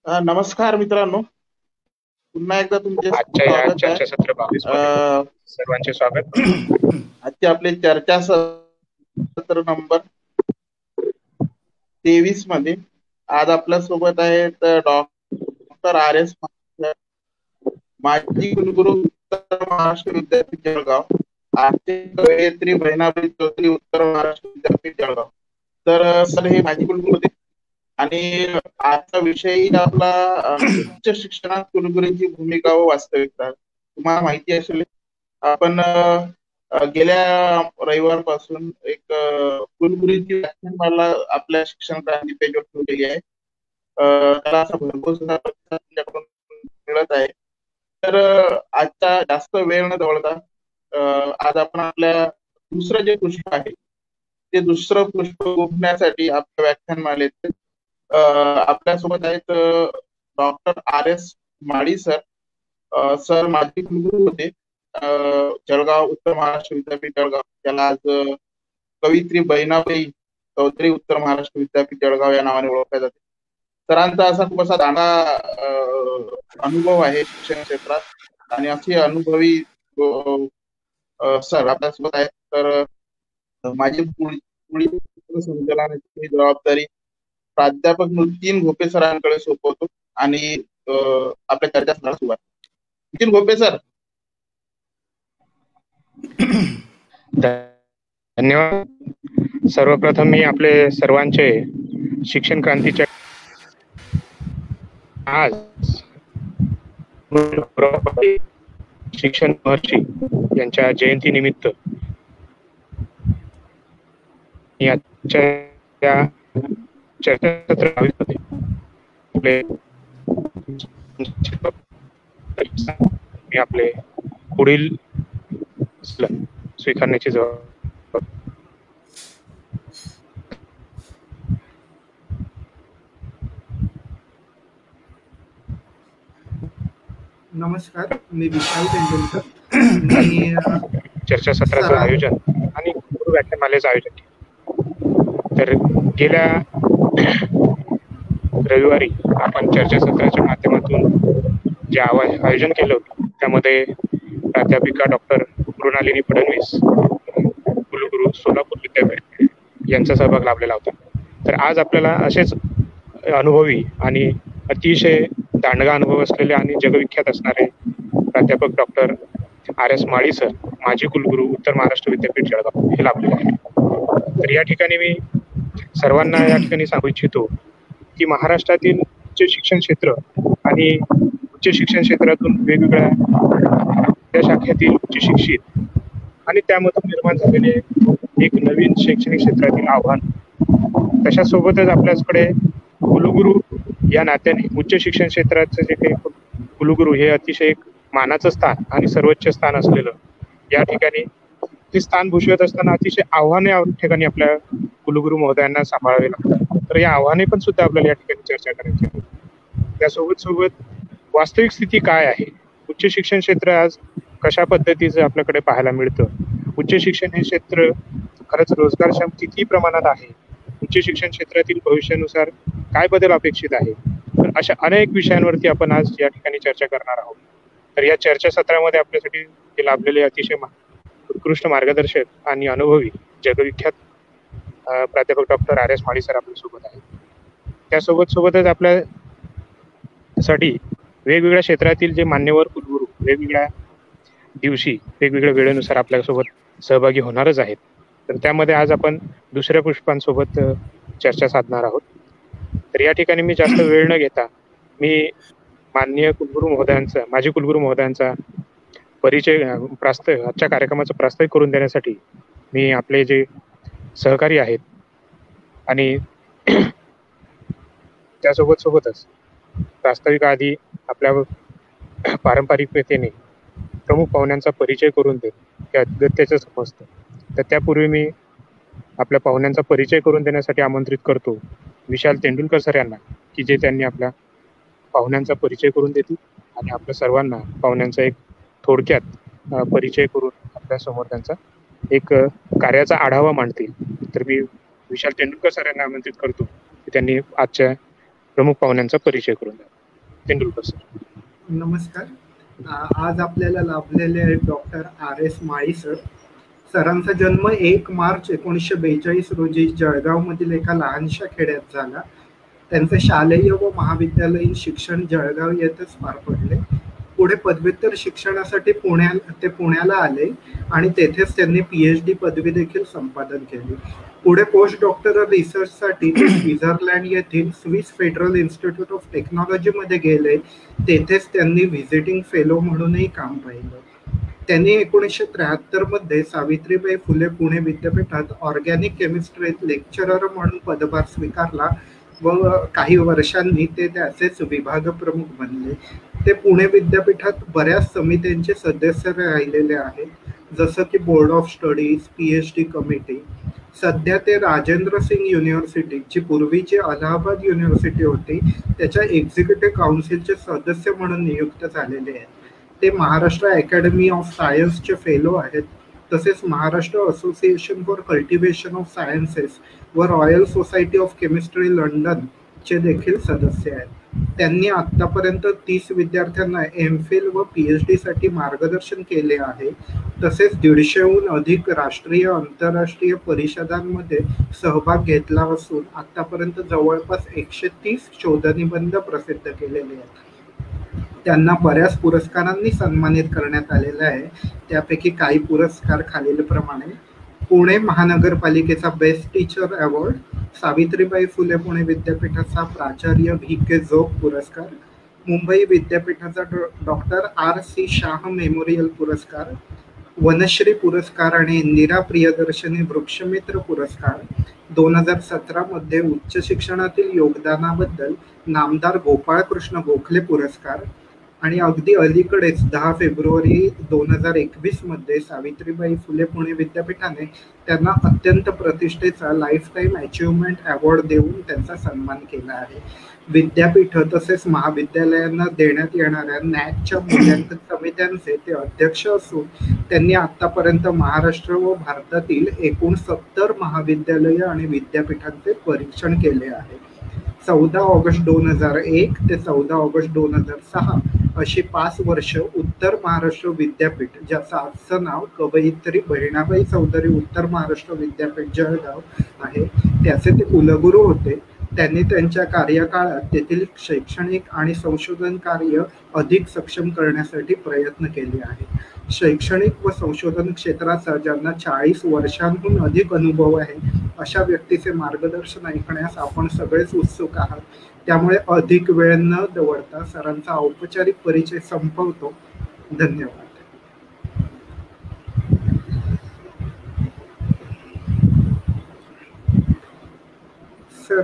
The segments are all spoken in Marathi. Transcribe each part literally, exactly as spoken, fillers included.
अ, नमस्कार मित्रांनो, पुन्हा एकदा तुमचे आजच्या या स्वागत आहे. चर्चासत्र बावीस मध्ये अ, सर्वांचे स्वागत. आजचे आपले चर्चासत्र नंबर तेवीस मध्ये आज आपल्या सोबत आहेत डॉक्टर आर एस माजी कुलगुरू उत्तर महाराष्ट्र विद्यापीठ जळगाव, आजचे कवयित्री बहिणाबाई चौधरी उत्तर महाराष्ट्र विद्यापीठ जळगाव. तर अ, सर हे माजी कुलगुरू होते आणि आजचा विषय आपला अ, उच्च शिक्षणात कुलगुरूंची भूमिका व वास्तविकता. तुम्हाला माहिती असेल आपण अ, अ, गेल्या रविवारपासून एक अ, कुलगुरूंची व्याख्यानमाला आपल्या शिक्षण क्रांती पेजवर ठेवलेली आहे. अ, त्याला असा भरघोस असा प्रतिसाद तुमच्याकडून मिळत आहे. तर अ, आजचा जास्त वेळ न दवडता अ, आज आपण आपल्या दुसरं जे पुष्प आहे ते दुसरं पुष्प गुंफण्यासाठी आपल्या व्याख्यानमालेत अ, आपल्यासोबत आहेत doctor R S Mali sir. अ, सर माजी कुलगुरू होते अ, जळगाव उत्तर महाराष्ट्र विद्यापीठ जळगाव. त्याला आज अ, कवयित्री बहिणाबाई चौधरी उत्तर महाराष्ट्र विद्यापीठ जळगाव या नावाने ओळखले जाते. सरांचा असा खूप असा दांडा अ, अनुभव आहे शिक्षण क्षेत्रात आणि अशी अनुभवी अ, अ, सर आपल्यासोबत आहेत. तर अ, माझी पुढी पुढील संचालनाची जबाबदारी प्राध्यापक नितीन घोपे सरांकडे सोपवतो आणि अ, आपल्या चर्चासत्राला सुरुवात. नितीन घोपे सर. धन्यवाद. सर्वप्रथम मी आपले सर्वांचे शिक्षण क्रांतीच्या आज शिक्षण महर्षी यांच्या जयंतीनिमित्त याच्या या चर्चासत्र बावीस मध्ये मी आपले पुढील स्वीकारण्याची जबाबदारी. नमस्कार, मी विशाल तेंडुलकर. मी चर्चासत्राचं आयोजन आणि गुरु व्याख्यानमालेचं आयोजन केलं. तर गेल्या रविवारी आपण चर्चासत्राच्या माध्यमातून जे आयोजन केलं होतं त्यामध्ये प्राध्यापिका डॉक्टर मृणालिनी फडणवीस, कुलगुरू सोलापूर विद्यापीठ यांचा सहभाग लाभलेला होता. तर आज आपल्याला असेच अनुभवी आणि अतिशय दांडगा अनुभव असलेले आणि जगविख्यात असणारे प्राध्यापक doctor R S Mali sir, माजी कुलगुरू उत्तर महाराष्ट्र विद्यापीठ जळगाव हे लाभलेले आहेत. तर या ठिकाणी मी सर्वांना या ठिकाणी सांगू इच्छितो की महाराष्ट्रातील उच्च शिक्षण क्षेत्र आणि उच्च शिक्षण क्षेत्रातून वेगवेगळ्या शाखेतील उच्च शिक्षित आणि त्यामधून निर्माण झालेले एक नवीन शैक्षणिक क्षेत्रातील आव्हान, तशासोबतच आपल्याकडे कुलगुरू या नात्याने उच्च शिक्षण क्षेत्राचं जे काही कुलगुरू हे अतिशय एक मानाचं स्थान आणि सर्वोच्च स्थान असलेलं या ठिकाणी ते स्थान भूषवत असताना अतिशय आव्हाने या ठिकाणी आपल्या कुलगुरू महोदयांना सांभाळावे लागतात. तर या आव्हाने पण सुद्धा आपल्याला या ठिकाणी चर्चा करायची आहे. त्यासोबत सोबत वास्तविक स्थिती काय आहे, उच्च शिक्षण क्षेत्र आज कशा पद्धतीचं आपल्याकडे पाहायला मिळतं, उच्च शिक्षण हे क्षेत्र खरंच रोजगारक्षम किती प्रमाणात आहे, उच्च शिक्षण क्षेत्रातील भविष्यानुसार काय बदल अपेक्षित आहे. तर अशा अनेक विषयांवरती आपण आज या ठिकाणी चर्चा करणार आहोत. तर या चर्चासत्रामध्ये आपल्यासाठी हे लाभलेले अतिशय उत्कृष्ट मार्गदर्शक आणि अनुभवी जगविख्यात प्राध्यापक doctor R S Mali sir आपल्यासोबत आहेत. त्यासोबत सोबतच आपल्यासाठी वेगवेगळ्या क्षेत्रातील जे मान्यवर कुलगुरू वेगवेगळ्या दिवशी वेगवेगळ्या वेळेनुसार आपल्यासोबत सहभागी होणारच आहेत. तर त्यामध्ये आज आपण दुसऱ्या पुष्पांसोबत चर्चा साधणार आहोत. तर या ठिकाणी मी जास्त वेळ न घेता मी माननीय कुलगुरू महोदयांचा माजी कुलगुरू महोदयांचा परिचय प्रास्ताविक आजच्या कार्यक्रमाचा प्रास्ताविक करून देण्यासाठी मी आपले जे सहकारी आहेत आणि त्यासोबत सोबतच प्रास्ताविक आधी आपल्या पारंपरिकतेने प्रमुख पाहुण्यांचा परिचय करून देत त्या अगत्याचं समजतं. तर त्यापूर्वी मी आपल्या पाहुण्यांचा परिचय करून देण्यासाठी आमंत्रित करतो विशाल तेंडुलकर सर यांना, की जे त्यांनी आपल्या पाहुण्यांचा परिचय करून देतील आणि आपल्या सर्वांना पाहुण्यांचा एक थोडक्यात परिचय करून आपल्या समोर त्यांचा एक कार्याचा आढावा मांडतील. तर मी विशाल तेंडुलकर सर यांना आमंत्रित करतो की त्यांनी आजच्या प्रमुख पाहुण्यांचा परिचय करून द्या. तेंडुलकर सर. नमस्कार. आ- आज आपल्याला लाभलेले आहेत doctor R S Mali sir. सरांचा जन्म एक मार्च एकोणीसशे बेचाळीस रोजी जळगावमधील एका लहानशा खेड्यात झाला. त्यांचे शालेय व महाविद्यालयीन शिक्षण जळगाव येथेच पार पडले. पुढे पदव्युत्तर शिक्षणासाठी पुण्या ते पुण्याला आले आणि तेथेच त्यांनी पीएच डी पदवी देखील संपादन केली. पुढे पोस्ट डॉक्टरल रिसर्चसाठी ते स्वित्झर्लंड येथील स्विस फेडरल इन्स्टिट्यूट ऑफ टेक्नॉलॉजीमध्ये गेले. तेथेच त्यांनी व्हिजिटिंग फेलो म्हणूनही काम पाहिलं. त्यांनी एकोणीसशे त्र्याहत्तर मध्ये सावित्रीबाई फुले पुणे विद्यापीठात ऑर्गॅनिक केमिस्ट्रीत लेक्चरर म्हणून पदभार स्वीकारला व काही वर्षांनी ते त्याचेच विभाग प्रमुख बनले. ते पुणे विद्यापीठात बऱ्याच समित्यांचे सदस्य राहिलेले आहेत, जसं की board of studies, PhD committee. सध्या ते राजेंद्र सिंग युनिव्हर्सिटी, जी पूर्वीची अलाहाबाद युनिव्हर्सिटी होती, त्याच्या एक्झिक्युटिव्ह काउन्सिलचे सदस्य म्हणून नियुक्त झालेले आहेत. ते महाराष्ट्र अकॅडमी ऑफ सायन्सचे फेलो आहेत, तसेच Maharashtra association for cultivation of sciences व रॉयल सोसायटी ऑफ केमिस्ट्री लंडनचे देखील सदस्य आहेत. त्यांनी आतापर्यंत तीस विद्यार्थ्यांना एम फिल व पीएच डी साठी मार्गदर्शन केले आहे. तसेच दीडशेहून अधिक राष्ट्रीय आंतरराष्ट्रीय परिषदांमध्ये सहभाग घेतला असून आतापर्यंत जवळपास एकशे तीस शोधनिबंध प्रसिद्ध केलेले आहेत. त्यांना बऱ्याच पुरस्कारांनी सन्मानित करण्यात आलेलं आहे. त्यापैकी काही पुरस्कार खालीलप्रमाणे: पुणे महानगरपालिकेचा best teacher award, Savitribai Phule Pune विद्यापीठाचा प्राचार्य व्ही के जोग पुरस्कार, मुंबई विद्यापीठाचा doctor R C Shah memorial पुरस्कार, वनश्री पुरस्कार आणि इंदिरा प्रियदर्शनी वृक्षमित्र पुरस्कार. दोन हजार सतरा मध्ये उच्च शिक्षणातील योगदानाबद्दल नामदार गोपाळकृष्ण गोखले पुरस्कार. आणि अगदी अलीकडेच दहा फेब्रुवारी दोन हजार एकवीस मध्ये सावित्रीबाई फुले पुणे विद्यापीठाने त्यांना अत्यंत प्रतिष्ठेचा लाईफ टाईम अचिव्हमेंट अवॉर्ड देऊन त्यांचा सन्मान केला आहे. विद्यापीठ तसेच महाविद्यालयांना देण्यात येणाऱ्या नॅकच्या मूल्यांकन समित्यांचे ते अध्यक्ष असून त्यांनी आतापर्यंत महाराष्ट्र व भारतातील एकूण सत्तर महाविद्यालय आणि विद्यापीठांचे परीक्षण केले आहे. चौदा ऑगस्ट दोन हजार एक ते चौदा ऑगस्ट दोन हजार सहा अशी पाच वर्ष उत्तर महाराष्ट्र विद्यापीठ, ज्याचं आजचं नाव कवयित्री बहिणाबाई चौधरी उत्तर महाराष्ट्र विद्यापीठ जळगाव आहे, त्याचे ते कुलगुरू होते. त्यांनी त्यांच्या कार्यकाळात तेथील शैक्षणिक आणि संशोधन कार्य अधिक सक्षम करण्यासाठी प्रयत्न केले आहेत. शैक्षणिक व संशोधन क्षेत्राचा ज्यांना चाळीस वर्षांहून अधिक अनुभव आहे अशा व्यक्तीचे मार्गदर्शन ऐकण्यास आपण सगळेच उत्सुक आहात. त्यामुळे अधिक वेळ न दवडता सरांचा औपचारिक परिचय संपवतो. धन्यवाद. सर,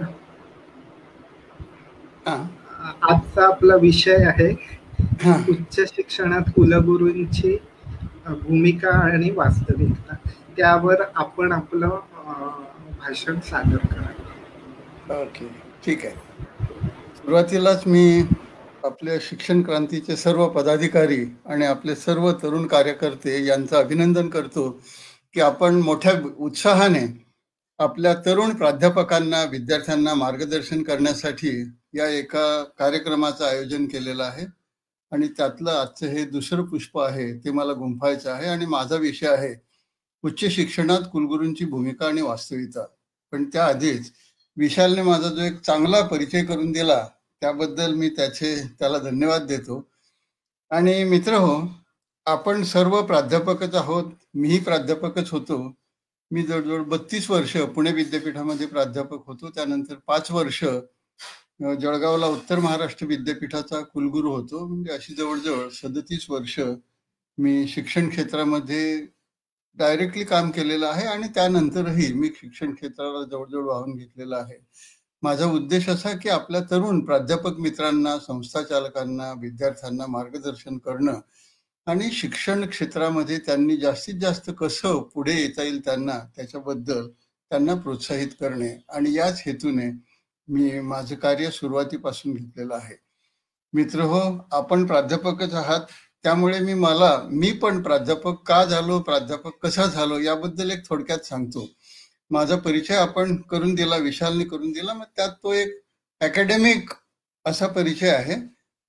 आजचा आपला विषय आहे उच्च शिक्षणात कुलगुरूंची भूमिका आणि वास्तविकता. त्यावर आपण आपलं भाषण सादर करा. ओके, ठीक आहे. सुरुवातीलाच मी आपल्या शिक्षण क्रांतीचे सर्व पदाधिकारी आणि आपले सर्व तरुण कार्यकर्ते यांचं अभिनंदन करतो की आपण मोठ्या उत्साहाने आपल्या तरुण प्राध्यापकांना, विद्यार्थ्यांना मार्गदर्शन करण्यासाठी या एका कार्यक्रमाचं आयोजन केलेलं आहे. आणि त्यातलं आजचं हे दुसरं पुष्प आहे ते मला गुंफायचं आहे. आणि माझा विषय आहे उच्च शिक्षणात कुलगुरूंची भूमिका आणि वास्तविकता. पण त्याआधीच विशालने माझा जो एक चांगला परिचय करून दिला त्याबद्दल मी त्याचे त्याला धन्यवाद देतो. आणि मित्र हो, आपण सर्व प्राध्यापकच आहोत. मीही प्राध्यापकच होतो. मी जवळजवळ बत्तीस वर्ष पुणे विद्यापीठामध्ये प्राध्यापक होतो. त्यानंतर पाच वर्ष जळगावला उत्तर महाराष्ट्र विद्यापीठाचा कुलगुरू होतो. म्हणजे अशी जवळजवळ सदतीस वर्ष मी शिक्षण क्षेत्रामध्ये डायरेक्टली काम केलेलं आहे. आणि त्यानंतरही मी शिक्षण क्षेत्राला जवळजवळ वाहून घेतलेलं आहे. माझा उद्देश असा की आपल्या तरुण प्राध्यापक मित्रांना, संस्था चालकांना, विद्यार्थ्यांना मार्गदर्शन करणं आणि शिक्षण क्षेत्रामध्ये त्यांनी जास्तीत जास्त कसं पुढे येता येईल त्यांना, त्याच्याबद्दल त्यांना प्रोत्साहित करणे. आणि याच हेतूने मी माझं कार्य सुरुवातीपासून घेतलेलं आहे. मित्र हो, आपण प्राध्यापकच आहात. त्यामुळे मी मला मी पण प्राध्यापक का झालो, प्राध्यापक कसा झालो याबद्दल एक थोडक्यात सांगतो. माझा परिचय आपण करून दिला, विशालने करून दिला. मग त्यात तो एक अकॅडमिक असा परिचय आहे.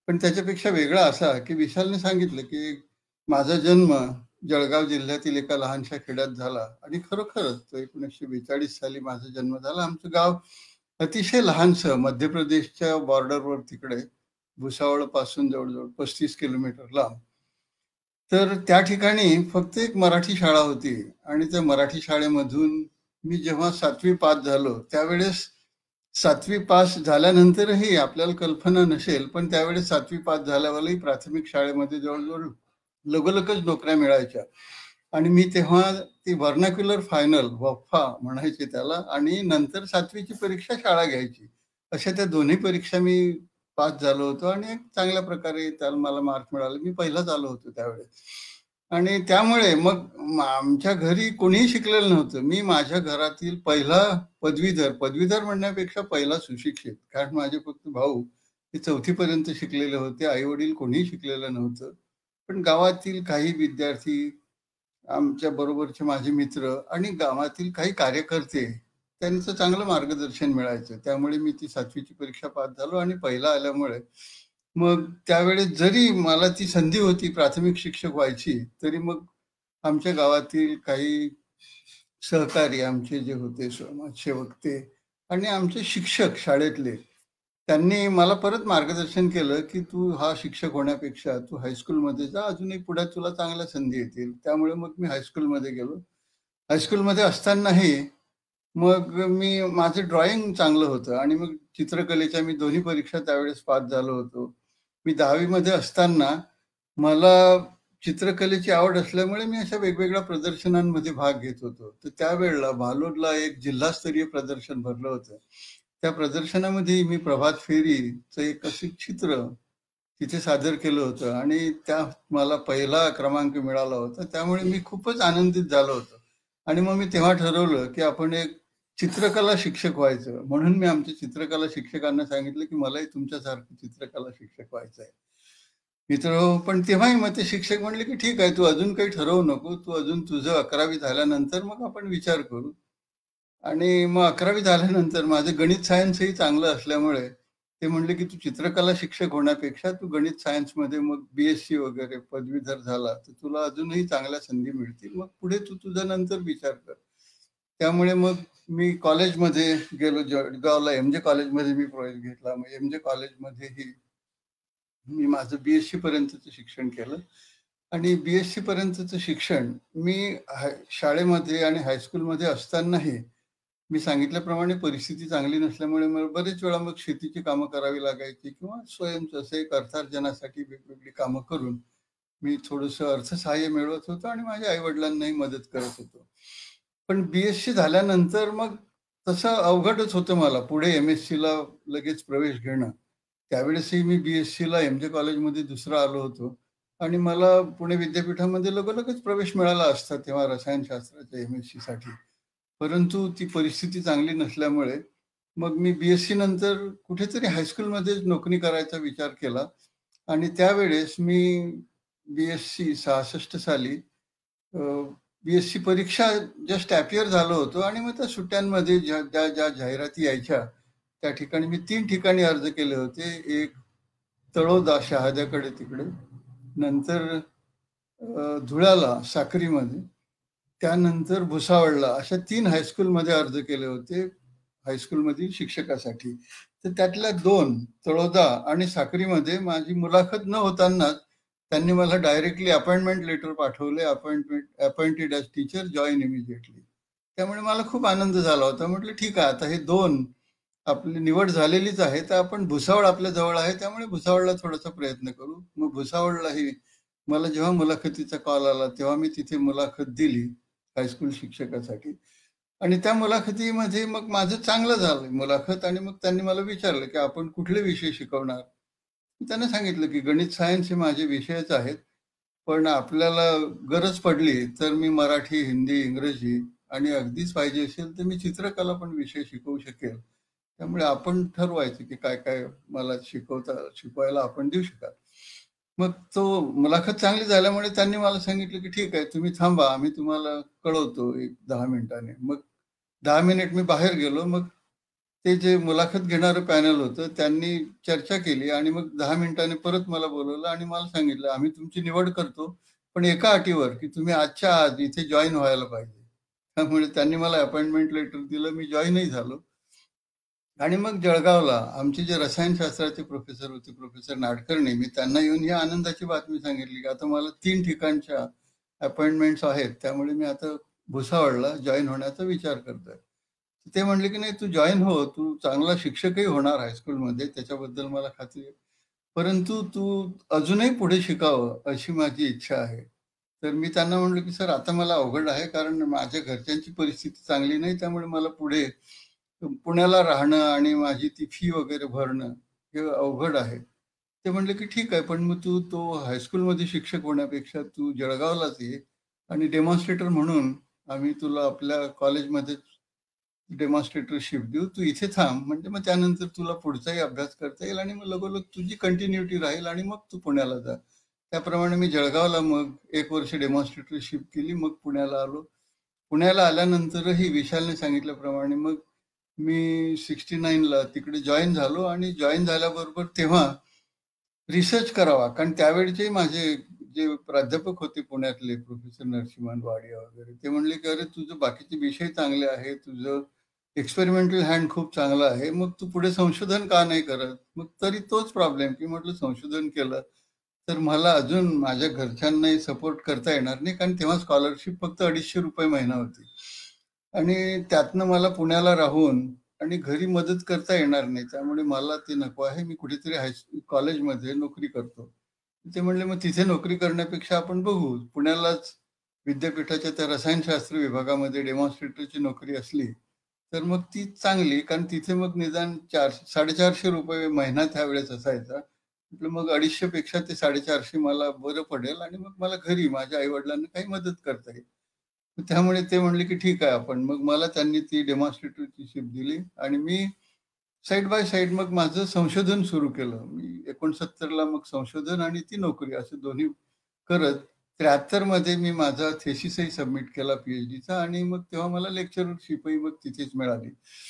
पण त्याच्यापेक्षा वेगळा असा की विशालने सांगितलं की माझा जन्म जळगाव जिल्ह्यातील एका लहानशा खेड्यात झाला आणि खरोखरच तो एकोणीसशे बेचाळीस साली माझा जन्म झाला. आमचं गाव अतिशय लहानसं मध्य प्रदेशच्या बॉर्डरवर तिकडे भुसावळ पासून जवळजवळ पस्तीस किलोमीटर लांब. तर त्या ठिकाणी फक्त एक मराठी शाळा होती आणि त्या मराठी शाळेमधून मी जेव्हा सातवी पास झालो त्यावेळेस सातवी पास झाल्यानंतरही आपल्याला कल्पना नसेल पण त्यावेळेस सातवी पास झाल्यावरही प्राथमिक शाळेमध्ये जवळजवळ लगोलगच नोकऱ्या मिळायच्या आणि मी तेव्हा ती व्हर्नाक्युलर फायनल वफ्फा म्हणायचे त्याला आणि नंतर सातवीची परीक्षा शाळा घ्यायची अशा त्या दोन्ही परीक्षा मी पास झालो होतो आणि एक चांगल्या प्रकारे त्याला मला मार्क मिळाले. मी पहिलाच आलो होतो त्यावेळेस आणि त्यामुळे मग आमच्या घरी कोणीही शिकलेलं नव्हतं. मी माझ्या घरातील पहिला पदवीधर पदवीधर म्हणण्यापेक्षा पहिला सुशिक्षित, कारण माझे फक्त भाऊ हे चौथी पर्यंत शिकलेले होते. आई वडील कोणीही शिकलेलं नव्हतं. पण गावातील काही विद्यार्थी, आमच्या बरोबरचे माझे मित्र आणि गावातील काही कार्यकर्ते त्यांचं चांगलं मार्गदर्शन मिळायचं. त्यामुळे मी ती सातवीची परीक्षा पास झालो आणि पहिला आल्यामुळे मग त्यावेळेस जरी मला ती संधी होती प्राथमिक शिक्षक व्हायची तरी मग आमच्या गावातील काही सहकारी आमचे जे होते समाजसेवक ते आणि आमचे शिक्षक शाळेतले त्यांनी मला परत मार्गदर्शन केलं की तू हा शिक्षक होण्यापेक्षा तू हायस्कूलमध्ये जा, अजूनही पुढे तुला चांगल्या संधी येतील. त्यामुळे मग मी हायस्कूलमध्ये गेलो. हायस्कूलमध्ये असतानाही मग मी माझं ड्रॉइंग चांगलं होतं आणि मग चित्रकलेच्या मी दोन्ही परीक्षा त्यावेळेस पास झालो होतो. मी दहावीमध्ये असताना मला चित्रकलेची आवड असल्यामुळे मी अशा वेगवेगळ्या प्रदर्शनांमध्ये भाग घेत होतो. तर त्यावेळेला भालोडला एक जिल्हास्तरीय प्रदर्शन भरलं होतं. त्या प्रदर्शनामध्ये मी प्रभात फेरीचं एक असं चित्र तिथे सादर केलं होतं आणि त्या मला पहिला क्रमांक मिळाला होता. त्यामुळे मी खूपच आनंदित झालो होतो आणि मग मी तेव्हा ठरवलं की आपण एक चित्रकला शिक्षक व्हायचं. म्हणून मी आमच्या चित्रकला शिक्षकांना सांगितलं की मलाही तुमच्यासारखं चित्रकला शिक्षक व्हायचं आहे. मित्र पण तेव्हाही मग ते शिक्षक म्हणले की ठीक आहे, तू अजून काही ठरवू नको, तू अजून तुझं अकरावी झाल्यानंतर मग आपण विचार करू. आणि मग अकरावी झाल्यानंतर माझं गणित सायन्सही चांगलं असल्यामुळे ते म्हणले की तू चित्रकला शिक्षक होण्यापेक्षा तू गणित सायन्समध्ये मग बीएससी वगैरे पदवीधर झाला तर तुला अजूनही चांगल्या संधी मिळतील, मग पुढे तू तुझा नंतर विचार कर. त्यामुळे मग मी कॉलेजमध्ये गेलो. जळगावला एमजे कॉलेजमध्ये मी प्रवेश घेतला. मग एमजे कॉलेजमध्येही मी माझं बीएससी पर्यंतचं शिक्षण केलं आणि बीएससी पर्यंतचं शिक्षण मी शाळेमध्ये आणि हायस्कूलमध्ये असतानाही मी सांगितल्याप्रमाणे परिस्थिती चांगली नसल्यामुळे मला बरेच वेळा मग शेतीची कामं करावी लागायची किंवा स्वयंच असं एक अर्थार्जनासाठी वेगवेगळी कामं करून मी थोडंसं अर्थसहाय्य मिळवत होतो आणि माझ्या आई वडिलांनाही मदत करत होतो. पण बीएससी झाल्यानंतर मग तसं अवघडच होतं मला पुढे एम एस सी ला लगेच प्रवेश घेणं. त्यावेळेसही मी बीएससी ला एमजे कॉलेजमध्ये दुसरा आलो होतो आणि मला पुणे विद्यापीठामध्ये लगोलगच प्रवेश मिळाला असता तेव्हा रसायनशास्त्राच्या एम एस सी साठी. परंतु ती परिस्थिती चांगली नसल्यामुळे मग मी बीएससी नंतर कुठेतरी हायस्कूलमध्येच नोकरी करायचा विचार केला आणि त्यावेळेस मी बीएससी सहासष्ट साली बीएससी परीक्षा जस्ट अपियर झालो होतो आणि मग त्या सुट्ट्यांमध्ये ज्या ज्या ज्या जाहिराती यायच्या त्या ठिकाणी मी तीन ठिकाणी अर्ज केले होते. एक तळोदा शहाद्याकडे तिकडे, नंतर धुळ्याला साक्रीमध्ये, त्यानंतर भुसावळला, अशा तीन हायस्कूलमध्ये अर्ज केले होते हायस्कूलमधील शिक्षकासाठी. तर त्यातल्या दोन तळोदा आणि साक्रीमध्ये माझी मुलाखत न होतानाच त्यांनी मला डायरेक्टली अपॉइंटमेंट लेटर पाठवले. Appointment appointed as teacher, join immediately. त्यामुळे मला खूप आनंद झाला होता. म्हटलं ठीक आहे, आता हे दोन आपली निवड झालेलीच आहे तर आपण भुसावळ आपल्या जवळ आहे त्यामुळे भुसावळला थोडासा प्रयत्न करू. मग भुसावळलाही मला जेव्हा मुलाखतीचा कॉल आला तेव्हा मी तिथे मुलाखत दिली हायस्कूल शिक्षकासाठी आणि त्या मुलाखतीमध्ये मग माझं चांगलं झालं मुलाखत. आणि मग त्यांनी मला विचारलं की आपण कुठले विषय शिकवणार. त्यांना सांगितलं की गणित सायन्स हे माझे विषयच आहेत, पण आपल्याला गरज पडली तर मी मराठी, हिंदी, इंग्रजी आणि अगदीच पाहिजे असेल तर मी चित्रकला पण विषय शिकवू शकेल. त्यामुळे आपण ठरवायचं की काय काय मला शिकवता शिकवायला आपण देऊ शकाल. मग तो मुलाखत चांगली झाल्यामुळे त्यांनी मला सांगितलं की ठीक आहे, तुम्ही थांबा, आम्ही तुम्हाला कळवतो एक दहा मिनिटाने. मग दहा मिनिट मी बाहेर गेलो. मग ते जे मुलाखत घेणारं पॅनल होतं त्यांनी चर्चा केली आणि मग दहा मिनिटांनी परत मला बोलवलं आणि मला सांगितलं, आम्ही तुमची निवड करतो, पण एका अटीवर, की तुम्ही आजच्या आज इथे जॉईन व्हायला पाहिजे. त्यामुळे त्यांनी मला अपॉइंटमेंट लेटर दिलं. मी जॉईनही झालो. आणि मग जळगावला आमचे जे रसायनशास्त्राचे प्रोफेसर होते, प्रोफेसर नाडकर्णी, मी त्यांना येऊन ही आनंदाची बातमी सांगितली की आता मला तीन ठिकाणच्या अपॉइंटमेंट्स आहेत, त्यामुळे मी आता भुसावळला जॉईन होण्याचा विचार करतोय. ते म्हणले की नाही, तू जॉईन हो, तू चांगला शिक्षकही होणार हायस्कूलमध्ये, त्याच्याबद्दल मला खात्री आहे, परंतु तू अजूनही पुढे शिकावं अशी माझी इच्छा आहे. तर मी त्यांना म्हणलो की सर, आता मला अवघड आहे, कारण माझ्या घरच्यांची परिस्थिती चांगली नाही, त्यामुळे मला पुढे पुण्याला राहणं आणि माझी ती फी वगैरे भरणं हे अवघड आहे. ते म्हणले की ठीक आहे, पण मग तू तो हायस्कूलमध्ये शिक्षक होण्यापेक्षा तू जळगावलाच ये आणि डेमॉन्स्ट्रेटर म्हणून आम्ही तुला आपल्या कॉलेजमध्ये डेमॉन्स्ट्रेटरशिप देऊ, तू इथे थांब, म्हणजे मग त्यानंतर तुला पुढचाही अभ्यास करता येईल आणि मग लगोलग तुझी कंटिन्युटी राहील आणि मग तू पुण्याला जा. त्याप्रमाणे मी जळगावला मग एक वर्ष डेमॉन्स्ट्रेटरशिप केली, मग पुण्याला आलो. पुण्याला आल्यानंतरही विशालने सांगितल्याप्रमाणे मग मी सिक्स्टी नाईनला तिकडे जॉईन झालो आणि जॉईन झाल्याबरोबर तेव्हा रिसर्च करावा, कारण त्यावेळचे माझे जे प्राध्यापक होते पुण्यातले, प्रोफेसर नरसिंहन वाडिया वगैरे, ते म्हणले की अरे तुझं बाकीचे विषय चांगले आहे, तुझं एक्सपेरिमेंटल हँड खूप चांगला आहे, मग तू पुढे संशोधन का नाही करत. मग तरी तोच प्रॉब्लेम की म्हटलं संशोधन केलं तर मला अजून माझ्या घरच्यांनाही सपोर्ट करता येणार नाही, कारण तेव्हा स्कॉलरशिप फक्त अडीचशे रुपये महिना होती आणि त्यातनं मला पुण्याला राहून आणि घरी मदत करता येणार नाही, त्यामुळे मला ते नको आहे, मी कुठेतरी हायस्कूल कॉलेजमध्ये नोकरी करतो. ते म्हणले मग तिथे नोकरी करण्यापेक्षा आपण बघू, पुण्यालाच विद्यापीठाच्या त्या रसायनशास्त्र विभागामध्ये डेमॉन्स्ट्रेटरची नोकरी असली तर मग ती चांगली, कारण तिथे मग निदान चार साडेचारशे रुपये महिना त्यावेळेस असायचा. म्हटलं मग अडीचशे पेक्षा ते साडेचारशे मला बरं पडेल आणि मग मला घरी माझ्या आई वडिलांना काही मदत करता येईल. त्यामुळे ते म्हणले की ठीक आहे आपण. मग मला त्यांनी ती डेमॉन्स्ट्रेटरची शिप दिली आणि मी साईड बाय साईड मग माझं संशोधन सुरू केलं. मी एकोणसत्तरला मग संशोधन आणि ती नोकरी असं दोन्ही करत त्र्याहत्तर मध्ये मी माझा थेसिसही सबमिट केला पीएचडीचा आणि मग तेव्हा मला लेक्चररशिपही मग तिथेच मिळाली.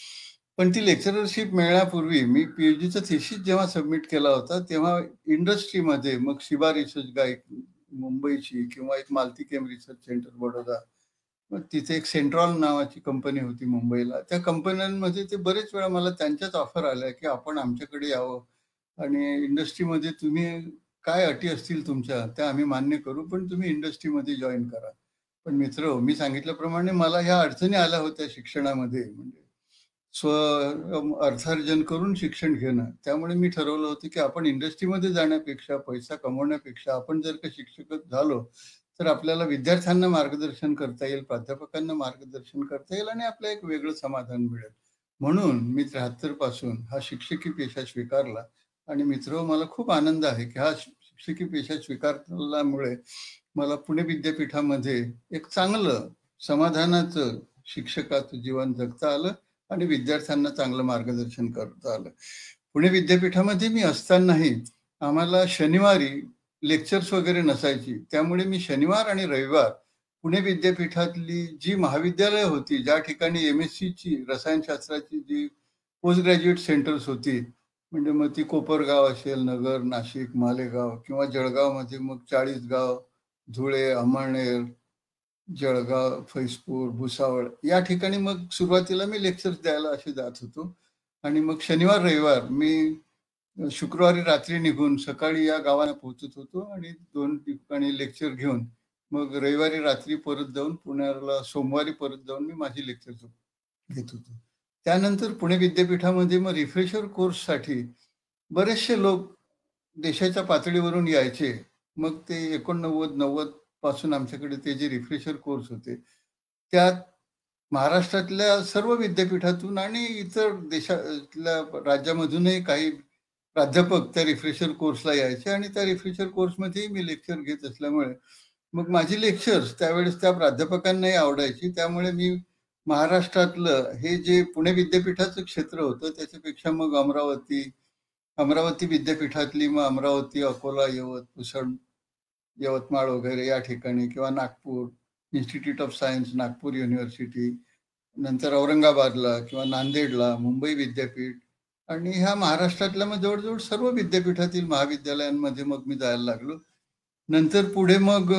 पण ती लेक्चररशिप मिळण्यापूर्वी मी पीएचडीचा थेसिस जेव्हा सबमिट केला होता तेव्हा इंडस्ट्रीमध्ये मग शिबा रिसर्च गाईड मुंबईची किंवा एक Malti chem research centre Baroda, मग तिथे एक सेंट्रॉल नावाची कंपनी होती मुंबईला, त्या कंपन्यांमध्ये ते बरेच वेळा मला त्यांच्याच ऑफर आल्या की आपण आमच्याकडे यावं आणि इंडस्ट्रीमध्ये तुम्ही काय अटी असतील तुमच्या त्या आम्ही मान्य करू, पण तुम्ही इंडस्ट्रीमध्ये जॉईन करा. पण मित्र, मी सांगितल्याप्रमाणे मला ह्या अडचणी आल्या होत्या शिक्षणामध्ये, म्हणजे स्व अर्थार्जन करून शिक्षण घेणं. त्यामुळे मी ठरवलं होतं की आपण इंडस्ट्रीमध्ये जाण्यापेक्षा, पैसा कमवण्यापेक्षा आपण जर का शिक्षकच झालो तर आपल्याला विद्यार्थ्यांना मार्गदर्शन करता येईल, प्राध्यापकांना मार्गदर्शन करता येईल आणि आपलं एक वेगळं समाधान मिळेल. म्हणून मी त्र्याहत्तर पासून हा शिक्षकी पेशा स्वीकारला आणि मित्र, मला खूप आनंद आहे की हा शिक्षकी पेशा स्वीकारल्यामुळे मला पुणे विद्यापीठामध्ये एक चांगलं समाधानाचं शिक्षकाचं जीवन जगता आलं आणि विद्यार्थ्यांना चांगलं मार्गदर्शन करता आलं. पुणे विद्यापीठामध्ये मी असतानाही आम्हाला शनिवारी लेक्चर्स वगैरे नसायची, त्यामुळे मी शनिवार आणि रविवार पुणे विद्यापीठातली जी महाविद्यालय होती, ज्या ठिकाणी एम एस सीची रसायनशास्त्राची जी पोस्ट ग्रॅज्युएट सेंटर्स होती, म्हणजे मग ती कोपरगाव असेल, नगर, नाशिक, मालेगाव किंवा जळगावमध्ये मग चाळीसगाव, धुळे, अमळनेर, जळगाव, फैजपूर, भुसावळ, या ठिकाणी मग सुरुवातीला मी लेक्चर्स द्यायला असे जात होतो आणि मग शनिवार रविवार मी शुक्रवारी रात्री निघून सकाळी या गावाला पोहोचत होतो आणि दोन ठिकाणी लेक्चर घेऊन मग रविवारी रात्री परत जाऊन पुण्याला सोमवारी परत जाऊन मी माझी लेक्चर घेत होतो. त्यानंतर पुणे विद्यापीठामध्ये मग रिफ्रेशर कोर्ससाठी बरेचसे लोक देशाच्या पातळीवरून यायचे. मग ते एकोणनव्वद नव्वद पासून आमच्याकडे ते जे रिफ्रेशर कोर्स होते त्यात महाराष्ट्रातल्या सर्व विद्यापीठातून आणि इतर देशातल्या राज्यामधूनही काही प्राध्यापक त्या रिफ्रेशर कोर्सला यायचे आणि त्या रिफ्रेशर कोर्समध्ये मी लेक्चर घेत असल्यामुळे मग माझी लेक्चर्स त्यावेळेस त्या प्राध्यापकांनाही आवडायची. त्यामुळे मी महाराष्ट्रातलं हे जे पुणे विद्यापीठाचं क्षेत्र होतं त्याच्यापेक्षा मग अमरावती अमरावती विद्यापीठातली मग अमरावती, अकोला, यवत, पुसद, यवतमाळ वगैरे या ठिकाणी किंवा Nagpur institute of science, Nagpur university, नंतर औरंगाबादला किंवा नांदेडला, मुंबई विद्यापीठ आणि ह्या महाराष्ट्रातल्या मग जवळजवळ सर्व विद्यापीठातील महाविद्यालयांमध्ये मग मी जायला लागलो. नंतर पुढे मग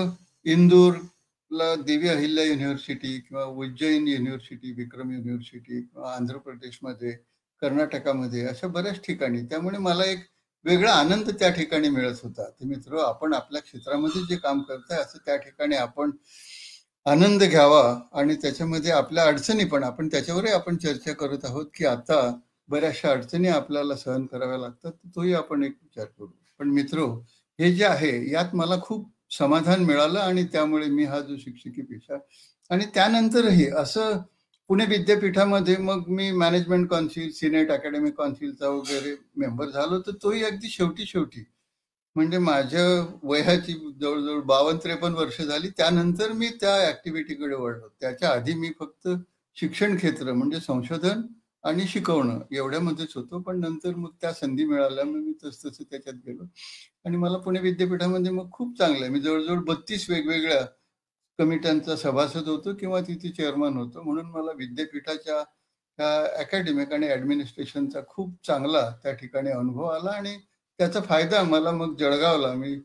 इंदूरला देवी अहिल्या युनिव्हर्सिटी किंवा उज्जैन युनिव्हर्सिटी, विक्रम युनिव्हर्सिटी किंवा आंध्र प्रदेशमध्ये, कर्नाटकामध्ये अशा बऱ्याच ठिकाणी. त्यामुळे मला एक वेगळा आनंद त्या ठिकाणी मिळत होता. ते मित्र, आपण आपल्या क्षेत्रामध्ये जे काम करताय असं त्या ठिकाणी आपण आनंद घ्यावा आणि त्याच्यामध्ये आपल्या अडचणी पण, आपण त्याच्यावरही आपण चर्चा करत आहोत की आता बऱ्याचशा अडचणी आपल्याला सहन कराव्या लागतात, तोही आपण एक विचार करू. पण मित्र, हे जे आहे यात मला खूप समाधान मिळालं आणि त्यामुळे मी हा जो शिक्षकी पेशा आणि त्यानंतरही असं पुणे विद्यापीठामध्ये मग मी मॅनेजमेंट कौन्सिल, सिनेट अकॅडमिक कौन्सिलचा वगैरे मेंबर झालो. तर तोही अगदी शेवटी शेवटी म्हणजे माझ्या वयाची जवळजवळ बावन्न त्रेपन्न वर्ष झाली त्यानंतर मी त्या ऍक्टिव्हिटीकडे वळलो. त्याच्या आधी मी फक्त शिक्षण क्षेत्र म्हणजे संशोधन आणि शिकवणं एवढ्यामध्येच होतो. पण नंतर मग त्या संधी मिळाल्या, मग मी तस तसं त्याच्यात गेलो आणि मला पुणे विद्यापीठामध्ये मग खूप चांगलं आहे. मी जवळजवळ बत्तीस वेगवेगळ्या कमिट्यांचा सभासद होतो किंवा तिथे चेअरमन होतो. म्हणून मला विद्यापीठाच्या अकॅडमिक आणि ऍडमिनिस्ट्रेशनचा खूप चांगला त्या ठिकाणी अनुभव आला आणि त्याचा फायदा मला मग जळगावला, मी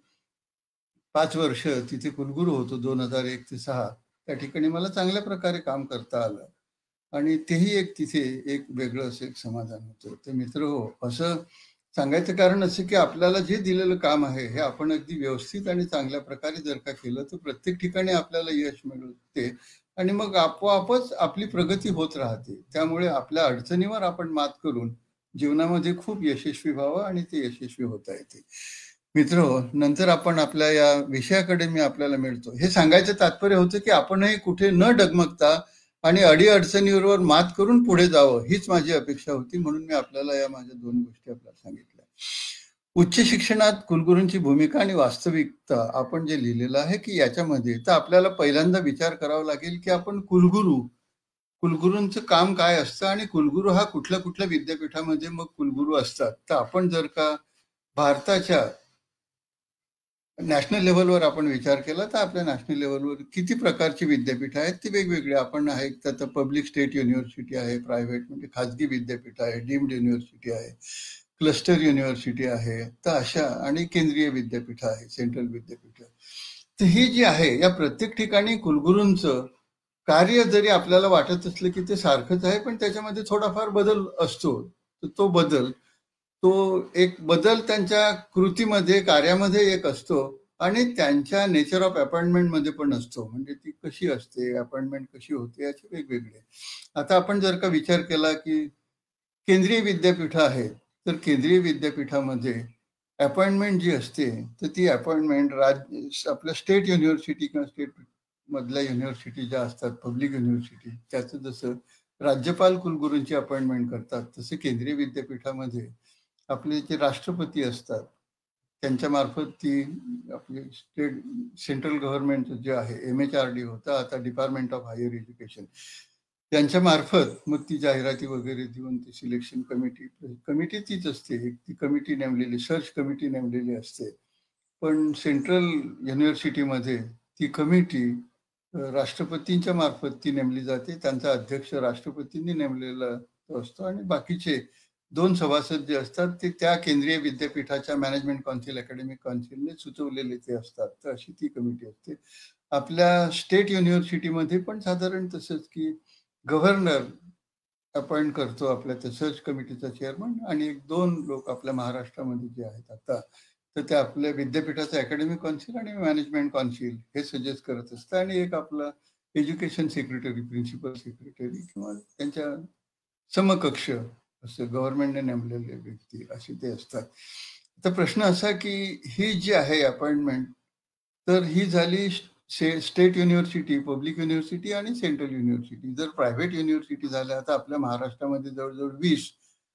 पाच वर्ष तिथे कुलगुरू होतो दोन हजार एक ते सहा. त्या ठिकाणी मला चांगल्या प्रकारे काम करता आलं आणि तेही एक तिथे एक वेगळं असं एक समाधान होतं. ते मित्र हो, असं सांगायचं कारण असं की आपल्याला जे दिलेलं काम आहे हे आपण अगदी व्यवस्थित आणि चांगल्या प्रकारे जर का केलं तर प्रत्येक ठिकाणी आपल्याला यश मिळते आणि मग आपोआपच आपली प्रगती होत राहते. त्यामुळे आपल्या अडचणीवर आपण मात करून जीवनामध्ये खूप यशस्वी व्हावं आणि ते यशस्वी होता येते. मित्र हो, नंतर आपण आपल्या या विषयाकडे मी आपल्याला मिळतो. हे सांगायचं तात्पर्य होतं की आपणही कुठे न डगमगता आणि अडी अडचणीवर मात करून पुढे जावं हीच माझी अपेक्षा होती. म्हणून मी आपल्याला या माझ्या दोन गोष्टी आपल्याला सांगितल्या. उच्च शिक्षणात कुलगुरूंची भूमिका आणि वास्तविकता आपण जे लिहिलेलं आहे की याच्यामध्ये तर आपल्याला पहिल्यांदा विचार करावा लागेल की आपण कुलगुरू कुलगुरूंचं काम काय असतं आणि कुलगुरू हा कुठल्या कुठल्या विद्यापीठामध्ये मग कुलगुरू असतात. तर आपण जर का भारताच्या नॅशनल लेव्हलवर आपण विचार केला तर आपल्या नॅशनल लेव्हलवर किती प्रकारची विद्यापीठ आहेत ते वेगवेगळे आपण आहे. तर पब्लिक स्टेट युनिव्हर्सिटी आहे, प्रायव्हेट म्हणजे खाजगी विद्यापीठ आहे, डीम्ड युनिव्हर्सिटी आहे, क्लस्टर युनिव्हर्सिटी आहे, तर अशा आणि केंद्रीय विद्यापीठ आहे, सेंट्रल विद्यापीठ. तर ही जी आहे या प्रत्येक ठिकाणी कुलगुरूंचं कार्य जरी आपल्याला वाटत असलं की ते सारखंच आहे पण त्याच्यामध्ये थोडाफार बदल असतो. तर तो बदल तो एक बदल त्यांच्या कृतीमध्ये कार्यामध्ये एक असतो आणि त्यांच्या नेचर ऑफ अपॉइंटमेंट मध्ये पण असतो. म्हणजे ती कशी असते, अपॉइंटमेंट कशी होते याचे वेगवेगळे. आता आपण जर का विचार केला की केंद्रीय विद्यापीठ आहेत तर केंद्रीय विद्यापीठामध्ये अपॉइंटमेंट जी असते तर ती अपॉइंटमेंट राज्य आपल्या स्टेट युनिव्हर्सिटी किंवा स्टेट मधल्या युनिव्हर्सिटी ज्या असतात पब्लिक युनिव्हर्सिटी त्याचं जसं राज्यपाल कुलगुरूंची अपॉइंटमेंट करतात तसे केंद्रीय विद्यापीठामध्ये आपले जे राष्ट्रपती असतात त्यांच्या मार्फत ती आपली स्टेट सेंट्रल गव्हर्नमेंट जे आहे एम एच आर डी होतं आता डिपार्टमेंट ऑफ हायर एज्युकेशन त्यांच्या मार्फत मग ती जाहिराती वगैरे देऊन ती सिलेक्शन कमिटी कमिटी तीच असते. ती कमिटी नेमलेली सर्च कमिटी नेमलेली असते. पण सेंट्रल युनिव्हर्सिटीमध्ये ती कमिटी राष्ट्रपतींच्या मार्फत ती नेमली जाते. त्यांचा अध्यक्ष राष्ट्रपतींनी नेमलेला असतो आणि बाकीचे दोन सभासद जे असतात ते त्या केंद्रीय विद्यापीठाच्या मॅनेजमेंट कौन्सिल अकॅडमिक कौन्सिलने सुचवलेले ते असतात. तर अशी ती कमिटी असते. आपल्या स्टेट युनिव्हर्सिटीमध्ये पण साधारण तसंच की गव्हर्नर अपॉइंट करतो आपल्या त्या सर्च कमिटीचा चेअरमन आणि एक दोन लोक आपल्या महाराष्ट्रामध्ये जे आहेत आता तर ते आपल्या विद्यापीठाचं अकॅडमिक कौन्सिल आणि मॅनेजमेंट कौन्सिल हे सजेस्ट करत असतं आणि एक आपला एज्युकेशन सेक्रेटरी, प्रिन्सिपल सेक्रेटरी किंवा त्यांच्या समकक्ष असं गव्हर्नमेंटने नेमलेले व्यक्ती असे ते असतात. तर प्रश्न असा की ही जी आहे अपॉइंटमेंट तर ही झाली स्टेट युनिव्हर्सिटी, पब्लिक युनिव्हर्सिटी आणि सेंट्रल युनिव्हर्सिटी. जर प्रायव्हेट युनिव्हर्सिटी झाल्या तर आपल्या महाराष्ट्रामध्ये जवळजवळ वीस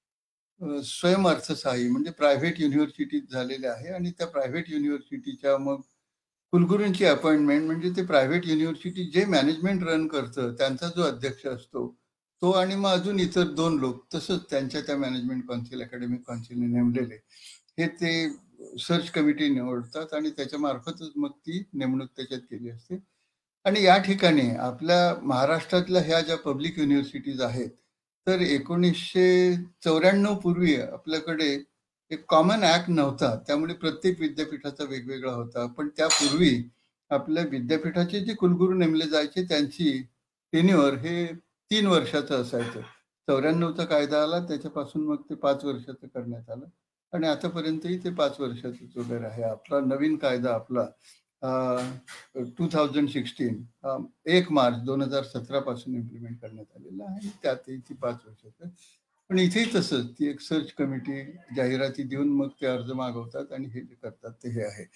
स्वयंअर्थसहाय्यी म्हणजे प्रायव्हेट युनिव्हर्सिटी झालेल्या आहे आणि त्या प्रायव्हेट युनिव्हर्सिटीच्या मग कुलगुरूंची अपॉइंटमेंट म्हणजे ते प्रायव्हेट युनिव्हर्सिटी जे मॅनेजमेंट रन करतं त्यांचा जो अध्यक्ष असतो तो आणि मग अजून इतर दोन लोक तसंच त्यांच्या त्या मॅनेजमेंट कौन्सिल अकॅडमिक कौन्सिलने नेमलेले हे ते सर्च कमिटी निवडतात आणि त्याच्या मार्फतच मग ती नेमणूक त्याच्यात केली असते. आणि या ठिकाणी आपल्या महाराष्ट्रातल्या ह्या ज्या पब्लिक युनिव्हर्सिटीज आहेत, तर एकोणीसशे चौऱ्याण्णव पूर्वी आपल्याकडे एक कॉमन ऍक्ट नव्हता, त्यामुळे प्रत्येक विद्यापीठाचा वेगवेगळा होता. पण त्यापूर्वी आपल्या विद्यापीठाचे जे कुलगुरू नेमले जायचे त्यांची टेन्युअर हे तीन वर्षाचं असायचं. चौऱ्याण्णवचा कायदा आला, त्याच्यापासून मग ते पाच वर्षाचं करण्यात आलं आणि आतापर्यंतही ते पाच वर्षाचंच वगैरे आहे. आपला नवीन कायदा आपला टू थाउजंड सिक्स्टीन एक मार्च दोन हजार सतरा पासून इम्प्लिमेंट करण्यात आलेला आहे. त्यातही ती पाच वर्षाचं. पण इथेही तसंच ती एक सर्च कमिटी जाहिराती देऊन मग ते अर्ज मागवतात आणि हे जे करतात ते हे आहे.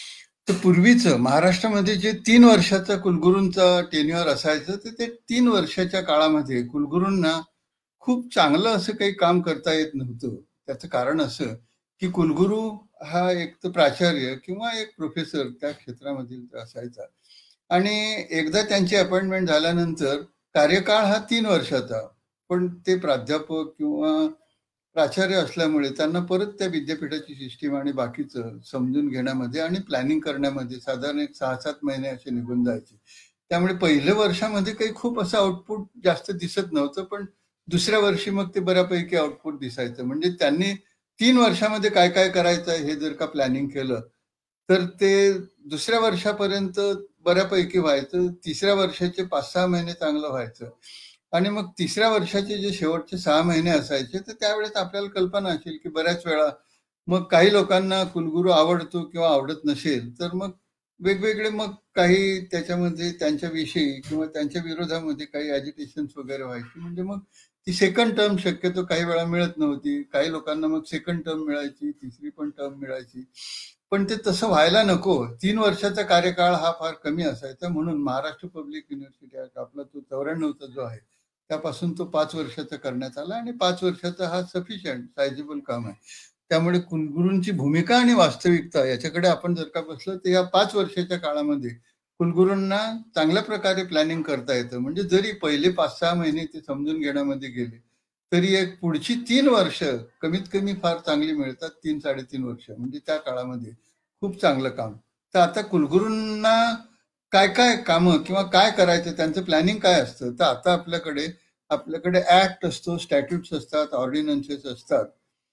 तर पूर्वीचं महाराष्ट्रामध्ये जे तीन वर्षाचा कुलगुरूंचा टेन्युअर असायचं, तर ते तीन वर्षाच्या काळामध्ये कुलगुरूंना खूप चांगलं असं काही काम करता येत नव्हतं. त्याचं कारण असं की कुलगुरू हा एक तर प्राचार्य किंवा एक प्रोफेसर त्या क्षेत्रामधील असायचा आणि एकदा त्यांची अपॉइंटमेंट झाल्यानंतर कार्यकाळ हा तीन वर्षाचा, पण ते प्राध्यापक किंवा प्राचार्य असल्यामुळे त्यांना परत त्या विद्यापीठाची सिस्टीम आणि बाकीचं समजून घेण्यामध्ये आणि प्लॅनिंग करण्यामध्ये साधारण एक सहा सात महिने असे निघून जायचे. त्यामुळे पहिल्या वर्षामध्ये काही खूप असं आउटपुट जास्त दिसत नव्हतं, पण दुसऱ्या वर्षी मग ते बऱ्यापैकी आउटपुट दिसायचं. म्हणजे त्यांनी तीन वर्षामध्ये काय काय करायचं हे जर का प्लॅनिंग केलं तर ते दुसऱ्या वर्षापर्यंत बऱ्यापैकी व्हायचं. तिसऱ्या वर्षाचे पाच सहा महिने चांगलं व्हायचं आणि मग तिसऱ्या वर्षाचे जे शेवटचे सहा महिने असायचे तर त्यावेळेस आपल्याला कल्पना असेल की बऱ्याच वेळा मग काही लोकांना कुलगुरू आवडतो किंवा आवडत नसेल तर मग वेगवेगळे मग काही त्याच्यामध्ये त्यांच्याविषयी किंवा त्यांच्या विरोधामध्ये काही ॲजिटेशन्स वगैरे व्हायची. म्हणजे मग ती सेकंड टर्म शक्यतो काही वेळा मिळत नव्हती. काही लोकांना मग सेकंड टर्म मिळायची, तिसरी पण टर्म मिळायची. पण ते तसं व्हायला नको. तीन वर्षाचा कार्यकाळ हा फार कमी असायचा. म्हणून महाराष्ट्र पब्लिक युनिव्हर्सिटी ऍक्ट आपला तो चौऱ्याण्णवचा जो आहे त्यापासून तो पाच वर्षाचा करण्यात आला आणि पाच वर्षाचा हा सफिशियंट सायझेबल काम आहे. त्यामुळे कुलगुरूंची भूमिका आणि वास्तविकता याच्याकडे आपण जर का बसलं तर या पाच वर्षाच्या काळामध्ये कुलगुरूंना चांगल्या प्रकारे प्लॅनिंग करता येतं. म्हणजे जरी पहिले पाच सहा महिने ते समजून घेण्यामध्ये गेले तरी एक पुढची तीन वर्ष कमीत कमी फार चांगली मिळतात. तीन साडेतीन वर्ष म्हणजे त्या काळामध्ये खूप चांगलं काम. तर आता कुलगुरूंना काय काय कामं किंवा काय करायचं त्यांचं प्लॅनिंग काय असतं, तर आता आपल्याकडे आपल्याकडे ऍक्ट असतो, स्टॅट्यूट्स असतात, ऑर्डिनन्सेस असतात,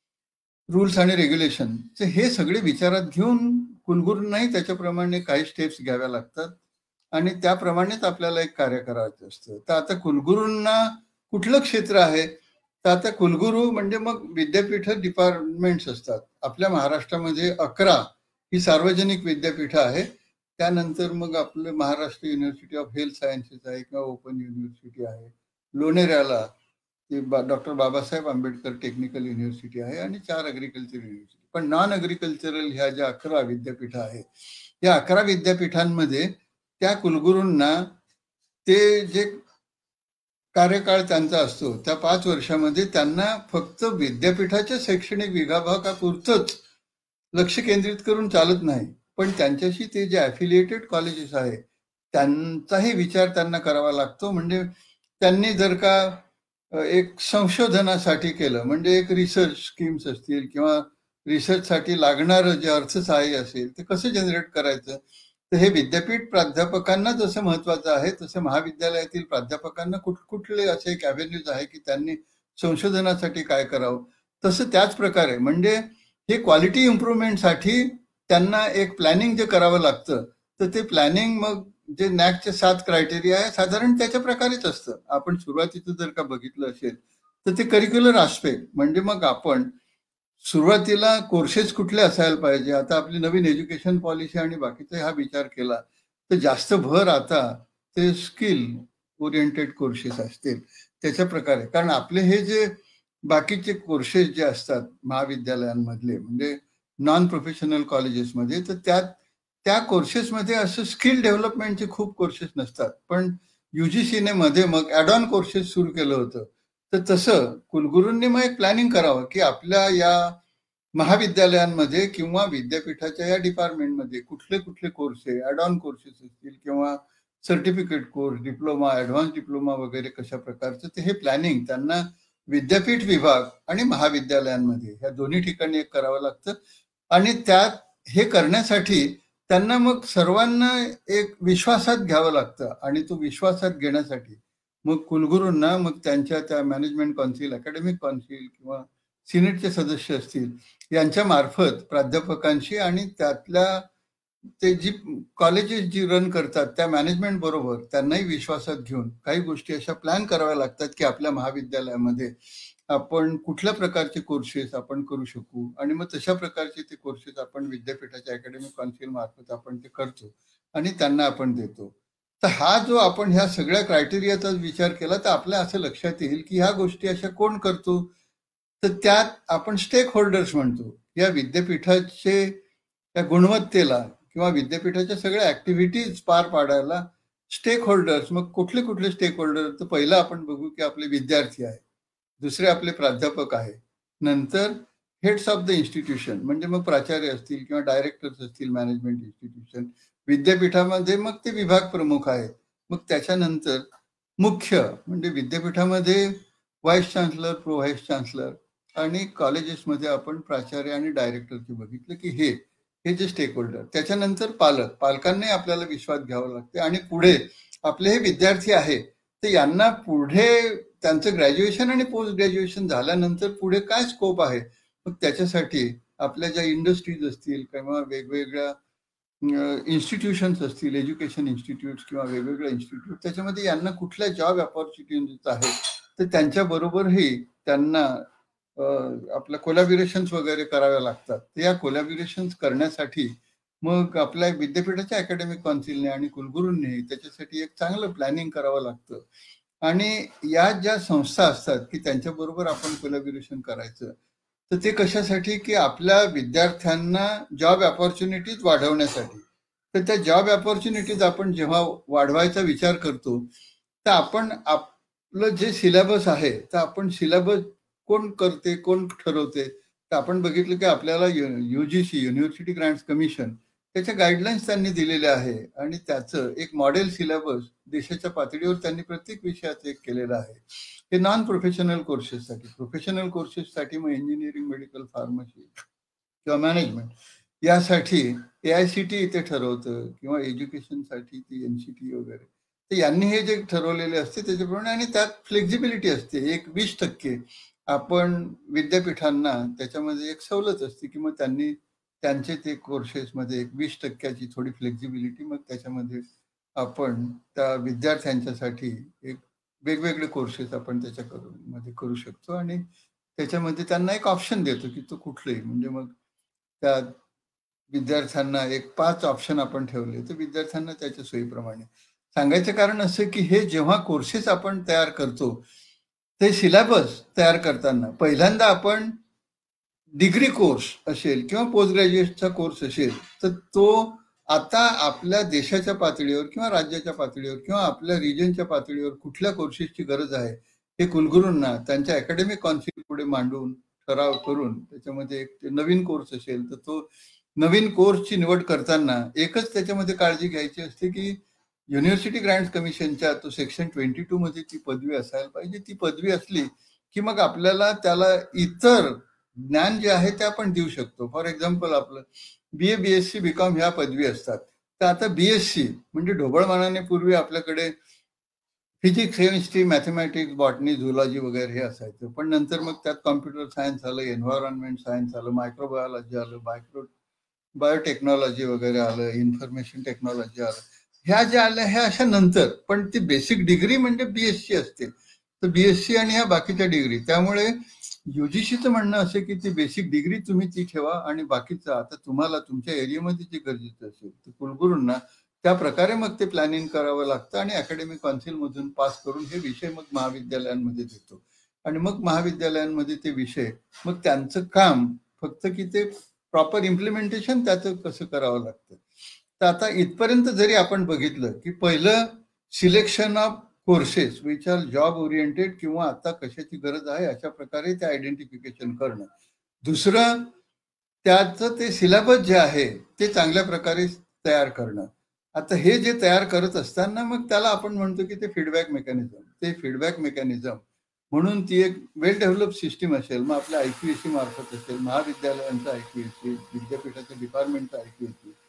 रूल्स आणि रेग्युलेशन. तर हे सगळे विचारात घेऊन कुलगुरूंनाही त्याच्याप्रमाणे काही स्टेप्स घ्याव्या लागतात आणि त्याप्रमाणेच आपल्याला एक कार्य करायचं असतं. तर आता कुलगुरूंना कुठलं क्षेत्र आहे, तर आता कुलगुरू म्हणजे मग विद्यापीठ डिपार्टमेंट्स असतात. आपल्या महाराष्ट्रामध्ये अकरा ही सार्वजनिक विद्यापीठं आहे. त्यानंतर मग आपलं Maharashtra university of health sciences आहे किंवा ओपन युनिव्हर्सिटी आहे. लोणेऱ्याला doctor Babasaheb Ambedkar technical university आहे आणि चार अग्रिकल्चर युनिव्हर्सिटी. पण नॉन अग्रिकल्चरल ह्या ज्या अकरा विद्यापीठं आहेत या अकरा विद्यापीठांमध्ये त्या कुलगुरूंना ते जे कार्यकाळ त्यांचा असतो त्या पाच वर्षामध्ये त्यांना फक्त विद्यापीठाच्या शैक्षणिक विभागापुरतंच लक्ष केंद्रित करून चालत नाही, पण त्यांच्याशी ते जे ॲफिलिएटेड कॉलेजेस आहेत त्यांचाही विचार त्यांना करावा लागतो. म्हणजे त्यांनी जर का एक संशोधनासाठी केलं, म्हणजे एक रिसर्च स्कीम्स असतील किंवा रिसर्चसाठी लागणारं जे अर्थसहाय्य असेल ते कसं जनरेट करायचं, तर हे विद्यापीठ प्राध्यापकांना जसं महत्वाचं आहे तसं महाविद्यालयातील प्राध्यापकांना कुठ कुठले असे एक ॲव्हेन्यूज आहे की त्यांनी संशोधनासाठी काय करावं. तसं त्याच प्रकारे म्हणजे हे क्वालिटी इम्प्रूव्हमेंटसाठी त्यांना एक प्लॅनिंग जे करावं लागतं, तर ते प्लॅनिंग मग जे नॅकचे सात क्रायटेरिया आहे साधारण त्याच्या प्रकारेच असतं. आपण सुरुवातीचं जर का बघितलं असेल तर ते करिक्युलर आस्पेक्ट म्हणजे मग आपण सुरुवातीला कोर्सेस कुठले असायला पाहिजे. आता आपली नवीन एज्युकेशन पॉलिसी आणि बाकीचा हा विचार केला तर जास्त भर आता ते स्किल ओरिएंटेड कोर्सेस असतील त्याच्या प्रकारे. कारण आपले हे जे बाकीचे कोर्सेस जे असतात महाविद्यालयांमधले म्हणजे नॉन प्रोफेशनल कॉलेजेसमध्ये, तर त्यात त्या कोर्सेसमध्ये असं स्किल डेव्हलपमेंटचे खूप कोर्सेस नसतात. पण युजीसीने मध्ये मग ॲड ऑन कोर्सेस सुरू केलं होतं. तर तसं कुलगुरूंनी मग एक प्लॅनिंग करावं की आपल्या या महाविद्यालयांमध्ये किंवा विद्यापीठाच्या या डिपार्टमेंटमध्ये कुठले कुठले कोर्स आहे, ॲड ऑन कोर्सेस असतील किंवा certificate course, diploma, advance diploma वगैरे कशा प्रकारचं, ते हे प्लॅनिंग त्यांना विद्यापीठ विभाग आणि महाविद्यालयांमध्ये ह्या दोन्ही ठिकाणी एक करावं लागतं. आणि त्यात हे करण्यासाठी त्यांना मग सर्वांना एक विश्वासात घ्यावं लागतं आणि तो विश्वासात घेण्यासाठी मग कुलगुरूंना मग त्यांच्या त्या मॅनेजमेंट कौन्सिल, अकॅडमिक कौन्सिल किंवा सिनेटचे सदस्य असतील यांच्या मार्फत प्राध्यापकांशी आणि त्यातल्या ते जी कॉलेजेस जी रन करतात त्या मॅनेजमेंट बरोबर त्यांनाही विश्वासात घेऊन काही गोष्टी अशा प्लॅन कराव्या लागतात की आपल्या महाविद्यालयामध्ये आपण कुठल्या प्रकारचे कोर्सेस आपण करू शकू आणि मग तशा प्रकारचे ते कोर्सेस आपण विद्यापीठाच्या अकॅडमिक कौन्सिल मार्फत आपण ते करतो आणि त्यांना आपण देतो. तर हा जो आपण ह्या सगळ्या क्रायटेरियाचा विचार केला तर आपल्या असं लक्षात येईल की ह्या गोष्टी अशा कोण करतो, तर त्यात आपण स्टेक होल्डर्स म्हणतो. या विद्यापीठाचे त्या गुणवत्तेला किंवा विद्यापीठाच्या सगळ्या ऍक्टिव्हिटीज पार पाडायला स्टेक होल्डर्स, मग कुठले कुठले स्टेक होल्डर, तर पहिलं आपण बघू की आपले विद्यार्थी आहे, दुसरे आपले प्राध्यापक आहे, नंतर हेड्स ऑफ द इन्स्टिट्यूशन म्हणजे मग प्राचार्य असतील किंवा डायरेक्टर्स असतील मॅनेजमेंट इन्स्टिट्यूशन विद्यापीठामध्ये, मग ते विभाग प्रमुख आहेत, मग त्याच्यानंतर मुख्य म्हणजे विद्यापीठामध्ये vice chancellor, pro vice chancellor आणि कॉलेजेसमध्ये आपण प्राचार्य आणि डायरेक्टरचे बघितलं की हे हे जे स्टेक होल्डर. त्याच्यानंतर पालक, पालकांनाही आपल्याला विश्वास घ्यावा लागते आणि पुढे आपले हे विद्यार्थी आहे तर यांना पुढे त्यांचं ग्रॅज्युएशन आणि पोस्ट ग्रॅज्युएशन झाल्यानंतर पुढे काय स्कोप आहे, मग त्याच्यासाठी आपल्या ज्या इंडस्ट्रीज असतील किंवा वेगवेगळ्या इन्स्टिट्यूशन्स असतील, एज्युकेशन इन्स्टिट्यूट किंवा वेगवेगळ्या इन्स्टिट्यूट, त्याच्यामध्ये यांना कुठल्या जॉब ऑपॉर्च्युनिटीज आहेत तर त्यांच्याबरोबरही त्यांना आपल्या कोलॅबोरेशन्स वगैरे कराव्या लागतात. तर या कोलॅबोरेशन्स करण्यासाठी मग आपल्या विद्यापीठाच्या अकॅडमिक कौन्सिलने आणि कुलगुरूंनी त्याच्यासाठी एक चांगलं प्लॅनिंग करावं लागतं आणि या ज्या संस्था असतात की त्यांच्याबरोबर आपण कोलॅबोरेशन करायचं, तर ते कशासाठी की आपल्या विद्यार्थ्यांना जॉब ऑपॉर्च्युनिटीज वाढवण्यासाठी. तर त्या जॉब ऑपॉर्च्युनिटीज आपण जेव्हा वाढवायचा विचार करतो तर आपण आपलं जे सिलेबस आहे तर आपण सिलेबस कोण करते, कोण ठरवते, तर आपण बघितलं की आपल्याला युजीसी युनिव्हर्सिटी ग्रँट्स कमिशन त्याच्या गाईडलाईन्स त्यांनी दिलेल्या आहे आणि त्याचं एक मॉडेल सिलेबस देशाच्या पातळीवर त्यांनी प्रत्येक विषयाचं एक केलेलं आहे. हे नॉन प्रोफेशनल कोर्सेससाठी. प्रोफेशनल कोर्सेससाठी मग इंजिनिअरिंग, मेडिकल, फार्मसी किंवा मॅनेजमेंट यासाठी ए आय सी टी इथे ठरवतं किंवा एज्युकेशनसाठी ती एन सी टी वगैरे. तर यांनी हे जे ठरवलेले असते त्याच्याप्रमाणे आणि त्यात फ्लेक्झिबिलिटी असते. एक वीस टक्के आपण विद्यापीठांना त्याच्यामध्ये एक सवलत असते की मग त्यांनी त्यांचे ते कोर्सेसमध्ये एक वीस टक्क्याची थोडी फ्लेक्झिबिलिटी मग त्याच्यामध्ये आपण त्या विद्यार्थ्यांच्यासाठी एक वेगवेगळे कोर्सेस आपण त्याच्या मध्ये करू शकतो आणि त्याच्यामध्ये त्यांना एक ऑप्शन देतो की तो कुठलेही, म्हणजे मग त्या विद्यार्थ्यांना एक पाच ऑप्शन आपण ठेवले तर विद्यार्थ्यांना त्याच्या सोयीप्रमाणे. सांगायचं कारण असं की हे जेव्हा कोर्सेस आपण तयार करतो ते सिलेबस तयार करताना पहिल्यांदा आपण डिग्री कोर्स असेल किंवा पोस्ट ग्रॅज्युएटचा कोर्स असेल तर तो आता आपल्या देशाच्या पातळीवर किंवा राज्याच्या पातळीवर किंवा आपल्या रिजनच्या पातळीवर कुठल्या कोर्सेसची गरज आहे हे कुलगुरूंना त्यांच्या अकॅडमिक कौन्सिल पुढे मांडून ठराव करून त्याच्यामध्ये एक नवीन कोर्स असेल तर तो नवीन कोर्सची निवड करताना एकच त्याच्यामध्ये काळजी घ्यायची असते की युनिव्हर्सिटी ग्रँट्स कमिशनच्या तो सेक्शन ट्वेंटी टू मध्ये ती पदवी असायला पाहिजे. ती पदवी असली की मग आपल्याला त्याला इतर ज्ञान जे आहे ते आपण देऊ शकतो. फॉर एक्झाम्पल आपलं B A B S C B com ह्या पदवी असतात, तर आता बी एस सी म्हणजे ढोबळमानाने पूर्वी आपल्याकडे physics, chemistry, mathematics, botany, zoology वगैरे हे असायचं, पण नंतर मग त्यात कॉम्प्युटर सायन्स आलं, एन्व्हायरमेंट सायन्स आलं, मायक्रोबायोलॉजी आलं, मायक्रो बायोटेक्नॉलॉजी वगैरे आलं, इन्फॉर्मेशन टेक्नॉलॉजी आलं. ह्या ज्या आल्या ह्या अशा नंतर, पण ती बेसिक डिग्री म्हणजे बीएससी असते. तर बीएससी आणि ह्या बाकीच्या डिग्री, त्यामुळे युजीसीचं म्हणणं असं की ती बेसिक डिग्री तुम्ही ती ठेवा आणि बाकीचं आता तुम्हाला तुमच्या एरियामध्ये जे गरजेचं असेल तर कुलगुरूंना त्या प्रकारे मग ते प्लॅनिंग करावं लागतं आणि अकॅडमिक कौन्सिल मधून पास करून हे विषय मग महाविद्यालयांमध्ये देतो आणि मग महाविद्यालयांमध्ये ते विषय मग त्यांचं काम फक्त की ते प्रॉपर इम्प्लिमेंटेशन त्याचं कसं करावं लागतं. तर आता इथपर्यंत जरी आपण बघितलं की पहिलं selection of courses which are job oriented किंवा आता कशाची गरज आहे अशा प्रकारे ते आयडेंटिफिकेशन करणं. दुसरं त्याचं ते सिलेबस जे आहे ते चांगल्या प्रकारे तयार करणं. आता हे जे तयार करत असताना मग त्याला आपण म्हणतो की ते फीडबॅक मेकॅनिझम. ते फीडबॅक मेकॅनिझम म्हणून ती एक वेल डेव्हलप सिस्टीम असेल, मग आपल्या आयक्यूएसी मार्फत असेल, महाविद्यालयांचा आयक्यूएसी, विद्यापीठाच्या डिपार्टमेंटचा आयक्यूएसी,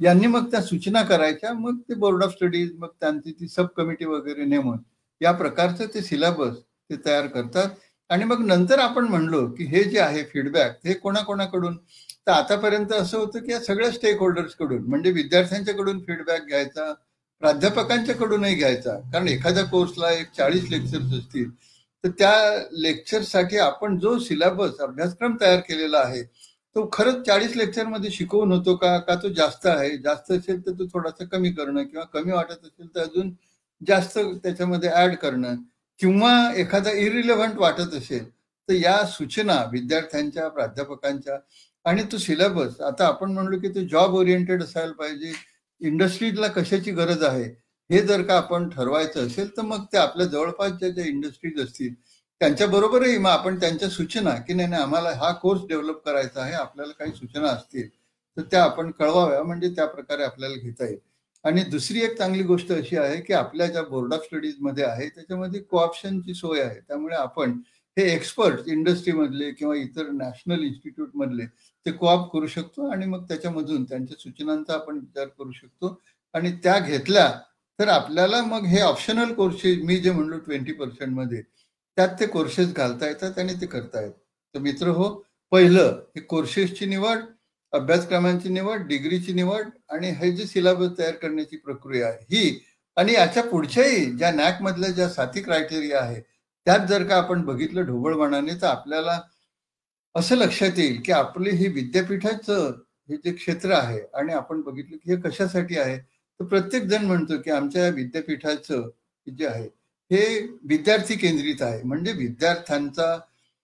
यांनी मग त्या सूचना करायच्या, मग ते बोर्ड ऑफ स्टडीज, मग त्यांची ती सब कमिटी वगैरे नेमून या प्रकारचं ते सिलेबस ते तयार करतात. आणि मग नंतर आपण म्हणलो की हे जे आहे फीडबॅक हे कोणाकोणाकडून, तर आतापर्यंत असं होतं की या सगळ्या स्टेक होल्डर्स कडून, म्हणजे विद्यार्थ्यांच्याकडून फीडबॅक घ्यायचा, प्राध्यापकांच्याकडूनही घ्यायचा. कारण एखाद्या कोर्सला एक चाळीस लेक्चर्स असतील, तर त्या लेक्चरसाठी आपण जो सिलेबस अभ्यासक्रम तयार केलेला आहे तो खरंच चाळीस लेक्चर मध्ये शिकवून होतो का का तो जास्त आहे, जास्त असेल तर तो थोडासा कमी करणं, किंवा कमी वाटत असेल तर अजून जास्त त्याच्यामध्ये ऍड करणं, किंवा एखादा इरिलेव्हंट वाटत असेल तर या सूचना विद्यार्थ्यांच्या, प्राध्यापकांच्या, आणि तो सिलेबस आता आपण म्हणलो की तो जॉब ओरिएंटेड असायला पाहिजे, इंडस्ट्रीजला कशाची गरज आहे हे जर का आपण ठरवायचं असेल तर मग ते आपल्या जवळपास ज्या ज्या इंडस्ट्रीज असतील त्यांच्या बरोबरही मग आपण त्यांच्या सूचना की नाही नाही आम्हाला हा कोर्स डेव्हलप करायचा आहे, आपल्याला काही सूचना असतील तर त्या आपण कळवाव्या, म्हणजे त्या प्रकारे आपल्याला घेता येईल. आणि दुसरी एक चांगली गोष्ट अशी आहे की आपल्या ज्या बोर्ड ऑफ स्टडीज मध्ये आहे त्याच्यामध्ये कोऑप्शनची सोय आहे. त्यामुळे आपण हे एक्सपर्ट इंडस्ट्रीमधले किंवा इतर नॅशनल इन्स्टिट्यूट मधले ते कोऑप करू शकतो, आणि मग त्याच्यामधून त्यांच्या सूचनांचा आपण विचार करू शकतो, आणि त्या घेतल्या तर आपल्याला मग हे ऑप्शनल कोर्सेस मी जे म्हणलो ट्वेंटी पर्सेंट मध्ये त्यात ते कोर्सेस घालता येतात आणि ते करता येतात. तर मित्र हो, पहिलं हे कोर्सेसची निवड, अभ्यासक्रमांची निवड, डिग्रीची निवड, आणि हे जे सिलेबस तयार करण्याची प्रक्रिया आहे ही, आणि याच्या पुढच्याही ज्या नॅक मधल्या ज्या साती क्रायटेरिया आहे त्यात जर का आपण बघितलं ढोबळमानाने तर आपल्याला असं लक्षात येईल की आपले हे विद्यापीठाचं हे जे क्षेत्र आहे, आणि आपण बघितलं की हे कशासाठी आहे, तर प्रत्येक जण म्हणतो की आमच्या विद्यापीठाचं जे आहे हे विद्यार्थी केंद्रित आहे, म्हणजे विद्यार्थ्यांचा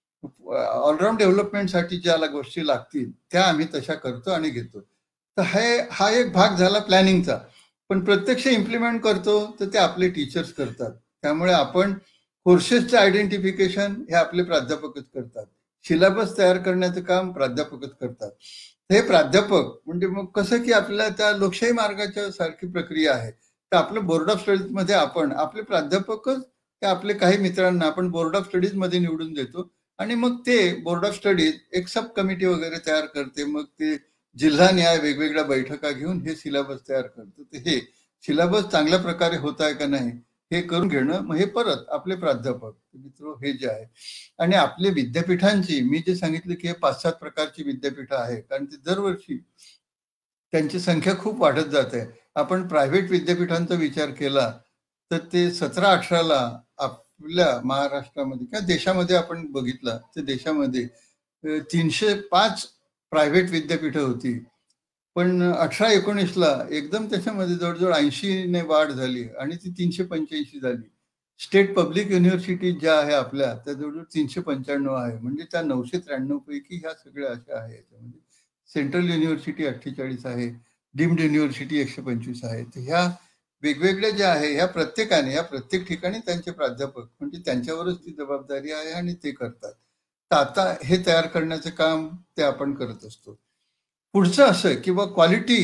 ऑलराऊंड डेव्हलपमेंटसाठी ज्या गोष्टी लागतील त्या आम्ही तशा करतो आणि घेतो. तर हे हा एक भाग झाला प्लॅनिंगचा, पण प्रत्यक्ष इम्प्लिमेंट करतो तर ते आपले टीचर्स करतात. त्यामुळे आपण कोर्सेसचं आयडेंटिफिकेशन हे आपले प्राध्यापकच करतात, सिलेबस तयार करण्याचं काम प्राध्यापकच करतात. हे प्राध्यापक म्हणजे मग कसं की आपल्याला त्या लोकशाही मार्गाच्या सारखी प्रक्रिया आहे, तर आपलं बोर्ड ऑफ स्टडीज मध्ये आपण आपले प्राध्यापकच ते आपले काही मित्रांना आपण बोर्ड ऑफ स्टडीज मध्ये निवडून देतो, आणि मग ते बोर्ड ऑफ स्टडीज एक सब कमिटी वगैरे तयार करते, मग ते जिल्हा न्याय वेगवेगळ्या बैठका घेऊन हे सिलेबस तयार करतो. तर हे सिलेबस चांगल्या प्रकारे होत आहे का नाही हे करून घेणं, मग हे परत आपले प्राध्यापक मित्र हे जे आहे. आणि आपले विद्यापीठांची मी जे सांगितलं की हे पाच सात प्रकारची विद्यापीठं आहे, कारण ते दरवर्षी त्यांची संख्या खूप वाढत जाते. आपण प्रायव्हेट विद्यापीठांचा विचार केला तर ते सतरा अठराला आपल्या महाराष्ट्रामध्ये किंवा देशामध्ये आपण बघितलं तर देशामध्ये तीनशे पाच प्रायव्हेट विद्यापीठं होती, पण अठरा एकोणीसला एकदम त्याच्यामध्ये जवळजवळ ऐंशी ने वाढ झाली आणि ती तीनशे पंच्याऐंशी झाली. स्टेट पब्लिक युनिव्हर्सिटी ज्या आहे आपल्या त्या जवळजवळ तीनशे पंच्याण्णव आहे, म्हणजे त्या नऊशे त्र्याण्णव पैकी ह्या सगळ्या अशा आहे. याच्यामध्ये सेंट्रल युनिव्हर्सिटी अठ्ठेचाळीस आहे, डीम्ड युनिव्हर्सिटी एकशे पंचवीस आहे. तर ह्या वेगवेगळ्या ज्या आहे ह्या प्रत्येकाने ह्या प्रत्येक ठिकाणी त्यांचे प्राध्यापक म्हणजे त्यांच्यावरच ती जबाबदारी आहे आणि ते करतात. तर आता हे तयार करण्याचं काम ते आपण करत असतो. पुढचं असं किंवा क्वालिटी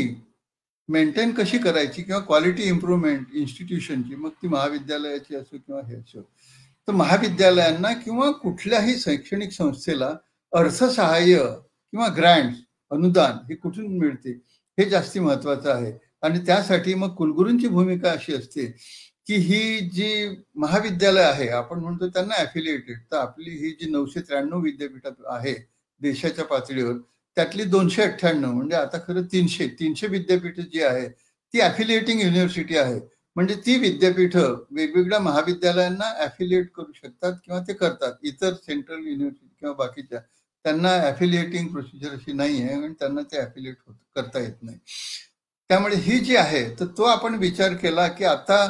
मेंटेन कशी करायची किंवा क्वालिटी इम्प्रूव्हमेंट इन्स्टिट्यूशनची, मग ती महाविद्यालयाची असो किंवा हे असो, तर महाविद्यालयांना किंवा कुठल्याही शैक्षणिक संस्थेला अर्थसहाय्य किंवा ग्रँट अनुदान हे कुठून मिळते हे जास्ती महत्वाचं आहे. आणि त्यासाठी मग कुलगुरूंची भूमिका अशी असते की ही जी महाविद्यालय आहे आपण म्हणतो त्यांना ॲफिलिएटेड, तर आपली ही जी नऊशे त्र्याण्णव विद्यापीठ आहे देशाच्या पातळीवर त्यातली दोनशे अठ्ठ्याण्णव म्हणजे आता खरं तीनशे तीनशे विद्यापीठ जी आहे ती ॲफिलिएटिंग युनिव्हर्सिटी आहे. म्हणजे ती विद्यापीठं वेगवेगळ्या महाविद्यालयांना ॲफिलिएट करू शकतात किंवा ते करतात. इतर सेंट्रल युनिव्हर्सिटी किंवा बाकीच्या त्यांना ॲफिलिएटिंग प्रोसिजर अशी नाही आहे आणि त्यांना ते ॲफिलिएट करता येत नाही. त्यामुळे ही जी आहे तर तो आपण विचार केला की आता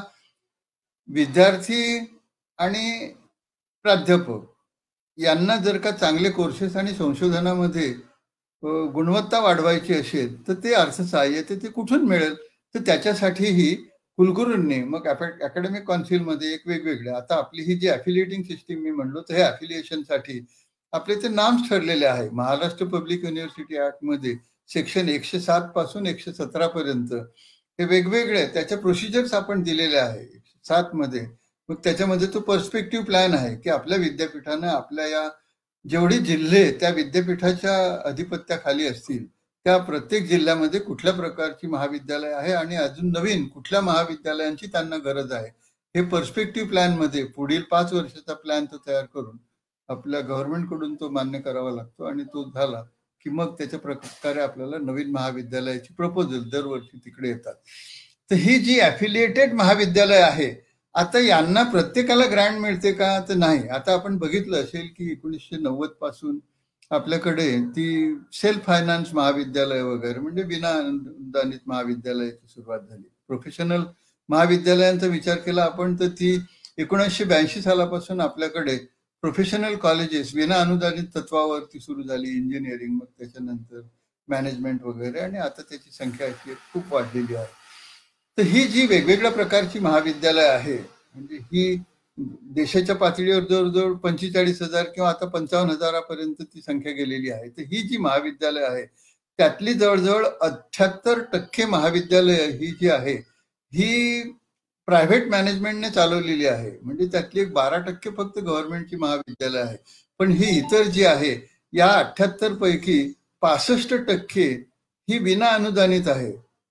विद्यार्थी आणि प्राध्यापक यांना जर का चांगले कोर्सेस आणि संशोधनामध्ये गुणवत्ता वाढवायची असेल तर ते अर्थसहाय्य ते ते कुठून मिळेल, तर त्याच्यासाठीही कुलगुरूंनी मग अकॅडमिक काउन्सिलमध्ये एक वेगवेगळे आता आपली ही जी ॲफिलिएटिंग सिस्टीम मी म्हणलो तर हे ॲफिलिएशनसाठी आपले ते नाम्स ठरलेले आहे. महाराष्ट्र पब्लिक युनिव्हर्सिटी ॲक्टमध्ये सेक्शन एकशे सात पासून एकशे सतरा पर्यंत हे वेगवेगळे त्याच्या प्रोसिजर्स आपण दिलेले आहे सात मध्ये. मग त्याच्यामध्ये तो पर्स्पेक्टिव्ह प्लॅन आहे की आपल्या विद्यापीठानं आपल्या या जेवढे जिल्हे त्या विद्यापीठाच्या अधिपत्याखाली असतील त्या प्रत्येक जिल्ह्यामध्ये कुठल्या प्रकारची महाविद्यालय आहे आणि अजून नवीन कुठल्या महाविद्यालयांची त्यांना गरज आहे हे पर्स्पेक्टिव्ह प्लॅन मध्ये पुढील पाच वर्षाचा प्लॅन तो तयार करून आपल्या गव्हर्नमेंटकडून तो मान्य करावा लागतो आणि तो झाला की मग त्याच्या प्रकारे आपल्याला नवीन महाविद्यालयाची प्रपोजल दरवर्षी तिकडे येतात. तर ही जी ॲफिलिएटेड महाविद्यालय आहे आता यांना प्रत्येकाला ग्रँट मिळते का तर नाही. आता आपण बघितलं असेल की एकोणीसशे नव्वद पासून आपल्याकडे ती सेल्फ फायनान्स महाविद्यालय वगैरे म्हणजे विना अनुदानित महाविद्यालयाची सुरुवात झाली. प्रोफेशनल महाविद्यालयांचा विचार केला आपण तर ती एकोणीसशे ब्याऐंशी सालापासून आपल्याकडे प्रोफेशनल कॉलेजेस विना अनुदानित तत्वावरती सुरू झाली. इंजिनिअरिंग मग त्याच्यानंतर मॅनेजमेंट वगैरे आणि आता त्याची संख्या अशी खूप वाढलेली आहे. तर ही जी वेगवेगळ्या प्रकारची महाविद्यालय आहे म्हणजे ही देशाच्या पातळीवर जवळजवळ पंचेचाळीस हजार किंवा आता पंचावन्न हजारापर्यंत ती संख्या गेलेली आहे. तर ही जी महाविद्यालय आहे त्यातली जवळजवळ अठ्ठ्याहत्तर टक्के महाविद्यालय ही जी आहे ही प्रायव्हेट मॅनेजमेंटने चालवलेली आहे. म्हणजे त्यातली एक बारा टक्के फक्त गव्हर्नमेंटची महाविद्यालय आहे. पण ही इतर जी आहे या अठ्ठ्याहत्तर पैकी पासष्ट टक्के ही विना अनुदानित आहे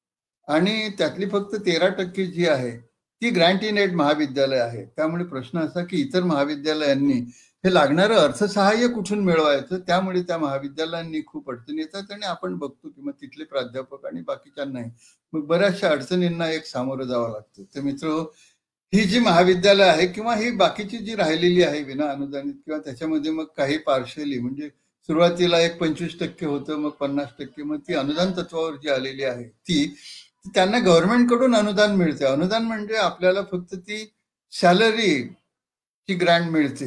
आणि त्यातली फक्त तेरा टक्के जी आहे ती ग्रँट इन एड महाविद्यालय आहे. त्यामुळे प्रश्न असा की इतर महाविद्यालयांनी हे लागणारं अर्थसहाय्य कुठून मिळवायचं त्यामुळे त्या महाविद्यालयांनी खूप अडचणी येतात आणि आपण बघतो की मग तिथले प्राध्यापक आणि बाकीच्यांनाही मग बऱ्याचशा अडचणींना एक सामोरं जावं लागतं. तर मित्र ही जी महाविद्यालय आहे किंवा ही बाकीची जी राहिलेली आहे विना अनुदानित किंवा त्याच्यामध्ये मग काही पार्शली म्हणजे सुरुवातीला एक पंचवीस टक्के होतं मग पन्नास टक्के मग ती अनुदान तत्वावर जी आलेली आहे ती त्यांना गव्हर्नमेंटकडून अनुदान मिळते. अनुदान म्हणजे आपल्याला फक्त ती सॅलरी ची ग्रँट मिळते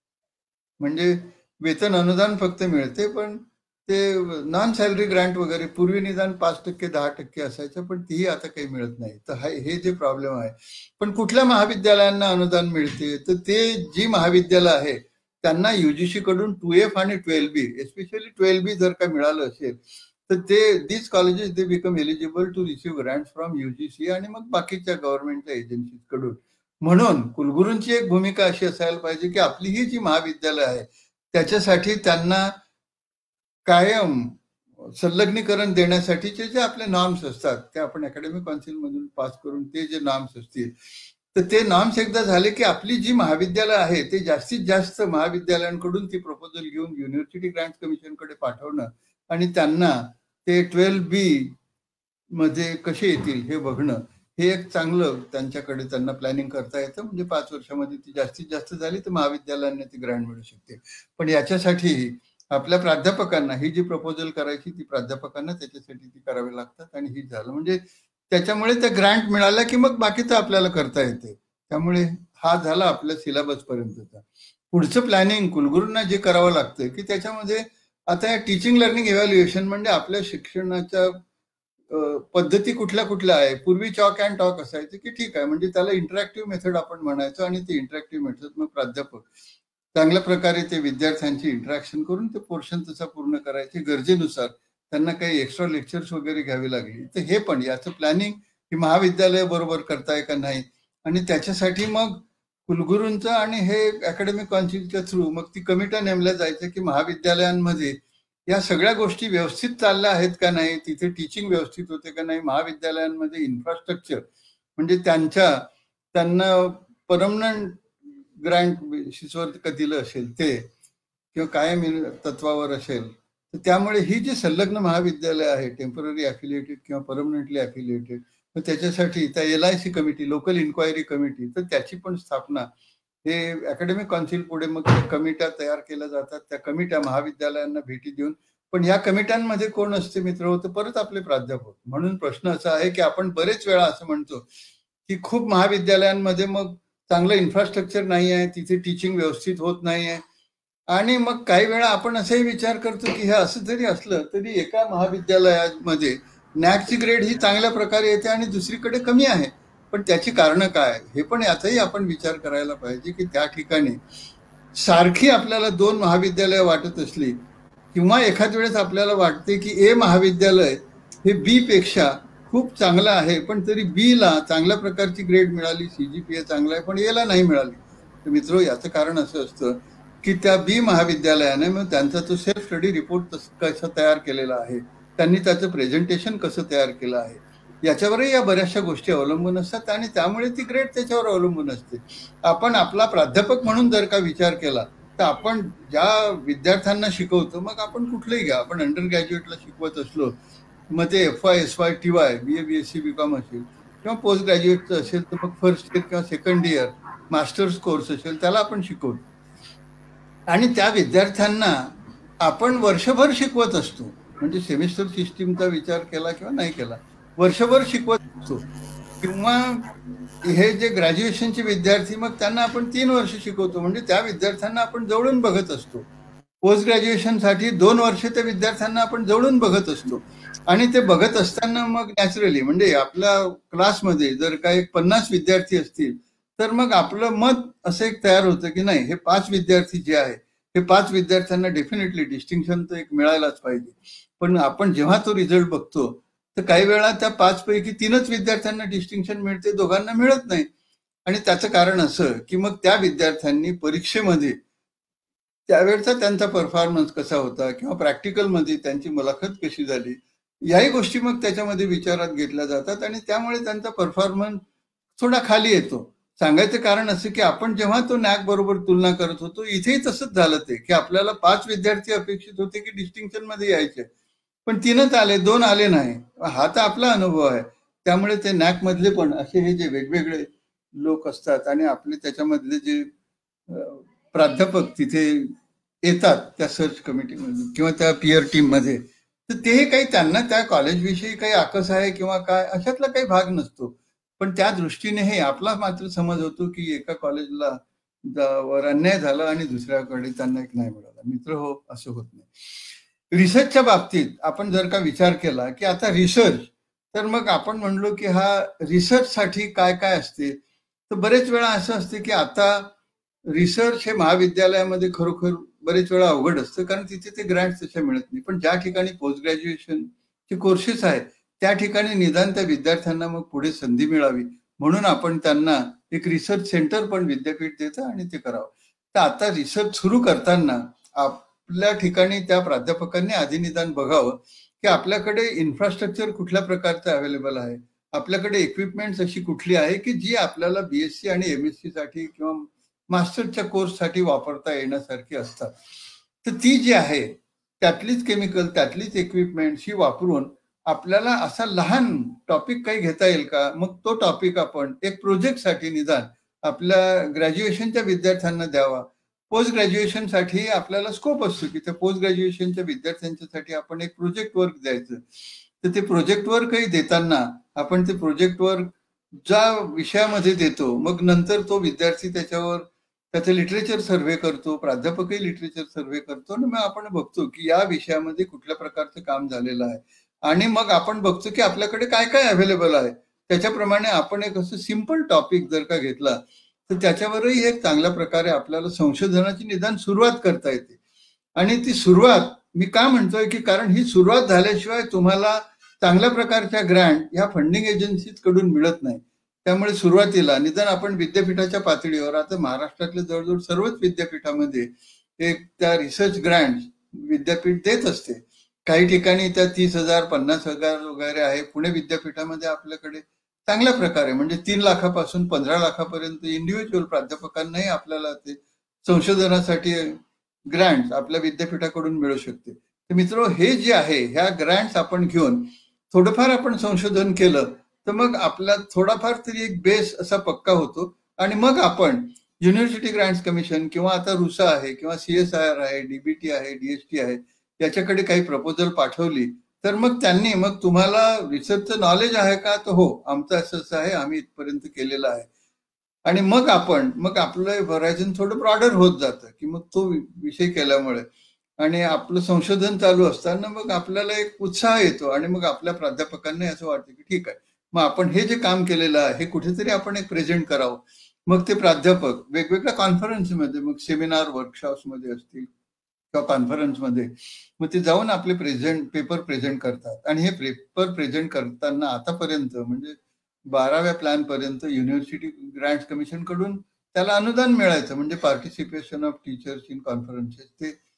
म्हणजे वेतन अनुदान फक्त मिळते पण ते नॉन सॅलरी ग्रँट वगैरे पूर्वी निदान पाच टक्के दहा टक्के असायचं पण तीही आता काही मिळत नाही. तर हे जे प्रॉब्लेम आहे. पण कुठल्या महाविद्यालयांना अनुदान मिळते तर ते जी महाविद्यालय आहे त्यांना युजीसी कडून टू एफ आणि twelve B especially twelve B जर का मिळालं असेल तर ते these colleges they become eligible to receive grants from UGC आणि मग बाकीच्या गव्हर्नमेंटच्या एजन्सीज कडून. म्हणून कुलगुरूंची एक भूमिका अशी असायला पाहिजे की आपली ही जी महाविद्यालय आहे त्याच्यासाठी त्यांना कायम संलग्नीकरण देण्यासाठीचे जे आपले नॉर्म्स असतात ते आपण अकॅडमिक काउन्सिल मधून पास करून ते जे नॉर्म्स असतील तर ते नॉर्म्स एकदा झाले की आपली जी महाविद्यालय आहे ते जास्तीत जास्त महाविद्यालयांकडून ती प्रपोजल घेऊन युनिव्हर्सिटी ग्रँट कमिशनकडे पाठवणं आणि त्यांना ते ट्वेल्व बी मध्ये कसे येतील हे बघणं हे एक चांगलं त्यांच्याकडे त्यांना प्लॅनिंग करता येतं. म्हणजे पाच वर्षामध्ये ती जास्तीत जास्त झाली तर महाविद्यालयांना ती ग्रँट मिळू शकते. पण याच्यासाठी आपल्या प्राध्यापकांना ही जी प्रपोजल करायची ती प्राध्यापकांना त्याच्यासाठी ती करावी लागतात आणि ही झालं म्हणजे त्याच्यामुळे त्या ग्रँट मिळाल्या की मग बाकीचं आपल्याला करता येते. त्यामुळे हा झाला आपल्या सिलेबस पर्यंतचा. पुढचं प्लॅनिंग कुलगुरूंना जे करावं लागतं की त्याच्यामध्ये आता या टीचिंग लर्निंग इव्हॅल्युएशन म्हणजे आपल्या शिक्षणाच्या पद्धती कुठल्या कुठल्या आहे. पूर्वी चॉक अँड टॉक असायचं की ठीक आहे म्हणजे त्याला इंटरॅक्टिव्ह मेथड आपण म्हणायचो आणि ते इंटरॅक्टिव्ह मेथड मग प्राध्यापक चांगल्या प्रकारे ते विद्यार्थ्यांची इंटरॅक्शन करून ते पोर्शन तसा पूर्ण करायचे. गरजेनुसार त्यांना काही एक्स्ट्रा लेक्चर्स वगैरे घ्यावी लागली. तर हे पण याचं प्लॅनिंग ही महाविद्यालय बरोबर करताय का नाही आणि त्याच्यासाठी मग कुलगुरूंचं आणि हे अकॅडमिक काउन्सिलच्या थ्रू मग ती कमिट्या नेमल्या जायचं की महाविद्यालयांमध्ये या सगळ्या गोष्टी व्यवस्थित चालल्या आहेत का नाही, तिथे टीचिंग व्यवस्थित होते का नाही, महाविद्यालयांमध्ये इन्फ्रास्ट्रक्चर म्हणजे त्यांच्या त्यांना परमनंट ग्रँट बेसिसवर दिलं असेल ते किंवा कायम तत्वावर असेल तर त्यामुळे ही जी संलग्न महाविद्यालय आहे टेम्पररी अफिलिएटेड किंवा परमनंटली अफिलिएटेड तर त्याच्यासाठी त्या L I C committee local inquiry committee तर त्याची पण स्थापना हे अकॅडमिक काउन्सिल पुढे मग कमिट्या तयार केल्या जातात. त्या कमिट्या महाविद्यालयांना भेटी देऊन पण या कमिट्यांमध्ये कोण असते मित्र होतं परत आपले प्राध्यापक. म्हणून प्रश्न असा आहे की आपण बरेच वेळा असं म्हणतो की खूप महाविद्यालयांमध्ये मग चांगलं इन्फ्रास्ट्रक्चर नाही आहे, तिथे टीचिंग व्यवस्थित होत नाही आहे आणि मग काही वेळा आपण असाही विचार करतो की हे असं जरी असलं तरी एका महाविद्यालयामध्ये नॅकची ग्रेड ही चांगल्या प्रकारे येते आणि दुसरीकडे कमी आहे. पण त्याची कारणं काय हे पण याचाही आपण विचार करायला पाहिजे की त्या ठिकाणी सारखी आपल्याला दोन महाविद्यालय वाटत असली किंवा एखाद वेळेस आपल्याला वाटते की ए महाविद्यालय हे बी पेक्षा खूप चांगलं आहे पण तरी बी ला चांगल्या प्रकारची ग्रेड मिळाली, सीजीपीए चांगला आहे पण एला नाही मिळाली. तर मित्र याचं कारण असं असतं की त्या बी महाविद्यालयाने मग त्यांचा तो सेल्फ स्टडी रिपोर्ट कसा तयार केलेला आहे त्यांनी त्याचं प्रेझेंटेशन कसं तयार केलं आहे, याच्यावरही या बऱ्याचशा गोष्टी अवलंबून असतात आणि त्यामुळे ती ग्रेड त्याच्यावर अवलंबून असते. आपण आपला प्राध्यापक म्हणून जर का विचार केला तर आपण ज्या विद्यार्थ्यांना शिकवतो, मग आपण कुठलंही घ्या, आपण अंडर ग्रॅज्युएटला शिकवत असलो मग ते F Y S Y T Y B A B S C B com असेल किंवा पोस्ट ग्रॅज्युएटचं असेल तर मग फर्स्ट इयर किंवा सेकंड इयर मास्टर्स कोर्स असेल त्याला आपण शिकवतो आणि त्या विद्यार्थ्यांना आपण वर्षभर शिकवत असतो. म्हणजे सेमिस्टर सिस्टीमचा विचार केला किंवा नाही केला, वर्षभर शिकवत असतो. किंवा हे जे ग्रॅज्युएशनचे विद्यार्थी मग त्यांना आपण तीन वर्ष शिकवतो, म्हणजे त्या विद्यार्थ्यांना आपण जवळून बघत असतो. पोस्ट ग्रॅज्युएशनसाठी दोन वर्ष त्या विद्यार्थ्यांना आपण जवळून बघत असतो आणि ते बघत असताना मग नॅचरली म्हणजे आपल्या क्लासमध्ये जर का एक पन्नास विद्यार्थी असतील तर मग आपलं मत असं एक तयार होतं की नाही, हे पाच विद्यार्थी जे आहे हे पाच विद्यार्थ्यांना डेफिनेटली डिस्टिंक्शन तर एक मिळायलाच पाहिजे. पण आपण जेव्हा तो रिझल्ट बघतो तर काही वेळा त्या पाच पैकी तीनच विद्यार्थ्यांना डिस्टिंक्शन मिळते, दोघांना मिळत नाही. आणि त्याचं कारण असं की मग त्या विद्यार्थ्यांनी परीक्षेमध्ये त्यावेळचा त्यांचा परफॉर्मन्स कसा होता किंवा प्रॅक्टिकलमध्ये त्यांची मुलाखत कशी झाली, याही गोष्टी मग त्याच्यामध्ये विचारात घेतल्या जातात आणि त्यामुळे त्यांचा परफॉर्मन्स थोडा खाली येतो. सांगायचं कारण असं की आपण जेव्हा तो नॅक बरोबर तुलना करत होतो इथेही तसंच झालं ते की आपल्याला पाच विद्यार्थी अपेक्षित होते की डिस्टिंक्शन मध्ये यायचे, पण तीनच आले, दोन आले नाही. हा तर आपला अनुभव आहे. त्यामुळे ते नॅक मधले पण असे हे जे वेगवेगळे लोक असतात आणि आपले त्याच्यामधले जे प्राध्यापक तिथे येतात त्या सर्च कमिटीमध्ये किंवा त्या पीअर टीम मध्ये, तर ते काही त्यांना त्या कॉलेजविषयी काही आकस आहे किंवा काय अशातला काही भाग नसतो. पण त्या दृष्टीने हे आपला मात्र समज होतो की एका कॉलेजला वर अन्याय झाला आणि दुसऱ्याकडे त्यांना एक नाही मिळाला. मित्र हो, असं होत नाही. रिसर्चच्या बाबतीत आपण जर का विचार केला की आता रिसर्च, तर मग आपण म्हणलो की हा रिसर्च साठी काय काय असते, तर बरेच वेळा असं असते की आता रिसर्च हे महाविद्यालयामध्ये खरोखर बरेच वेळा अवघड असतं कारण तिथे ते ग्रँट्स तशा मिळत नाही. पण ज्या ठिकाणी पोस्ट ग्रॅज्युएशनचे कोर्सेस आहेत त्या ठिकाणी निदान त्या विद्यार्थ्यांना मग पुढे संधी मिळावी म्हणून आपण त्यांना एक रिसर्च सेंटर पण विद्यापीठ देतं आणि ते करावं. तर आता रिसर्च सुरू करताना आपल्या ठिकाणी त्या प्राध्यापकांनी आधी निदान बघावं की आपल्याकडे इन्फ्रास्ट्रक्चर कुठल्या प्रकारचं अवेलेबल आहे, आपल्याकडे इक्विपमेंट्स अशी कुठली आहे की जी आपल्याला बीएससी आणि एमएससी साठी किंवा मास्टरच्या कोर्ससाठी वापरता येण्यासारखी असतात. तर ती जी आहे त्यातलीच केमिकल, त्यातलीच इक्विपमेंट ही वापरून आपल्याला असा लहान टॉपिक काही घेता येईल का, मग तो टॉपिक आपण एक प्रोजेक्टसाठी निदान आपल्या ग्रॅज्युएशनच्या विद्यार्थ्यांना द्यावा. पोस्ट ग्रॅज्युएशनसाठी आपल्याला स्कोप असतो की त्या पोस्ट ग्रॅज्युएशनच्या विद्यार्थ्यांच्यासाठी आपण एक प्रोजेक्ट वर्क द्यायचं. तर ते प्रोजेक्ट वर्कही देताना आपण ते प्रोजेक्ट वर्क ज्या विषयामध्ये देतो मग नंतर तो विद्यार्थी त्याच्यावर त्याचं लिटरेचर सर्व्हे करतो, प्राध्यापकही लिटरेचर सर्व्हे करतो आणि मग आपण बघतो की या विषयामध्ये कुठल्या प्रकारचं काम झालेलं आहे आणि मग आपण बघतो की आपल्याकडे काय काय अवेलेबल आहे. त्याच्याप्रमाणे आपण एक असं सिम्पल टॉपिक जर का घेतला तर त्याच्यावरही एक चांगल्या प्रकारे आपल्याला संशोधनाची निदान सुरुवात करता येते. आणि ती सुरुवात मी का म्हणतोय की कारण ही सुरुवात झाल्याशिवाय तुम्हाला चांगल्या प्रकारच्या ग्रँट ह्या फंडिंग एजन्सीज कडून मिळत नाही. त्यामुळे सुरुवातीला निदान आपण विद्यापीठाच्या पातळीवर आता महाराष्ट्रातल्या जवळजवळ सर्वच विद्यापीठामध्ये एक त्या रिसर्च ग्रँट विद्यापीठ देत असते. काही ठिकाणी त्या तीस हजार पन्नास हजार वगैरे आहे. पुणे विद्यापीठामध्ये आपल्याकडे चांगल्या प्रकारे म्हणजे तीन लाखापासून पंधरा लाखापर्यंत इंडिव्हिज्युअल प्राध्यापकांनाही आपल्याला ते संशोधनासाठी ग्रँट्स आपल्या विद्यापीठाकडून मिळू शकते. तर मित्र हे जे आहे ह्या ग्रँट्स आपण घेऊन थोडंफार आपण संशोधन केलं तर मग आपला थोडाफार तरी एक बेस असा पक्का होतो आणि मग आपण युनिव्हर्सिटी ग्रँट्स कमिशन किंवा आता रुसा आहे किंवा सीएसआयआर आहे, डीबीटी आहे, डीएसटी आहे, याच्याकडे काही प्रपोजल पाठवली तर मग त्यांनी मग तुम्हाला रिसर्चचं नॉलेज आहे का, तर हो आमचं असं असं आहे, आम्ही इथपर्यंत केलेलं आहे. आणि मग आपण मग आपलं व्हरायझन थोडं ब्रॉडर होत जातं की मग तो विषय केल्यामुळे आणि आपलं संशोधन चालू असताना मग आपल्याला एक उत्साह येतो आणि मग आपल्या प्राध्यापकांना असं वाटतं की ठीक आहे, मग आपण हे जे काम केलेलं आहे हे कुठेतरी आपण एक प्रेझेंट करावं. मग ते प्राध्यापक वेगवेगळ्या कॉन्फरन्समध्ये मग सेमिनार वर्कशॉप्समध्ये असतील किंवा कॉन्फरन्समध्ये मग ते जाऊन आपले प्रेझेंट पेपर प्रेझेंट करतात. आणि हे पेपर प्रेझेंट करताना आतापर्यंत म्हणजे बाराव्या प्लॅन पर्यंत युनिव्हर्सिटी ग्रँट्स कमिशन कडून त्याला अनुदान मिळायचं म्हणजे participation of teachers in conferences ते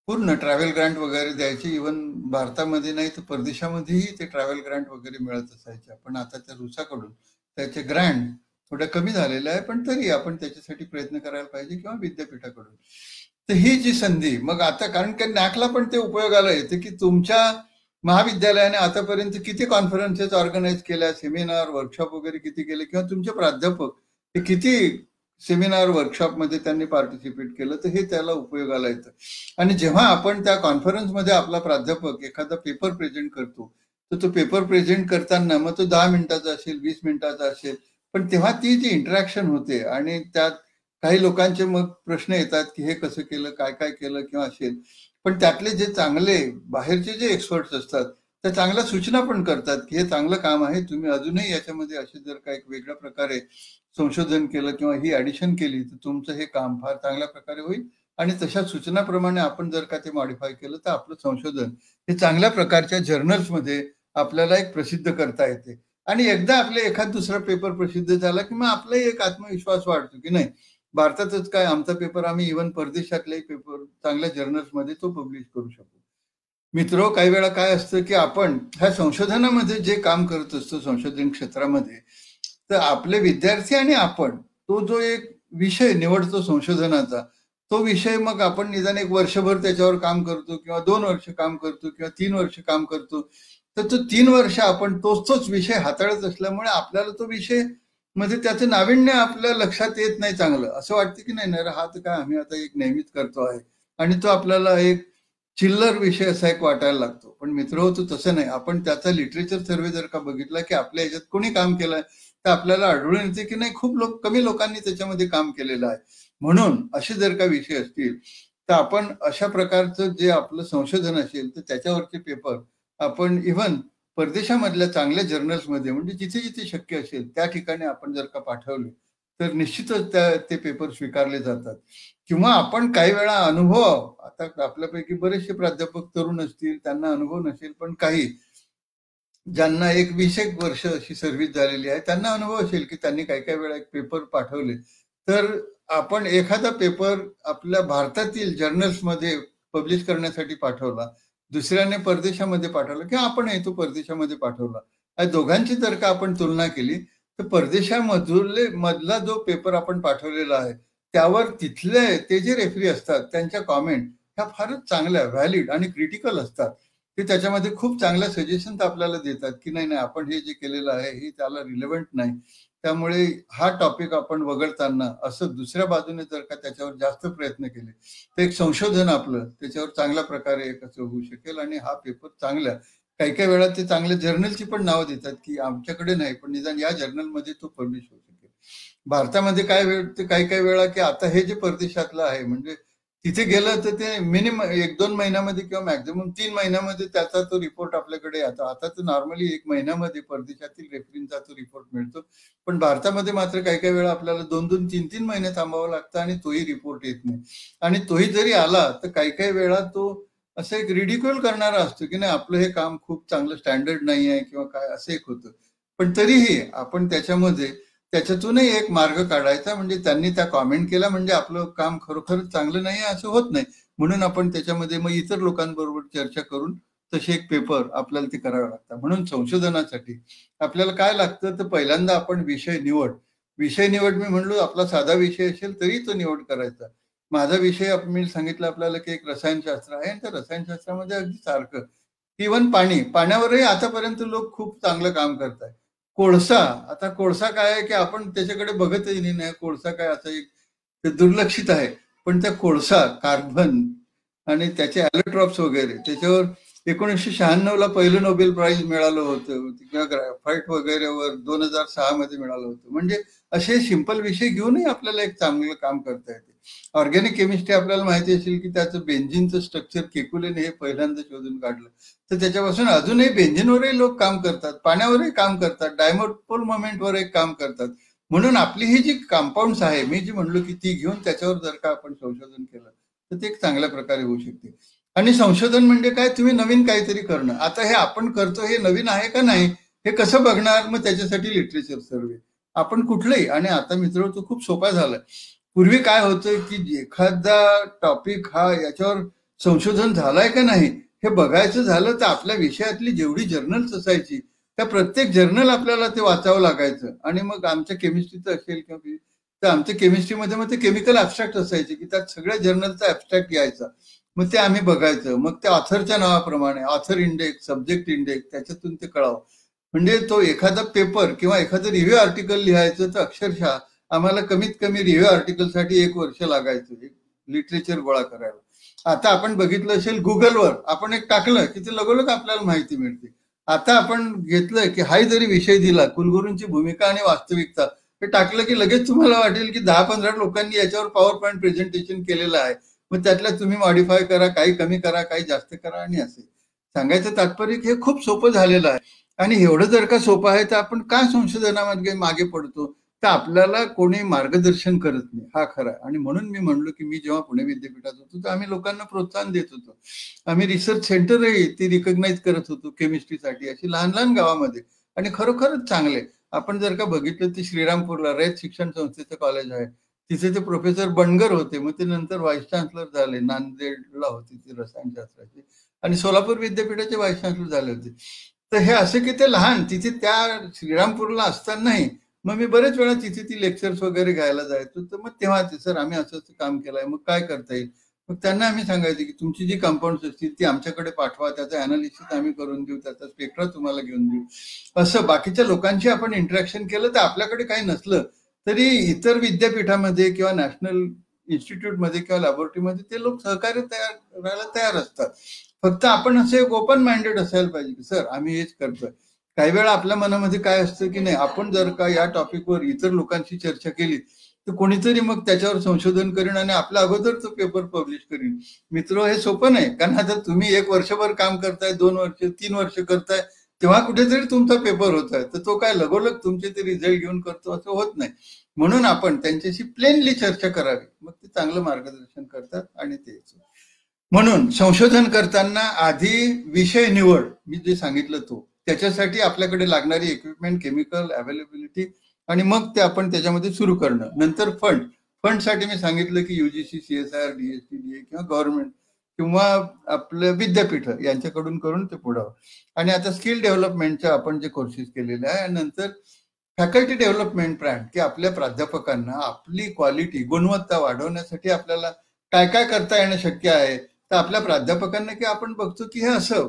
पूर्ण ट्रॅव्हल ग्रँट वगैरे द्यायचे. इव्हन भारतामध्ये नाही तर परदेशामध्येही ते ट्रॅव्हल ग्रँट वगैरे मिळत असायचे. पण आता त्या रुसाकडून त्याचे ग्रँट थोडं कमी झालेलं आहे, पण तरी आपण त्याच्यासाठी प्रयत्न करायला पाहिजे किंवा विद्यापीठाकडून. तर ही जी संधी मग आता, कारण की नॅकला पण ते उपयोगाला येते की तुमच्या महाविद्यालयाने आतापर्यंत किती कॉन्फरन्सेस ऑर्गनाईज केल्या, सेमिनार वर्कशॉप वगैरे किती केले, किंवा तुमचे प्राध्यापक हे किती सेमिनार वर्कशॉपमध्ये त्यांनी पार्टिसिपेट केलं, तर हे त्याला उपयोगाला येतं. आणि जेव्हा आपण त्या कॉन्फरन्समध्ये आपला प्राध्यापक एखादा पेपर प्रेझेंट करतो, तर तो पेपर प्रेझेंट करताना मग तो दहा मिनिटाचा असेल, वीस मिनिटाचा असेल, पण तेव्हा ती जी इंटरॅक्शन होते आणि त्यात काही लोकांचे मग प्रश्न येतात की हे कसं केलं, काय काय केलं किंवा असेल, पण त्यातले जे चांगले बाहेरचे जे एक्सपर्ट्स असतात त्या चांगल्या सूचना पण करतात की हे चांगलं काम आहे, तुम्ही अजूनही याच्यामध्ये असे जर का एक वेगळ्या प्रकारे संशोधन केलं किंवा ही ॲडिशन केली तर तुमचं हे काम फार चांगल्या प्रकारे होईल. आणि तशा सूचनाप्रमाणे आपण जर का ते मॉडिफाय केलं तर आपलं संशोधन हे चांगल्या प्रकारच्या जर्नल्समध्ये आपल्याला एक प्रसिद्ध करता येते. आणि एकदा आपले एखाद दुसरा पेपर प्रसिद्ध झाला की मग आपलाही एक आत्मविश्वास वाढतो की नाही, भारतातच काय आमचा पेपर आम्ही इव्हन परदेशातलेही पेपर चांगल्या जर्नल्समध्ये तो पब्लिश करू शकतो. मित्रो, काही वेळा काय असतं की आपण ह्या संशोधनामध्ये जे काम करत असतो संशोधन क्षेत्रामध्ये, तर आपले विद्यार्थी आणि आपण तो जो एक विषय निवडतो संशोधनाचा, तो विषय मग आपण निदान एक वर्षभर त्याच्यावर काम करतो किंवा दोन वर्ष काम करतो किंवा तीन वर्ष काम करतो, तर तो तीन वर्ष आपण तोच तोच विषय हाताळत असल्यामुळे आपल्याला तो विषय मध्ये त्याचं नाविन्य आपल्या लक्षात येत नाही. चांगलं असं वाटतं की नाही नाही हा तर काय आम्ही आता एक नेहमीच करतो आहे, आणि तो आपल्याला एक चिल्लर विषय असा एक वाटायला लागतो. पण मित्र होतो तसं नाही. आपण त्याचा लिटरेचर सर्वे जर का बघितला की आपल्या ह्याच्यात कोणी काम केलंय, तर आपल्याला आढळून येते की नाही खूप लोक कमी लोकांनी त्याच्यामध्ये काम केलेलं आहे. म्हणून असे जर का विषय असतील तर आपण अशा प्रकारचं जे आपलं संशोधन असेल तर त्याच्यावरचे पेपर आपण इव्हन परदेशामधल्या चांगल्या जर्नल्समध्ये म्हणजे जिथे जिथे शक्य असेल त्या ठिकाणी आपण जर का पाठवले तर निश्चितच त्या ते पेपर स्वीकारले जातात. किंवा आपण काही वेळा अनुभव, आता आपल्यापैकी बरेचसे प्राध्यापक तरुण असतील त्यांना अनुभव नसेल, पण काही ज्यांना एक वीस एक वर्ष अशी सर्व्हिस झालेली आहे त्यांना अनुभव असेल की त्यांनी काही काही वेळा एक पेपर पाठवले, तर आपण एखादा पेपर आपल्या भारतातील जर्नल्समध्ये पब्लिश करण्यासाठी पाठवला, दुसऱ्याने परदेशामध्ये पाठवला किंवा आपणही तो परदेशामध्ये पाठवला, या दोघांची जर का आपण तुलना केली तर परदेशामधले मधला जो पेपर आपण पाठवलेला आहे त्यावर तिथले ते जे रेफरी असतात त्यांच्या कॉमेंट ह्या फारच चांगल्या, व्हॅलिड आणि क्रिटिकल असतात. ते त्याच्यामध्ये खूप चांगल्या सजेशन्स आपल्याला देतात की नाही नाही आपण हे जे केलेलं आहे हे त्याला रिलेव्हंट नाही, त्यामुळे हा टॉपिक आपण वगळताना असं दुसऱ्या बाजूने जर का त्याच्यावर जास्त प्रयत्न केले तर एक संशोधन आपलं त्याच्यावर चांगल्या प्रकारे कसं होऊ शकेल. आणि हा पेपर चांगल्या काही काही वेळा ते चांगल्या जर्नलची पण नावं देतात की आमच्याकडे नाही पण निदान या जर्नलमध्ये तो पब्लिश होऊ शकेल. भारतामध्ये काय वेळ ते काही काही वेळा की आता हे जे परदेशातलं आहे म्हणजे तिथे गेलं तर ते मिनिमम एक दोन महिन्यामध्ये किंवा मॅक्झिमम तीन महिन्यामध्ये त्याचा तो रिपोर्ट आपल्याकडे येतो. आता तर नॉर्मली एक महिन्यामध्ये परदेशातील रेफरींचा तो रिपोर्ट मिळतो, पण भारतामध्ये मात्र काही काही वेळा आपल्याला दोन दोन तीन तीन महिने थांबावं लागतं आणि तोही रिपोर्ट येत नाही. आणि तोही जरी आला तर काही काही वेळा तो असं एक रिडिक्युल करणारा असतो की नाही आपलं हे काम खूप चांगलं स्टँडर्ड नाही आहे किंवा काय असं एक होतं. पण तरीही आपण त्याच्यामध्ये त्याच्यातूनही एक मार्ग काढायचा, म्हणजे त्यांनी त्या कॉमेंट केला म्हणजे आपलं काम खरोखरच चांगलं नाही असं होत नाही, म्हणून आपण त्याच्यामध्ये मग इतर लोकांबरोबर चर्चा करून तसे एक पेपर आपल्याला ते करावं लागतं. म्हणून संशोधनासाठी आपल्याला काय लागतं तर पहिल्यांदा आपण विषय निवड विषय निवड मी म्हणलो आपला साधा विषय असेल तरी तो निवड करायचा. माझा विषय मी सांगितलं आपल्याला की एक रसायनशास्त्र आहे, आणि त्या रसायनशास्त्रामध्ये अगदी सारखं इव्हन पाणी पाण्यावरही आतापर्यंत लोक खूप चांगलं काम करतात. कोळसा, आता कोळसा काय आहे की आपण त्याच्याकडे बघतही नाही, कोळसा काय असं एक दुर्लक्षित आहे, पण त्या कोळसा कार्बन आणि त्याचे ॲलोट्रॉप्स वगैरे त्याच्यावर एकोणीसशे शहाण्णव ला पहिलं नोबेल प्राइज मिळालं होतं किंवा ग्रॅफाइट वगैरेवर दोन हजार सहा मध्ये मिळालं होतं. म्हणजे असे सिंपल विषय घेऊनही आपल्याला एक चांगलं काम करता येते. ऑर्गॅनिक केमिस्ट्री आपल्याला माहिती असेल की त्याचं बेन्झिनचं स्ट्रक्चर केकुलेने हे पहिल्यांदा शोधून काढलं, तर त्याच्यापासून अजूनही बेन्झिनवरही लोक काम करतात, पाण्यावरही काम करतात, डायमोपोल मोमेंटवर एक काम करतात. म्हणून आपली ही जी कंपाऊंड्स आहे मी जी म्हणलो की ती घेऊन त्याच्यावर जर का आपण संशोधन केलं तर ते एक चांगल्या प्रकारे होऊ शकते. आणि संशोधन म्हणजे काय, तुम्ही नवीन काहीतरी करणं. आता हे आपण करतो हे नवीन आहे का नाही हे कसं बघणार, मग त्याच्यासाठी लिटरेचर सर्वे आपण कुठलंही. आणि आता मित्र तो खूप सोपा झालाय. पूर्वी काय होतं की एखादा टॉपिक हा याच्यावर संशोधन झालंय का नाही हे बघायचं झालं तर आपल्या विषयातली जेवढी जर्नल्स असायची त्या प्रत्येक जर्नल आपल्याला ते वाचावं लागायचं. आणि मग आमच्या केमिस्ट्रीचं असेल किंवा तर आमच्या केमिस्ट्रीमध्ये मग ते केमिकल ॲबस्ट्रॅक्ट असायचे की त्यात सगळ्या जर्नलचा ॲबस्ट्रॅक्ट यायचा, मग ते आम्ही बघायचं. मग त्या ऑथरच्या नावाप्रमाणे ऑथर इंडेक्स, सब्जेक्ट इंडेक्स, त्याच्यातून ते कळावं. म्हणजे तो एखादा पेपर किंवा एखादं रिव्ह्यू आर्टिकल लिहायचं तर अक्षरशः आम्हाला कमीत कमी रिव्ह्यू आर्टिकलसाठी एक वर्ष लागायचं लिटरेचर गोळा करायला. आता आपण बघितलं असेल गुगलवर आपण एक टाकलं की ते लगोलग आपल्याला माहिती मिळते. आता आपण घेतलं की हाही जरी विषय दिला कुलगुरूंची भूमिका आणि वास्तविकता हे टाकलं की लगेच तुम्हाला वाटेल की दहा पंधरा लोकांनी याच्यावर पॉवर पॉईंट प्रेझेंटेशन केलेलं आहे, मग त्यातल्या तुम्ही मॉडिफाय करा, काही कमी करा, काही जास्त करा. आणि असे सांगायचं तात्पर्य हे खूप सोपं झालेलं आहे. आणि एवढं जर का सोपं आहे तर आपण का संशोधनामध्ये मागे पडतो तर आपल्याला कोणी मार्गदर्शन करत नाही, हा खरा. आणि म्हणून मी म्हणलो की मी जेव्हा पुणे विद्यापीठात होतो तर आम्ही लोकांना प्रोत्साहन देत होतो. आम्ही रिसर्च सेंटरही ती रिकग्नाइज करत होतो केमिस्ट्रीसाठी, अशी लहान लहान गावामध्ये. आणि खरोखरच चांगले आपण जर का बघितलं तर श्रीरामपूरला रयत शिक्षण संस्थेचं कॉलेज आहे, तिथे ते प्रोफेसर बनगर होते, मग ते नंतर व्हाईस चान्सलर झाले. नांदेडला होते ते रसायनशास्त्राचे, आणि सोलापूर विद्यापीठाचे व्हाईस चान्सलर झाले होते. तर हे असे की ते लहान तिथे त्या श्रीरामपूरला असतानाही मग मी बरेच वेळा तिथे ती लेक्चर्स वगैरे घ्यायला जायचो. तर मग तेव्हा ते सर आम्ही असं असं काम केलंय, मग काय करता येईल. मग त्यांना आम्ही सांगायचं की तुमची जी कंपाऊंड्स असतील ती आमच्याकडे पाठवा, त्याचं अनालिसिस आम्ही करून देऊ, त्याचा स्पेक्ट्रा तुम्हाला घेऊन देऊ. असं बाकीच्या लोकांशी आपण इंटरॅक्शन केलं तर आपल्याकडे काही नसलं तरी इतर विद्यापीठामध्ये किंवा नॅशनल इन्स्टिट्यूटमध्ये किंवा लॅबोरेटरीमध्ये ते लोक सहकार्य तयार करायला तयार असतात. फक्त आपण असे ओपन माइंडेड असायला पाहिजे की सर आम्ही हेच करतोय. काही वेळा आपल्या मनामध्ये काय असतं की नाही, आपण जर का या टॉपिकवर इतर लोकांशी चर्चा केली तर कोणीतरी मग त्याच्यावर संशोधन करीन आणि आपल्या अगोदरचं पेपर पब्लिश करीन. मित्र, हे सोपं नाही, कारण आता तुम्ही एक वर्षभर काम करताय, दोन वर्ष तीन वर्ष करताय, तेव्हा कुठेतरी तुमचा पेपर होत आहे, तर तो काय लगोलग तुमचे ते रिझल्ट घेऊन करतो असं होत नाही. म्हणून आपण त्यांच्याशी प्लेनली चर्चा करावी, मग ते चांगलं मार्गदर्शन करतात. आणि ते म्हणून संशोधन करताना आधी विषय निवड, मी जे सांगितलं तो, त्याच्यासाठी आपल्याकडे लागणारी इक्विपमेंट, केमिकल अवेलेबिलिटी, आणि मग ते आपण त्याच्यामध्ये सुरू करणं. नंतर फंड फंडसाठी मी सांगितलं की युजीसी, सीएसआर, डीएसटी, डीए किंवा गव्हर्नमेंट किंवा आपलं विद्यापीठ यांच्याकडून करून ते पुढावं. आणि आता स्किल डेव्हलपमेंटच्या आपण जे कोर्सेस केलेले आहे, आणि नंतर फॅकल्टी डेव्हलपमेंट प्लॅन, की आपल्या प्राध्यापकांना आपली क्वालिटी, गुणवत्ता वाढवण्यासाठी आपल्याला काय काय करता येणं शक्य आहे. तर आपल्या प्राध्यापकांना की आपण बघतो की हे असं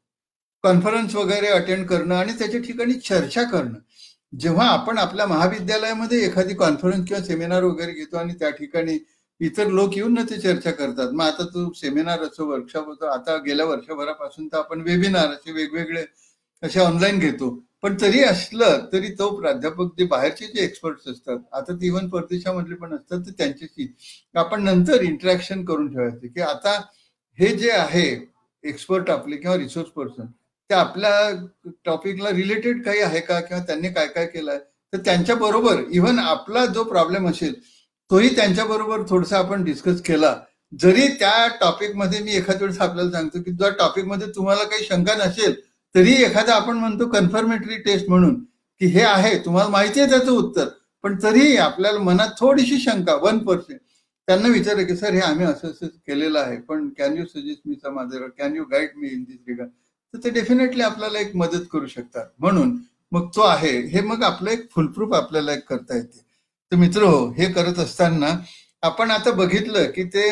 कॉन्फरन्स वगैरे अटेंड करणं आणि त्याच्या ठिकाणी चर्चा करणं. जेव्हा आपण आपल्या महाविद्यालयामध्ये एखादी कॉन्फरन्स किंवा सेमिनार वगैरे घेतो आणि त्या ठिकाणी इतर लोक येऊन ना ते चर्चा करतात, मग आता तो सेमिनार असो, वर्कशॉप होतो, आता गेल्या वर्षभरापासून तर आपण वेबिनार असे वेगवेगळे असे ऑनलाईन घेतो. पण तरी असलं तरी तो प्राध्यापक जे बाहेरचे जे एक्सपर्ट्स असतात, आता ते इव्हन परदेशामधले पण असतात, तर त्यांच्याशी आपण नंतर इंटरॅक्शन करून ठेवायचे की आता हे जे आहे एक्सपर्ट आपले किंवा रिसोर्स पर्सन, ते आपल्या टॉपिकला रिलेटेड काही आहे का, किंवा त्यांनी काय काय केलंय, तर त्यांच्या बरोबर इव्हन आपला जो प्रॉब्लेम असेल तोही त्यांच्या बरोबर थोडासा आपण डिस्कस केला. जरी त्या टॉपिकमध्ये मी एखाद्या वेळेस आपल्याला सांगतो की जर टॉपिकमध्ये तुम्हाला काही शंका नसेल तरी एखादा आपण म्हणतो कन्फर्मेटरी टेस्ट म्हणून की हे आहे, तुम्हाला माहिती आहे त्याचं उत्तर, पण तरीही आपल्याला मनात थोडीशी शंका, वन पर्सेंट त्यांना विचारलं की सर हे आम्ही असं असं केलेलं आहे, पण can you suggest me some other, can you guide me in this regard, तर ते डेफिनेटली आपल्याला एक मदत करू शकतात. म्हणून मग तो आहे हे मग आपलं एक फुलप्रूफ आपल्याला एक करता येते. तर मित्र हो, हे करत असताना आपण आता बघितलं की ते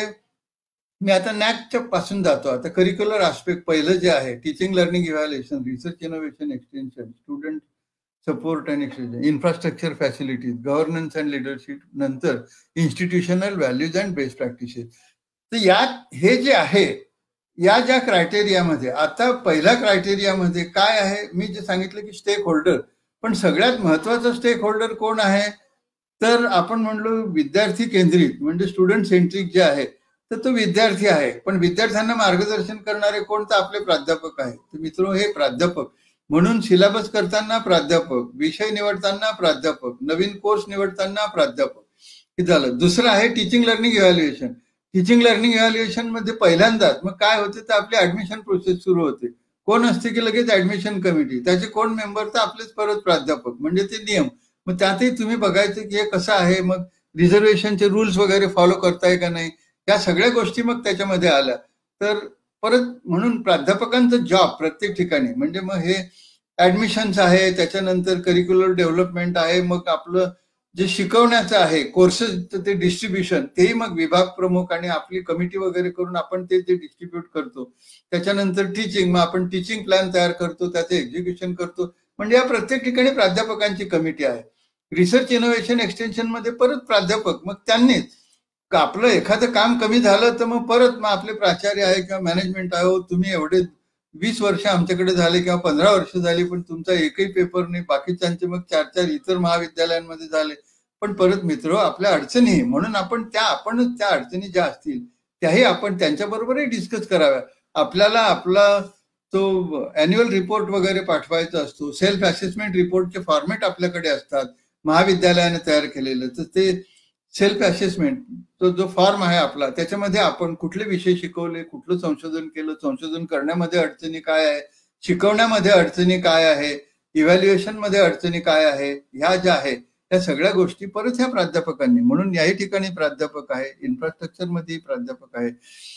मी आता नॅकच्या पासून जातो. आता करिक्युलर आस्पेक्ट पहिलं जे आहे teaching learning evaluation, research innovation extension, student support and extension, infrastructure facilities, governance and leadership, नंतर institutional values and best practices. तर यात हे जे आहे या ज्या क्रायटेरियामध्ये, आता पहिल्या क्रायटेरियामध्ये काय आहे, मी जे सांगितलं की स्टेक होल्डर, पण सगळ्यात महत्वाचा स्टेक होल्डर कोण आहे, तर आपण म्हणलो विद्यार्थी केंद्रित, म्हणजे स्टुडंट सेंट्रिक जे आहे, तर तो विद्यार्थी आहे. पण विद्यार्थ्यांना मार्गदर्शन करणारे कोण, तर आपले प्राध्यापक आहेत. तर मित्र, हे प्राध्यापक म्हणून सिलेबस करताना प्राध्यापक, विषय निवडताना प्राध्यापक, नवीन कोर्स निवडताना प्राध्यापक, हे झालं. दुसरं आहे teaching learning evaluation. Teaching learning evaluation मध्ये पहिल्यांदाच मग काय होते, तर आपली ऍडमिशन प्रोसेस सुरू होते. कोण असते की लगेच ऍडमिशन कमिटी, त्याचे कोण मेंबर, तर आपलेच परत प्राध्यापक, म्हणजे ते नियम. मग त्यातही तुम्ही बघायचं की हे कसं आहे, मग रिझर्वेशनचे रूल्स वगैरे फॉलो करताय का नाही, या सगळ्या गोष्टी मग त्याच्यामध्ये आल्या. तर परत म्हणून प्राध्यापकांचं जॉब प्रत्येक ठिकाणी म्हणजे मग हे ऍडमिशन्स आहे, त्याच्यानंतर करिक्युलर डेव्हलपमेंट आहे, मग आपलं जे शिकवण्याचं आहे कोर्सेसचं ते डिस्ट्रीब्युशन, तेही मग विभाग प्रमुख आणि आपली कमिटी वगैरे करून आपण ते जे डिस्ट्रीब्यूट करतो. त्याच्यानंतर टीचिंग, मग आपण टीचिंग प्लॅन तयार करतो, त्याचं एक्झिक्युशन करतो. म्हणजे या प्रत्येक ठिकाणी प्राध्यापकांची कमिटी आहे. रिसर्च इनोव्हेशन एक्सटेन्शन मध्ये परत प्राध्यापक, मग त्यांनीच आपलं एखादं काम कमी झालं तर मग परत मग आपले प्राचार्य आहे किंवा मॅनेजमेंट आहे, तुम्ही एवढे वीस वर्ष आमच्याकडे झाले किंवा पंधरा वर्ष झाली पण तुमचा एकही पेपर नाही, बाकीच्यांचे मग चार चार इतर महाविद्यालयांमध्ये झाले. पण परत मित्र आपल्या अडचणी, म्हणून आपण त्या आपण त्या अडचणी ज्या असतील त्याही आपण त्यांच्याबरोबरही डिस्कस कराव्या. आपल्याला आपला तो अॅन्युअल रिपोर्ट वगैरे पाठवायचा असतो, सेल्फ असेसमेंट रिपोर्टचे फॉर्मॅट आपल्याकडे असतात महाविद्यालयाने तयार केलेलं. तर ते सेल्फ असेसमेंट तो जो फॉर्म आहे आपला, त्याच्यामध्ये आपण कुठले विषय शिकवले, कुठलं संशोधन केलं, संशोधन करण्यामध्ये अडचणी काय आहे, शिकवण्यामध्ये अडचणी काय आहे, इव्हॅल्युएशन मध्ये अडचणी काय आहे, ह्या ज्या आहे त्या सगळ्या गोष्टी परत ह्या प्राध्यापकांनी, म्हणून याही ठिकाणी प्राध्यापक आहे, इन्फ्रास्ट्रक्चर मध्येही प्राध्यापक आहे,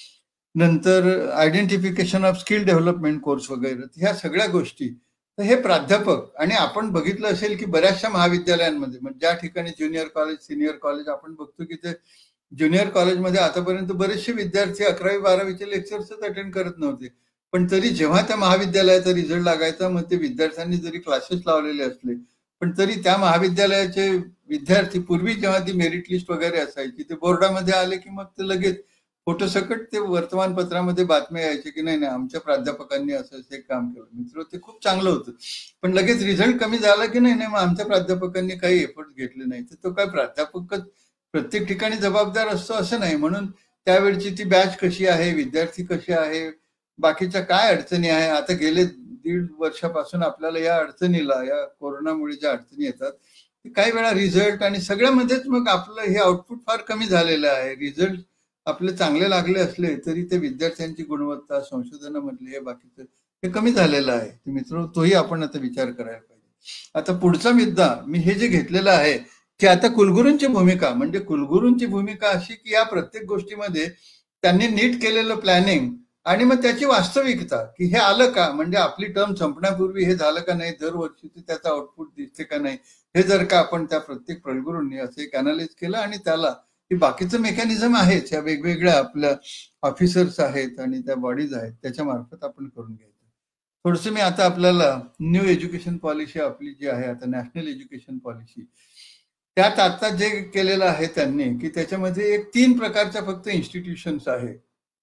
नंतर identification of skill development course वगैरे, ह्या सगळ्या गोष्टी. तर हे प्राध्यापक, आणि आपण बघितलं असेल की बऱ्याचशा महाविद्यालयांमध्ये म्हणजे ज्या ठिकाणी ज्युनियर कॉलेज, सिनियर कॉलेज, आपण बघतो की ते ज्युनियर कॉलेजमध्ये आतापर्यंत बरेचसे विद्यार्थी अकरावी बारावीचे लेक्चर्सच अटेंड करत नव्हते. पण तरी जेव्हा त्या महाविद्यालयाचा रिझल्ट लागायचा, मग ते विद्यार्थ्यांनी जरी क्लासेस लावलेले असले पण तरी त्या महाविद्यालयाचे विद्यार्थी पूर्वी जेव्हा ती मेरिट लिस्ट वगैरे असायची, ते बोर्डामध्ये आले की मग ते लगेच फोटोसकट ते वर्तमानपत्रामध्ये बातम्या यायचे की नाही नाही आमच्या प्राध्यापकांनी असं असं एक काम केलं. मित्र, ते खूप चांगलं होतं. पण लगेच रिझल्ट कमी झाला की नाही नाही मग आमच्या प्राध्यापकांनी काही एफर्ट घेतले नाही. तर तो काय प्राध्यापकच प्रत्येक ठिकाणी जबाबदार असतो असं नाही. म्हणून त्यावेळची ती बॅच कशी आहे, विद्यार्थी कसे आहे, बाकीच्या काय अडचणी आहे. आता गेले दीड वर्षापासून आपल्याला या अडचणीला, या कोरोनामुळे ज्या अडचणी येतात, काही वेळा रिझल्ट आणि सगळ्यामध्येच मग आपलं हे आउटपुट फार कमी झालेलं आहे. रिझल्ट आपले चांगले लागले असले तरी ते विद्यार्थ्यांची गुणवत्ता, संशोधनामधले हे बाकीचं हे कमी झालेलं आहे. मित्र, तोही आपण आता विचार करायला पाहिजे. आता पुढचा मुद्दा मी हे जे घेतलेलं आहे की आता कुलगुरूंची भूमिका, म्हणजे कुलगुरूंची भूमिका अशी की या प्रत्येक गोष्टीमध्ये त्यांनी नीट केलेलं प्लॅनिंग आणि मग त्याची वास्तविकता की हे आलं का, म्हणजे आपली टर्म संपण्यापूर्वी हे झालं का नाही, दरवर्षी त्याचा आउटपुट दिसते का नाही, हे जर का आपण त्या प्रत्येक कुलगुरूंनी असं एक अनालिज केलं आणि त्याला ही बाकीचं मेकॅनिझम आहेच, या वेगवेगळ्या आपल्या ऑफिसर्स आहेत आणि त्या बॉडीज आहेत त्याच्या मार्फत आपण करून घ्यायचं. थोडस मी आता आपल्याला न्यू एज्युकेशन पॉलिसी आपली जी आहे आता नॅशनल एज्युकेशन पॉलिसी, त्यात आता जे केलेलं आहे त्यांनी की त्याच्यामध्ये एक तीन प्रकारच्या फक्त इन्स्टिट्यूशन्स आहे.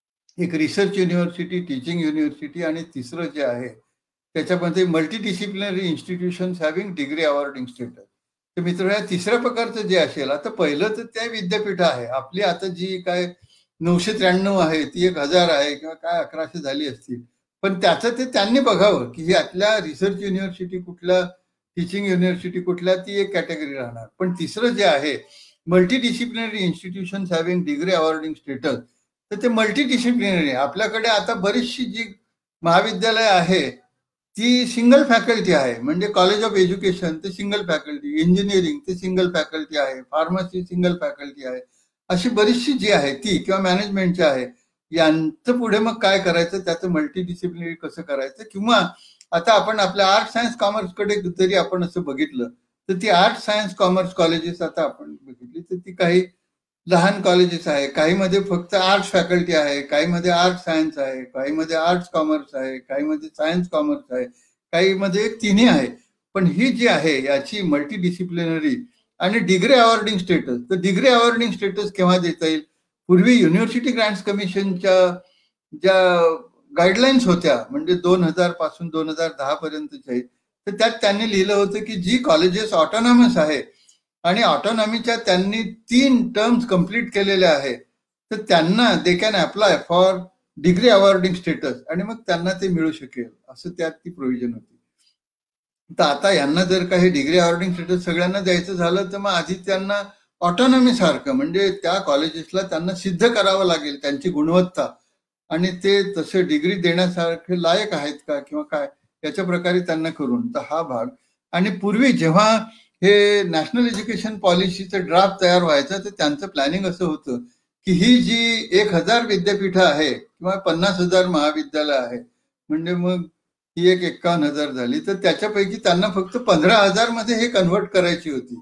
एक रिसर्च युनिव्हर्सिटी, टीचिंग युनिव्हर्सिटी आणि तिसरं जे आहे त्याच्यामध्ये multi disciplinary institutions having degree awarding status. तर मित्र, या तिसऱ्या प्रकारचं जे असेल, आता पहिलं तर त्या विद्यापीठ आहे आपली, आता जी काय नऊशे त्र्याण्णव आहे ती एक हजार आहे किंवा काय अकराशे झाली असतील, पण त्याचं ते त्यांनी बघावं की यातल्या रिसर्च युनिव्हर्सिटी कुठल्या, टीचिंग युनिव्हर्सिटी कुठल्या, ती एक कॅटेगरी राहणार. पण तिसरं जे आहे multi disciplinary institutions having degree awarding status, तर ते मल्टी डिसिप्लिनरी. आपल्याकडे आता बरीचशी जी महाविद्यालय आहे ती सिंगल फॅकल्टी आहे, म्हणजे कॉलेज ऑफ एज्युकेशन ते सिंगल फॅकल्टी, इंजिनिअरिंग ते सिंगल फॅकल्टी आहे, फार्मसी सिंगल फॅकल्टी आहे, अशी बरीचशी जी आहे ती, किंवा मॅनेजमेंटची आहे. यांचं पुढे मग काय करायचं, त्याचं मल्टी डिसिप्लिनरी कसं करायचं. किंवा आता आपण आपल्या आर्ट सायन्स कॉमर्सकडे जरी आपण असं बघितलं तर ती आर्ट सायन्स कॉमर्स कॉलेजेस आता आपण बघितली तर ती काही लहान कॉलेजेस आहे, काही मध्ये फक्त आर्ट्स फॅकल्टी आहे, काही मध्ये आर्ट सायन्स आहे, काही मध्ये आर्ट्स कॉमर्स आहे, काही मध्ये सायन्स कॉमर्स आहे, काही मध्ये तिन्ही आहे. पण ही जी आहे याची मल्टी डिसिप्लिनरी आणि डिग्री अवॉर्डिंग स्टेटस, तर डिग्री अवॉर्डिंग स्टेटस केव्हा देता येईल. पूर्वी युनिव्हर्सिटी ग्रँट्स कमिशनच्या ज्या गाईडलाईन्स होत्या म्हणजे दोन हजार पासून दोन हजार दहा पर्यंतच्या, तर त्यात त्यांनी लिहिलं होतं की जी कॉलेजेस ऑटोनॉमस आहे आणि ऑटोनॉमीच्या त्यांनी तीन टर्म्स कंप्लीट केलेल्या आहे तर त्यांना they can apply for degree awarding status आणि मग त्यांना ते मिळू शकेल, असं त्यात ती प्रोव्हिजन होती. तर आता यांना जर काही डिग्री अवॉर्डिंग स्टेटस सगळ्यांना द्यायचं झालं तर मग आधी त्यांना ऑटोनॉमी सारखं म्हणजे त्या कॉलेजेसला त्यांना सिद्ध करावं लागेल त्यांची गुणवत्ता आणि ते तसे डिग्री देण्यासारखे लायक आहेत का किंवा काय याच्या प्रकारे त्यांना करून. तर हा भाग. आणि पूर्वी जेव्हा हे नॅशनल एज्युकेशन पॉलिसीचं ड्राफ्ट तयार व्हायचं तर त्यांचं प्लॅनिंग असं होतं की ही जी एक हजार विद्यापीठं आहे किंवा पन्नास हजार महाविद्यालय आहे म्हणजे मग ही एक एक्कावन्न हजार झाली, तर त्याच्यापैकी त्यांना फक्त पंधरा हजार मध्ये हे कन्व्हर्ट करायची होती,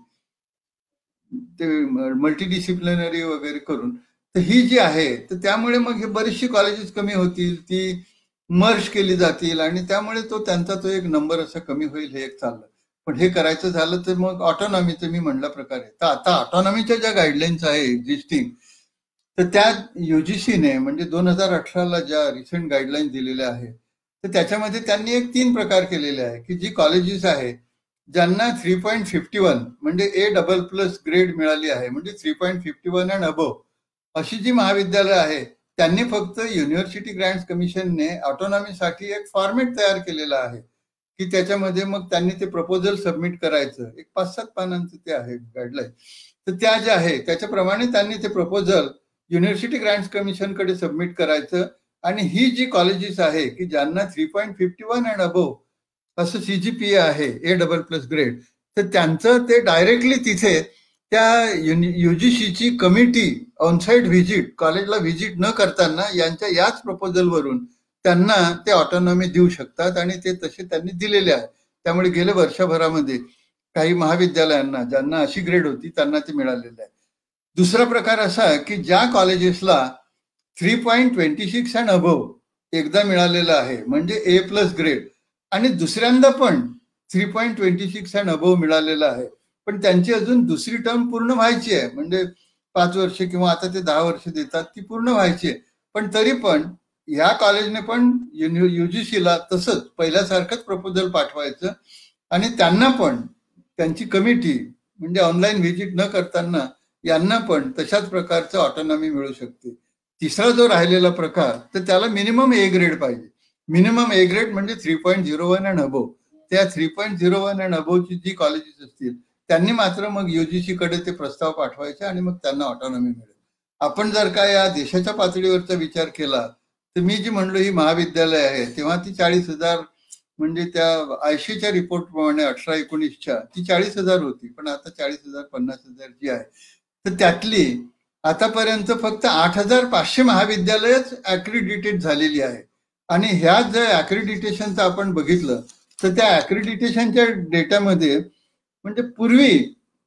ते मल्टीडिसिप्लिनरी वगैरे करून. तर ही जी आहे, तर त्यामुळे मग हे बरीचशी कॉलेजेस कमी होतील, ती मर्ज केली जातील आणि त्यामुळे तो त्यांचा तो एक नंबर असा कमी होईल, हे एक चाललं. पण हे करायचं झालं तर मग ऑटोनॉमीचं मी म्हणल्या प्रकारे, तर आता ऑटोनॉमीच्या ज्या गाईडलाईन्स आहे एक्झिस्टिंग, तर त्या युजीसीने म्हणजे दोन हजार अठराला ज्या रिसेंट गाईडलाईन दिलेल्या आहेत, तर त्याच्यामध्ये त्यांनी एक तीन प्रकार केलेले आहे की जी कॉलेजेस आहे ज्यांना थ्री पॉईंट फिफ्टी वन म्हणजे ए डबल प्लस ग्रेड मिळाली आहे, म्हणजे three point fifty one and above अशी जी महाविद्यालय आहे, त्यांनी फक्त युनिव्हर्सिटी ग्रँट्स कमिशनने ऑटोनॉमीसाठी एक फॉर्मेट तयार केलेला आहे की त्याच्यामध्ये मग त्यांनी ते प्रपोजल सबमिट करायचं. एक पाच सात पानांचं ते आहे गाईडलाईन. तर त्या ज्या आहे त्याच्याप्रमाणे त्यांनी ते प्रपोजल युनिव्हर्सिटी ग्रँट्स कमिशनकडे सबमिट करायचं. आणि ही जी कॉलेजेस आहे की ज्यांना three point fifty one and above असं सीजीपीए आहे, ए डबल प्लस ग्रेड, तर त्यांचं ते डायरेक्टली तिथे त्या युजीसीची कमिटी ऑनसाईट व्हिजिट, कॉलेजला व्हिजिट न करताना यांच्या याच प्रपोजलवरून त्यांना ते ऑटोनॉमी देऊ शकतात आणि ते तसे त्यांनी दिलेले आहे. त्यामुळे गेल्या वर्षभरामध्ये काही महाविद्यालयांना ज्यांना अशी ग्रेड होती त्यांना ते मिळालेलं आहे. दुसरा प्रकार असा आहे की ज्या कॉलेजेसला three point twenty six and above एकदा मिळालेलं आहे म्हणजे ए प्लस ग्रेड, आणि दुसऱ्यांदा पण three point twenty six and above मिळालेलं आहे, पण त्यांची अजून दुसरी टर्म पूर्ण व्हायची आहे, म्हणजे पाच वर्ष किंवा आता ते दहा वर्ष देतात ती पूर्ण व्हायची आहे. पण तरी पण ह्या कॉलेजने पण युजीसीला तसंच पहिल्यासारखंच प्रपोजल पाठवायचं आणि त्यांना पण त्यांची कमिटी म्हणजे ऑनलाईन व्हिजिट न करताना यांना पण तशाच प्रकारचं ऑटोनॉमी मिळू शकते. तिसरा जो राहिलेला प्रकार, तर त्याला मिनिमम ए ग्रेड पाहिजे. मिनिमम ए ग्रेड म्हणजे three point zero one and above. त्या three point zero one and अबोवची जी कॉलेजेस असतील त्यांनी मात्र मग युजीसी कडे ते प्रस्ताव पाठवायचे आणि मग त्यांना ऑटोनॉमी मिळेल. आपण जर का या देशाच्या पातळीवरचा विचार केला तर मी जी म्हणलो ही महाविद्यालय आहे तेव्हा ती चाळीस हजार म्हणजे त्या आयशीच्या रिपोर्ट प्रमाणे अठरा एकोणीसच्या ती चाळीस हजार होती, पण आता चाळीस हजार पन्नास हजार जी आहे, तर त्यातली आतापर्यंत फक्त आठ हजार पाचशे महाविद्यालयच ऍक्रिडिटेट झालेली आहे. आणि ह्या जर ऍक्रिडिटेशनचं आपण बघितलं तर त्या ऍक्रिडिटेशनच्या डेटामध्ये म्हणजे पूर्वी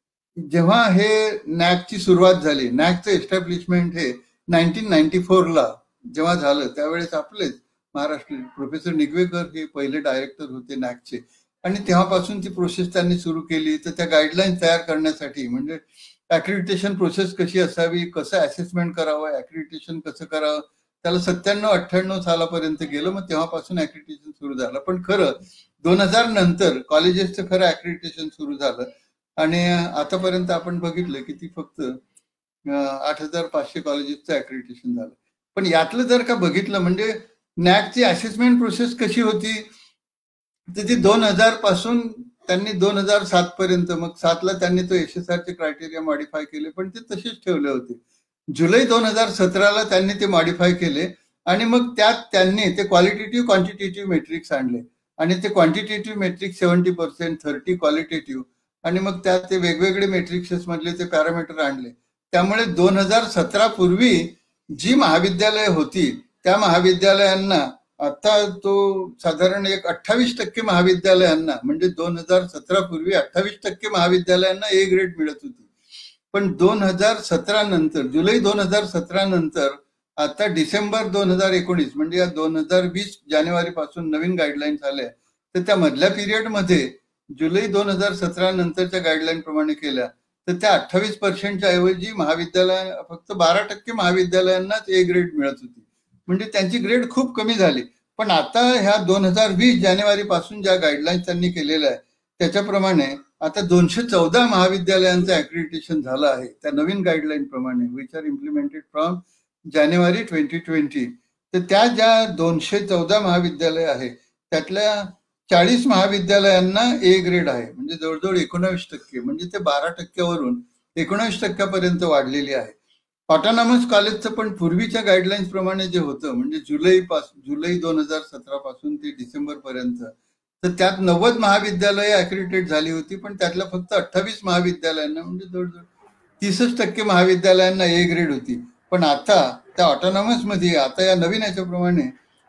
जेव्हा हे नॅकची सुरुवात झाली, नॅकचं एस्टॅब्लिशमेंट हे नाईन्टीन नाईन्टी फोरला जेव्हा झालं, त्यावेळेस आपलेच महाराष्ट्र प्रोफेसर निगवेकर हे पहिले डायरेक्टर होते नॅकचे, आणि तेव्हापासून ती प्रोसेस त्यांनी सुरू केली. तर त्या गाईडलाईन तयार करण्यासाठी म्हणजे ऍक्रिडिटेशन प्रोसेस कशी असावी, कसं असेसमेंट करावं, ऍक्रिडिटेशन कसं करावं, त्याला सत्त्याण्णव अठ्ठ्याण्णव सालापर्यंत गेलं. मग तेव्हापासून ऍक्रिडिटेशन सुरू झालं. पण खरं दोन हजार नंतर कॉलेजेसचं खरं ऍक्रिडिटेशन सुरू झालं आणि आतापर्यंत आपण बघितलं की ती फक्त आठ हजार पाचशे कॉलेजेसचं ऍक्रिडिटेशन झालं. पण यातलं जर का बघितलं म्हणजे नॅकची असेसमेंट प्रोसेस कशी होती, तर ती दोन हजार पासून त्यांनी दोन हजार सात पर्यंत, मग सातला त्यांनी तो एस एस आरचे क्रायटेरिया मॉडिफाय केले, पण ते तसेच ठेवले होते. जुलै दोन हजार सतराला त्यांनी ते मॉडिफाय केले आणि मग त्यात त्यांनी ते क्वालिटेटिव्ह क्वांटिटेटिव्ह मेट्रिक्स आणले आणि ते quantitative metrics seventy percent thirty qualitative आणि मग त्यात ते वेगवेगळे मेट्रिक्सेस मधले ते पॅरामीटर आणले. त्यामुळे दोन हजार सतरा पूर्वी जी महाविद्यालय होती त्या महाविद्यालयांना आता तो साधारण एक अठ्ठावीस टक्के महाविद्यालयांना म्हणजे दोन हजार सतरा पूर्वी अठ्ठावीस टक्के महाविद्यालयांना ए ग्रेड मिळत होती. पण दोन हजार सतरा नंतर जुलै दोन हजार सतरा नंतर आता डिसेंबर दोन हजार एकोणीस म्हणजे या दोन हजार वीस जानेवारी पासून नवीन गाईडलाईन्स आल्या. तर त्या मधल्या पिरियडमध्ये जुलै दोन हजार सतरा नंतरच्या गाईडलाईन प्रमाणे केल्या तर त्या अठ्ठावीस पर्सेंटच्या ऐवजी महाविद्यालय फक्त बारा टक्के महाविद्यालयांनाच ए ग्रेड मिळत होती. म्हणजे त्यांची ग्रेड खूप कमी झाली. पण आता ह्या दोन हजार वीस जानेवारी पासून ज्या गाईडलाईन्स त्यांनी केलेल्या आहे त्याच्याप्रमाणे आता दोनशे चौदा महाविद्यालयांचं ऍक्रिडिटेशन झालं आहे त्या नवीन गाईडलाईन प्रमाणे, which are implemented from January twenty twenty. तर त्या ज्या दोनशे चौदा महाविद्यालय आहे त्यातल्या चाळीस महाविद्यालयांना ए ग्रेड आहे, म्हणजे जवळजवळ एकोणावीस टक्के, म्हणजे ते बारा टक्क्यावरून एकोणावीस टक्क्यापर्यंत वाढलेली आहे. ऑटोनॉमस कॉलेजचं पण पूर्वीच्या गाईडलाईन्स प्रमाणे जे होतं म्हणजे जुलै पासून जुलै दोन हजार सतरा पासून ते डिसेंबर पर्यंत, तर त्यात नव्वद महाविद्यालय ऍक्रिडिटेट झाली होती, पण त्यातल्या फक्त अठ्ठावीस महाविद्यालयांना म्हणजे जवळजवळ तीसच टक्के महाविद्यालयांना ए ग्रेड होती. पण आता त्या ऑटोनॉमस मध्ये आता या नवीन याच्याप्रमाणे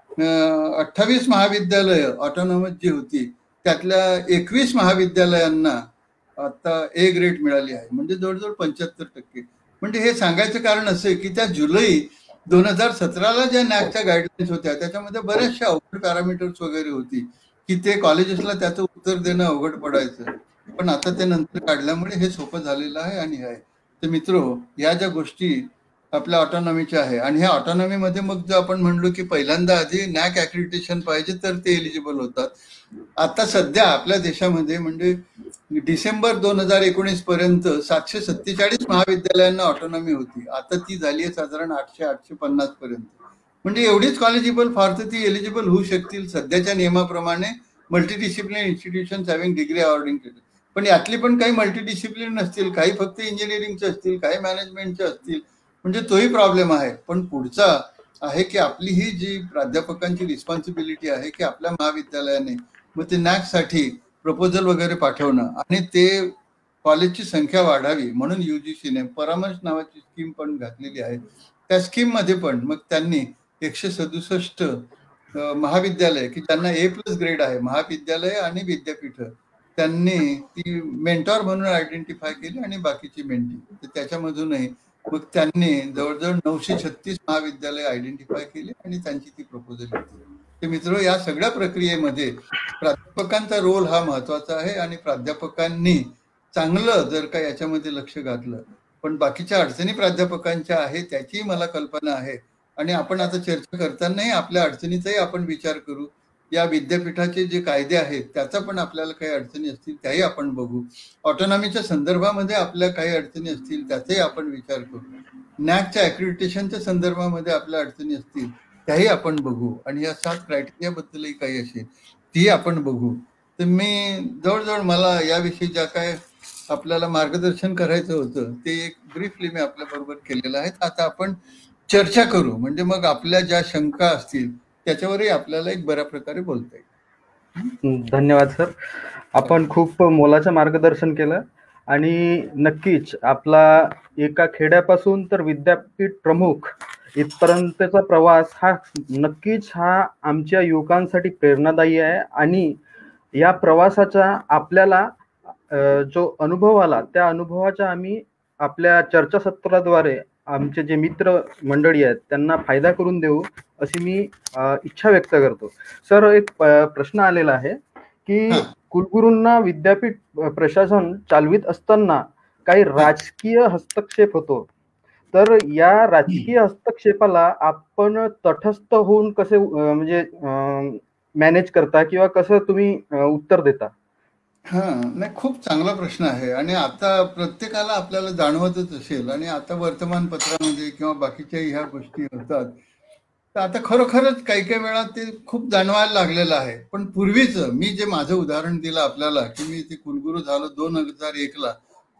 अठ्ठावीस महाविद्यालय ऑटोनॉमस जी होती त्यातल्या एकवीस महाविद्यालयांना आता ए ग्रेड मिळाली आहे, म्हणजे जवळजवळ पंच्याहत्तर टक्के. म्हणजे हे सांगायचं कारण असं आहे की त्या जुलै दोन हजार सतराला ज्या नॅकच्या गाईडलाईन्स होत्या त्याच्यामध्ये बऱ्याचशा अवघड पॅरामीटर्स वगैरे होती की ते कॉलेजेसला त्याचं उत्तर देणं अवघड पडायचं, पण आता ते नंतर काढल्यामुळे हे सोपं झालेलं आहे. आणि आहे तर मित्रो, या ज्या गोष्टी आपल्या ऑटोनॉमीच्या आहे आणि ह्या ऑटोनॉमीमध्ये मग जर आपण म्हणलो की पहिल्यांदा आधी नॅक ॲक्रिडिटेशन पाहिजे तर ते एलिजिबल होतात. आता सध्या आपल्या देशामध्ये म्हणजे डिसेंबर दोन हजार एकोणीस पर्यंत सातशे सत्तेचाळीस महाविद्यालयांना ऑटोनॉमी होती, आता ती झाली आहे साधारण आठशे आठशे पन्नास पर्यंत. म्हणजे एवढीच कॉलेजिबल फार तर ती एलिजिबल होऊ शकतील सध्याच्या नियमाप्रमाणे multidiscipline institution having degree awarding केलं. पण यातली पण काही मल्टीडिसिप्लिन नसतील, काही फक्त इंजिनिअरिंगचे असतील, काही मॅनेजमेंटचे असतील, म्हणजे तोही प्रॉब्लेम आहे. पण पुढचा आहे की आपली ही जी प्राध्यापकांची रिस्पॉन्सिबिलिटी आहे की आपल्या महाविद्यालयाने मग ते नॅकसाठी प्रपोजल वगैरे पाठवणं आणि ते कॉलेजची संख्या वाढावी म्हणून युजीसीने परामर्श नावाची स्कीम पण घातलेली आहे. त्या स्कीम मध्ये पण मग त्यांनी एकशे सदुसष्ट महाविद्यालय की त्यांना ए प्लस ग्रेड आहे महाविद्यालय आणि विद्यापीठ त्यांनी ती मेंटॉर म्हणून आयडेंटिफाय केली आणि बाकीची मेंटी. तर त्याच्यामधूनही मग त्यांनी जवळजवळ नऊशे छत्तीस महाविद्यालय आयडेंटिफाय केली आणि त्यांची ती प्रपोजल घेतली. ते मित्र, या सगळ्या प्रक्रियेमध्ये प्राध्यापकांचा रोल हा महत्वाचा आहे आणि प्राध्यापकांनी चांगलं जर का याच्यामध्ये लक्ष घातलं. पण बाकीच्या अडचणी प्राध्यापकांच्या आहेत त्याचीही मला कल्पना आहे आणि आपण आता चर्चा करतानाही आपल्या अडचणीचाही आपण विचार करू. या विद्यापीठाचे जे कायदे आहेत त्याचा पण आपल्याला काही अडचणी असतील त्याही आपण बघू. ऑटोनॉमीच्या संदर्भामध्ये आपल्या काही अडचणी असतील त्याचाही आपण विचार करू. नॅकच्या ॲक्रिडिटेशनच्या संदर्भामध्ये आपल्या अडचणी असतील त्याही आपण बघू आणि या सात क्रायटेरियाबद्दलही काही असेल ती आपण बघू. तर मी जवळजवळ मला याविषयी ज्या काय आपल्याला मार्गदर्शन करायचं होतं ते एक ब्रीफली मी आपल्या बरोबर केलेलं आहे. आता आपण चर्चा करू, म्हणजे मग आपल्या ज्या शंका असतील त्याच्यावरही आपल्याला एक बऱ्या प्रकारे बोलता येईल. धन्यवाद सर, आपण खूप मोलाचं मार्गदर्शन केलं आणि नक्कीच आपला एका खेड्यापासून तर विद्यापीठ प्रमुख इथपर्यंतचा प्रवास हा नक्कीच हा आमच्या युवकांसाठी प्रेरणादायी आहे आणि या प्रवासाचा आपल्याला जो अनुभव आला त्या अनुभवाचा आम्ही आपल्या चर्चासत्राद्वारे आमचे जे मित्र मंडळी आहेत त्यांना फायदा करून देऊ अशी मी इच्छा व्यक्त करतो. सर, एक प्रश्न आलेला आहे की कुलगुरूंना विद्यापीठ प्रशासन चालवित असताना काही राजकीय हस्तक्षेप होतो, तर या राजकीय हस्तक्षेपाला आपण तटस्थ होऊन कसे म्हणजे मॅनेज करता किंवा कसं तुम्ही उत्तर देता? हा, नाही, खूप चांगला प्रश्न आहे आणि आता प्रत्येकाला आपल्याला जाणवतच असेल आणि आता वर्तमानपत्रामध्ये किंवा बाकीच्या ह्या गोष्टी होतात तर आता खरोखरच काही काही वेळा ते खूप जाणवायला लागलेलं आहे. पण पूर्वीच मी जे माझं उदाहरण दिलं आपल्याला की मी ते कुलगुरू झालो दोन हजार एकला,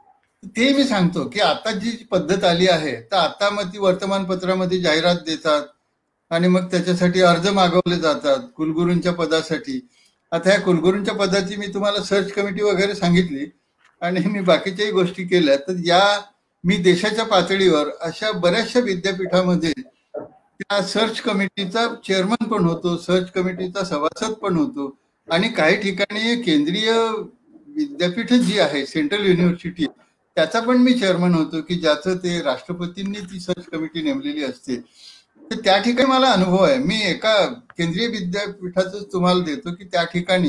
ते मी सांगतो की आता जी पद्धत आली आहे तर आता मग ती वर्तमानपत्रामध्ये जाहिरात देतात आणि मग त्याच्यासाठी अर्ज मागवले जातात कुलगुरूंच्या पदासाठी. आता ह्या कुलगुरूंच्या पदाची मी तुम्हाला सर्च कमिटी वगैरे सांगितली आणि मी बाकीच्याही गोष्टी केल्या. तर या मी देशाच्या पातळीवर अशा बऱ्याचशा विद्यापीठामध्ये त्या सर्च कमिटीचा चेअरमन पण होतो, सर्च कमिटीचा सभासद पण होतो आणि काही ठिकाणी केंद्रीय विद्यापीठ जी आहे सेंट्रल युनिव्हर्सिटी त्याचा पण मी चेअरमन होतो की ज्याचं ते राष्ट्रपतींनी ती सर्च कमिटी नेमलेली असते. तर त्या ठिकाणी मला अनुभव आहे. मी एका केंद्रीय विद्यापीठाच तुम्हाला देतो की त्या ठिकाणी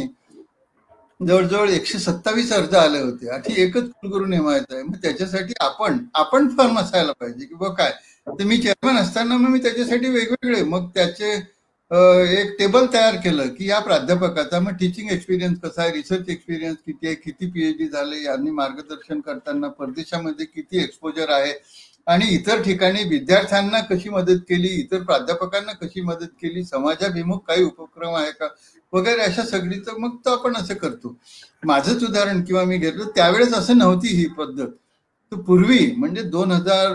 जवळजवळ एकशे सत्तावीस अर्ज आले होते आणि एकच कुलगुरू नेमायचा आहे. मग त्याच्यासाठी आपण आपण फर्म असायला पाहिजे की बघ काय. तर मी चेअरमन असताना मग मी त्याच्यासाठी वेगवेगळे मग त्याचे एक टेबल तयार केलं की या प्राध्यापकाचा मग टीचिंग एक्सपिरियन्स कसा आहे, रिसर्च एक्सपिरियन्स किती आहे, किती पीएचडी झाले, यांनी मार्गदर्शन करताना परदेशामध्ये किती एक्सपोजर आहे आणि इतर ठिकाणी विद्यार्थ्यांना कशी मदत केली, इतर प्राध्यापकांना कशी मदत केली, समाजाभिमुख काही उपक्रम आहे का वगैरे अशा सगळीचं मग तो आपण असं करतो. माझंच उदाहरण किंवा मी घेतलं त्यावेळेस असं नव्हती ही पद्धत. तर पूर्वी म्हणजे दोन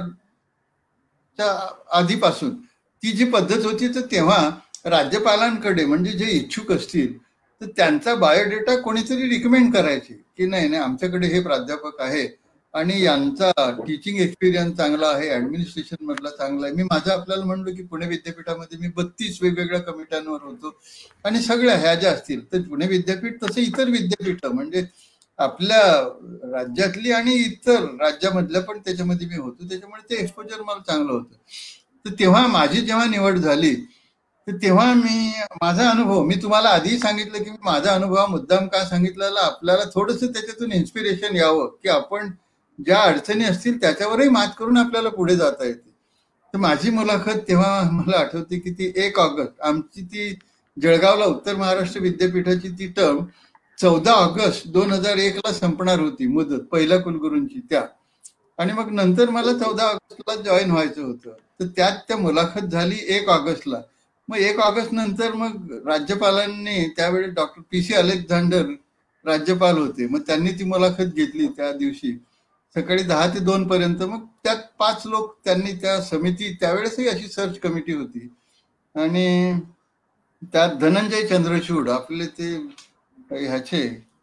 हजारच्या आधीपासून ती जी पद्धत होती तर तेव्हा राज्यपालांकडे म्हणजे जे इच्छुक असतील तर त्यांचा बायोडेटा कोणीतरी रिकमेंड करायचे की नाही नाही आमच्याकडे हे प्राध्यापक आहे आणि यांचा टीचिंग एक्सपिरियन्स चांगला आहे, ऍडमिनिस्ट्रेशन मधला चांगला आहे. मी माझं आपल्याला म्हणलो की पुणे विद्यापीठामध्ये मी बत्तीस वेगवेगळ्या कमिट्यांवर होतो आणि सगळ्या ह्या ज्या असतील तर पुणे विद्यापीठ तसं इतर विद्यापीठ म्हणजे आपल्या राज्यातली आणि इतर राज्यामधल्या पण त्याच्यामध्ये मी होतो, त्याच्यामुळे ते एक्सपोजर मला चांगलं होतं. तर तेव्हा माझी जेव्हा निवड झाली तर तेव्हा मी माझा अनुभव मी तुम्हाला आधीही सांगितलं की माझा अनुभव मुद्दाम का सांगितलेला आपल्याला थोडंसं त्याच्यातून इन्स्पिरेशन यावं की आपण ज्या अडचणी असतील त्याच्यावरही मात करून आपल्याला पुढे जाता येते. तर माझी मुलाखत तेव्हा मला आठवते की ती एक ऑगस्ट आमची ती जळगावला उत्तर महाराष्ट्र विद्यापीठाची ती टर्म चौदा ऑगस्ट दोन हजार एक ला संपणार होती मुदत पहिल्या कुलगुरूंची त्या, आणि मग नंतर मला चौदा ऑगस्टला जॉईन व्हायचं होतं. तर त्यात त्या मुलाखत झाली एक ऑगस्टला. मग एक ऑगस्ट नंतर मग राज्यपालांनी त्यावेळी डॉक्टर पी सी अलेक्झांडर राज्यपाल होते, मग त्यांनी ती मुलाखत घेतली त्या दिवशी सकाळी दहा ते दोन पर्यंत. मग त्यात पाच लोक त्यांनी त्या समिती त्यावेळेसही अशी सर्च कमिटी होती आणि त्यात धनंजय चंद्रचूड आपले ते ह्याचे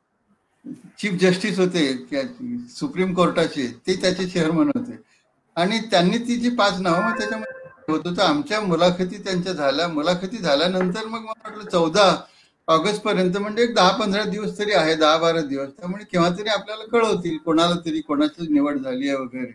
चीफ जस्टिस होते सुप्रीम कोर्टाचे, ते त्याचे चेअरमन होते आणि त्यांनी ती जी पाच नावं मग त्याच्यामध्ये होतं. तर आमच्या मुलाखती त्यांच्या झाल्या. मुलाखती झाल्यानंतर मग मला वाटलं चौदा ऑगस्ट पर्यंत म्हणजे एक दहा पंधरा दिवस तरी आहे, दहा बारा दिवस, त्यामुळे केव्हा तरी आपल्याला कळवतील कोणाला तरी कोणाची निवड झाली आहे वगैरे.